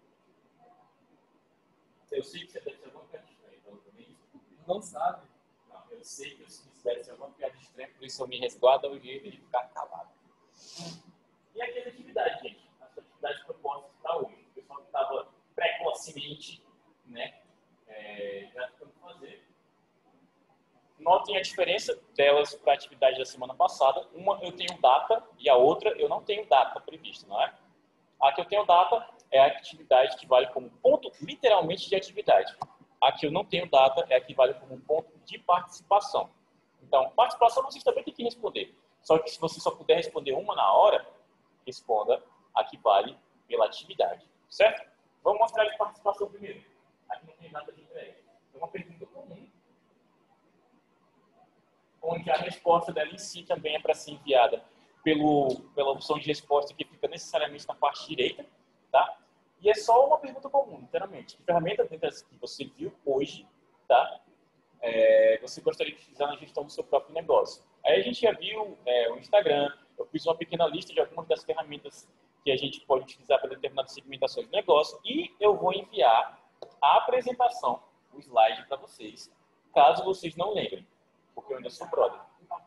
eu sei que você deve ser alguma piada estranha, então também. Não sabe. Não, eu sei que eu deve ser alguma piada estranha, por isso eu me resguardo ao jeito de ficar calado. E aqui as atividades, gente. As atividades propostas para hoje. O pessoal que estava precocemente, né, é, já tentando fazer. Notem a diferença delas para a atividade da semana passada. Uma eu tenho data e a outra eu não tenho data prevista, não é? A que eu tenho data é a atividade que vale como ponto literalmente de atividade. A que eu não tenho data é a que vale como ponto de participação. Então, participação vocês também têm que responder. Só que se você só puder responder uma na hora, responda a que vale pela atividade. Certo? Vamos mostrar de participação primeiro. Aqui não tem data de entrega. É uma pergunta comum. onde a resposta dela em si também é para ser enviada pelo, pela opção de resposta que fica necessariamente na parte direita, tá? E é só uma pergunta comum, literalmente. Que ferramenta dessas que você viu hoje, tá? É, você gostaria de utilizar na gestão do seu próprio negócio? Aí a gente já viu é, o Instagram, eu fiz uma pequena lista de algumas das ferramentas que a gente pode utilizar para determinadas segmentações do negócio e eu vou enviar a apresentação, o slide para vocês, caso vocês não lembrem, porque eu ainda sou brother.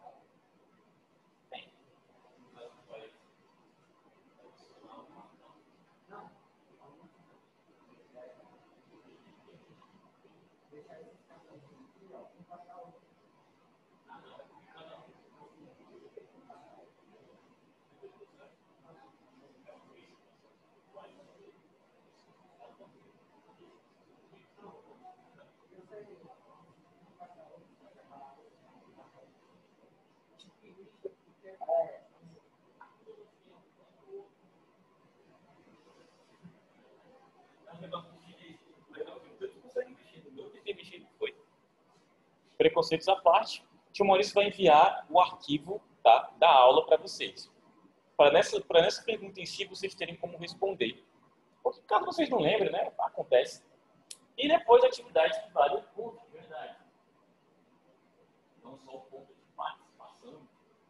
Preconceitos à parte, o tio Maurício vai enviar o arquivo, tá, da aula para vocês. Para nessa, para nessa pergunta em si, vocês terem como responder. Porque caso vocês não lembrem, né, acontece. E depois a atividade que vale o ponto, de verdade. Não só o ponto de participação.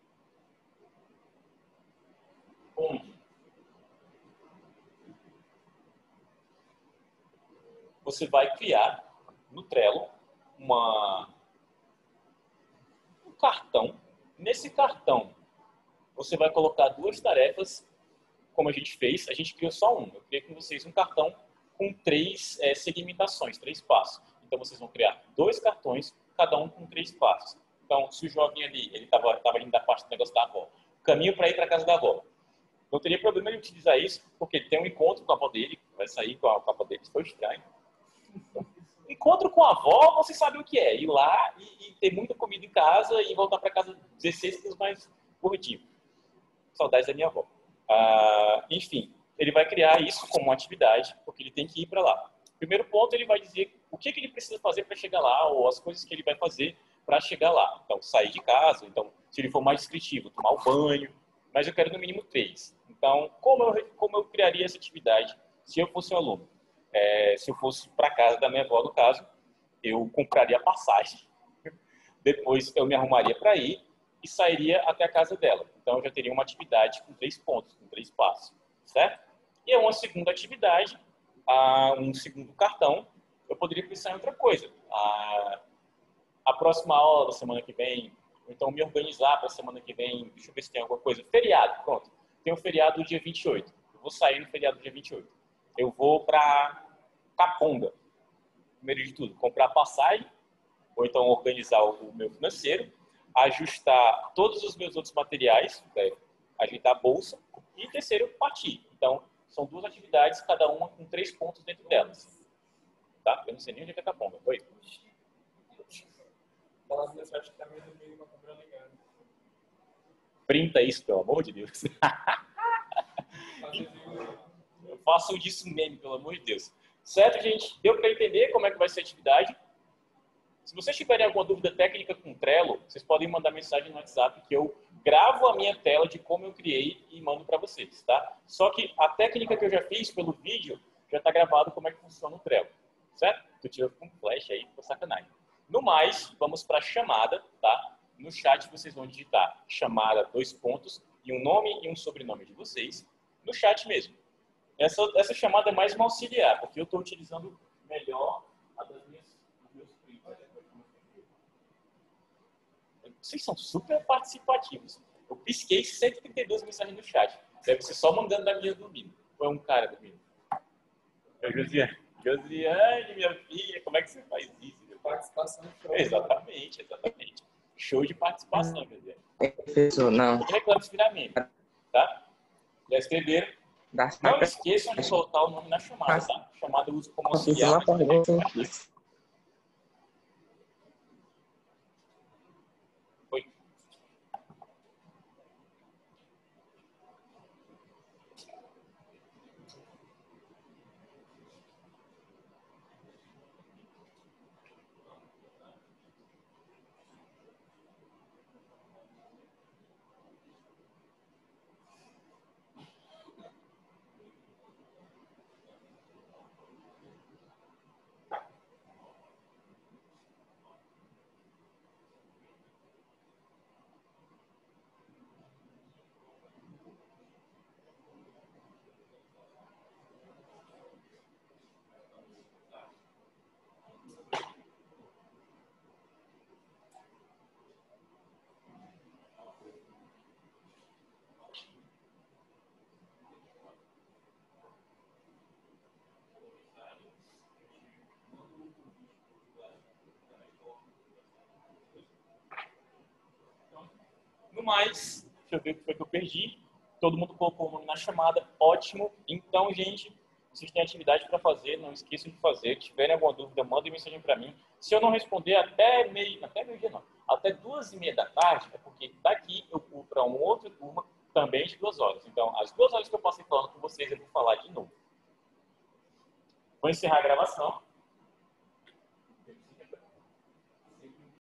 Onde você vai criar no Trello uma cartão. Nesse cartão, você vai colocar duas tarefas, como a gente fez. A gente criou só um. Eu criei com vocês um cartão com três é, segmentações, três passos. Então, vocês vão criar dois cartões, cada um com três passos. Então, se o jovem ali, ele estava indo da parte do negócio da avó, caminho para ir para a casa da avó. Não teria problema de utilizar isso, porque ele tem um encontro com a avó dele, vai sair com a, com a avó dele. Foi estranho. Encontro com a avó, você sabe o que é. Ir lá e, e ter muita comida em casa e voltar para casa dezesseis quilos mais gordinho. Saudades da minha avó. Ah, enfim, ele vai criar isso como uma atividade, porque ele tem que ir para lá. Primeiro ponto, ele vai dizer o que, que ele precisa fazer para chegar lá, ou as coisas que ele vai fazer para chegar lá. Então, sair de casa, então, se ele for mais descritivo, tomar o banho, mas eu quero no mínimo três. Então, como eu, como eu criaria essa atividade se eu fosse um aluno? É, se eu fosse para casa da minha avó, no caso, eu compraria a passagem. Depois eu me arrumaria para ir e sairia até a casa dela. Então eu já teria uma atividade com três pontos, com três passos, certo? E é uma segunda atividade, a, um segundo cartão, eu poderia pensar em outra coisa. A, a próxima aula da semana que vem, ou então me organizar para a semana que vem, deixa eu ver se tem alguma coisa. Feriado, pronto. Tem um feriado dia vinte e oito. Eu vou sair no feriado dia vinte e oito. Eu vou para Caponga. Primeiro de tudo, comprar passagem, ou então organizar o meu financeiro, ajustar todos os meus outros materiais, né, ajeitar a bolsa, e terceiro, partir. Então, são duas atividades, cada uma com três pontos dentro delas. Tá? Eu não sei nem onde é que é Caponga. Oi? Aquelas mensagens que também do meio, uma câmera ligada. Printa isso, pelo amor de Deus. Eu faço disso meme, pelo amor de Deus. Certo, gente? Deu para entender como é que vai ser a atividade? Se vocês tiverem alguma dúvida técnica com o Trello, vocês podem mandar mensagem no WhatsApp que eu gravo a minha tela de como eu criei e mando para vocês, tá? Só que a técnica que eu já fiz pelo vídeo já está gravado como é que funciona o Trello, certo? Tu tira com flash aí, por sacanagem. No mais, vamos para a chamada, tá? No chat vocês vão digitar chamada, dois pontos, e um nome e um sobrenome de vocês, no chat mesmo. Essa, essa chamada é mais uma auxiliar, porque eu estou utilizando melhor a das minhas, dos meus prints. Vocês são super participativos. Eu pisquei cento e trinta e duas mensagens no chat. Deve ser só mandando da minha dormindo. Foi um cara dormindo. É Josiane. Josiane, minha filha, como é que você faz isso? Participação. Show. Exatamente, exatamente. Show de participação, Josiane. Professor, não. Não reclame se virar meme, tá? Já escreveram? Dá Não esqueçam de colocar o nome na chamada, tá? A chamada eu uso como auxiliar. uma pergunta aqui. Oi. No mais, deixa eu ver o que foi que eu perdi. Todo mundo colocou o nome na chamada, ótimo. Então, gente, vocês têm atividade para fazer, não esqueçam de fazer. Se tiverem alguma dúvida, mandem mensagem para mim. Se eu não responder até meio, até meio dia não, até duas e meia da tarde, é porque daqui eu vou para uma outra turma também de duas horas. Então, as duas horas que eu passei falando com vocês, eu vou falar de novo. Vou encerrar a gravação.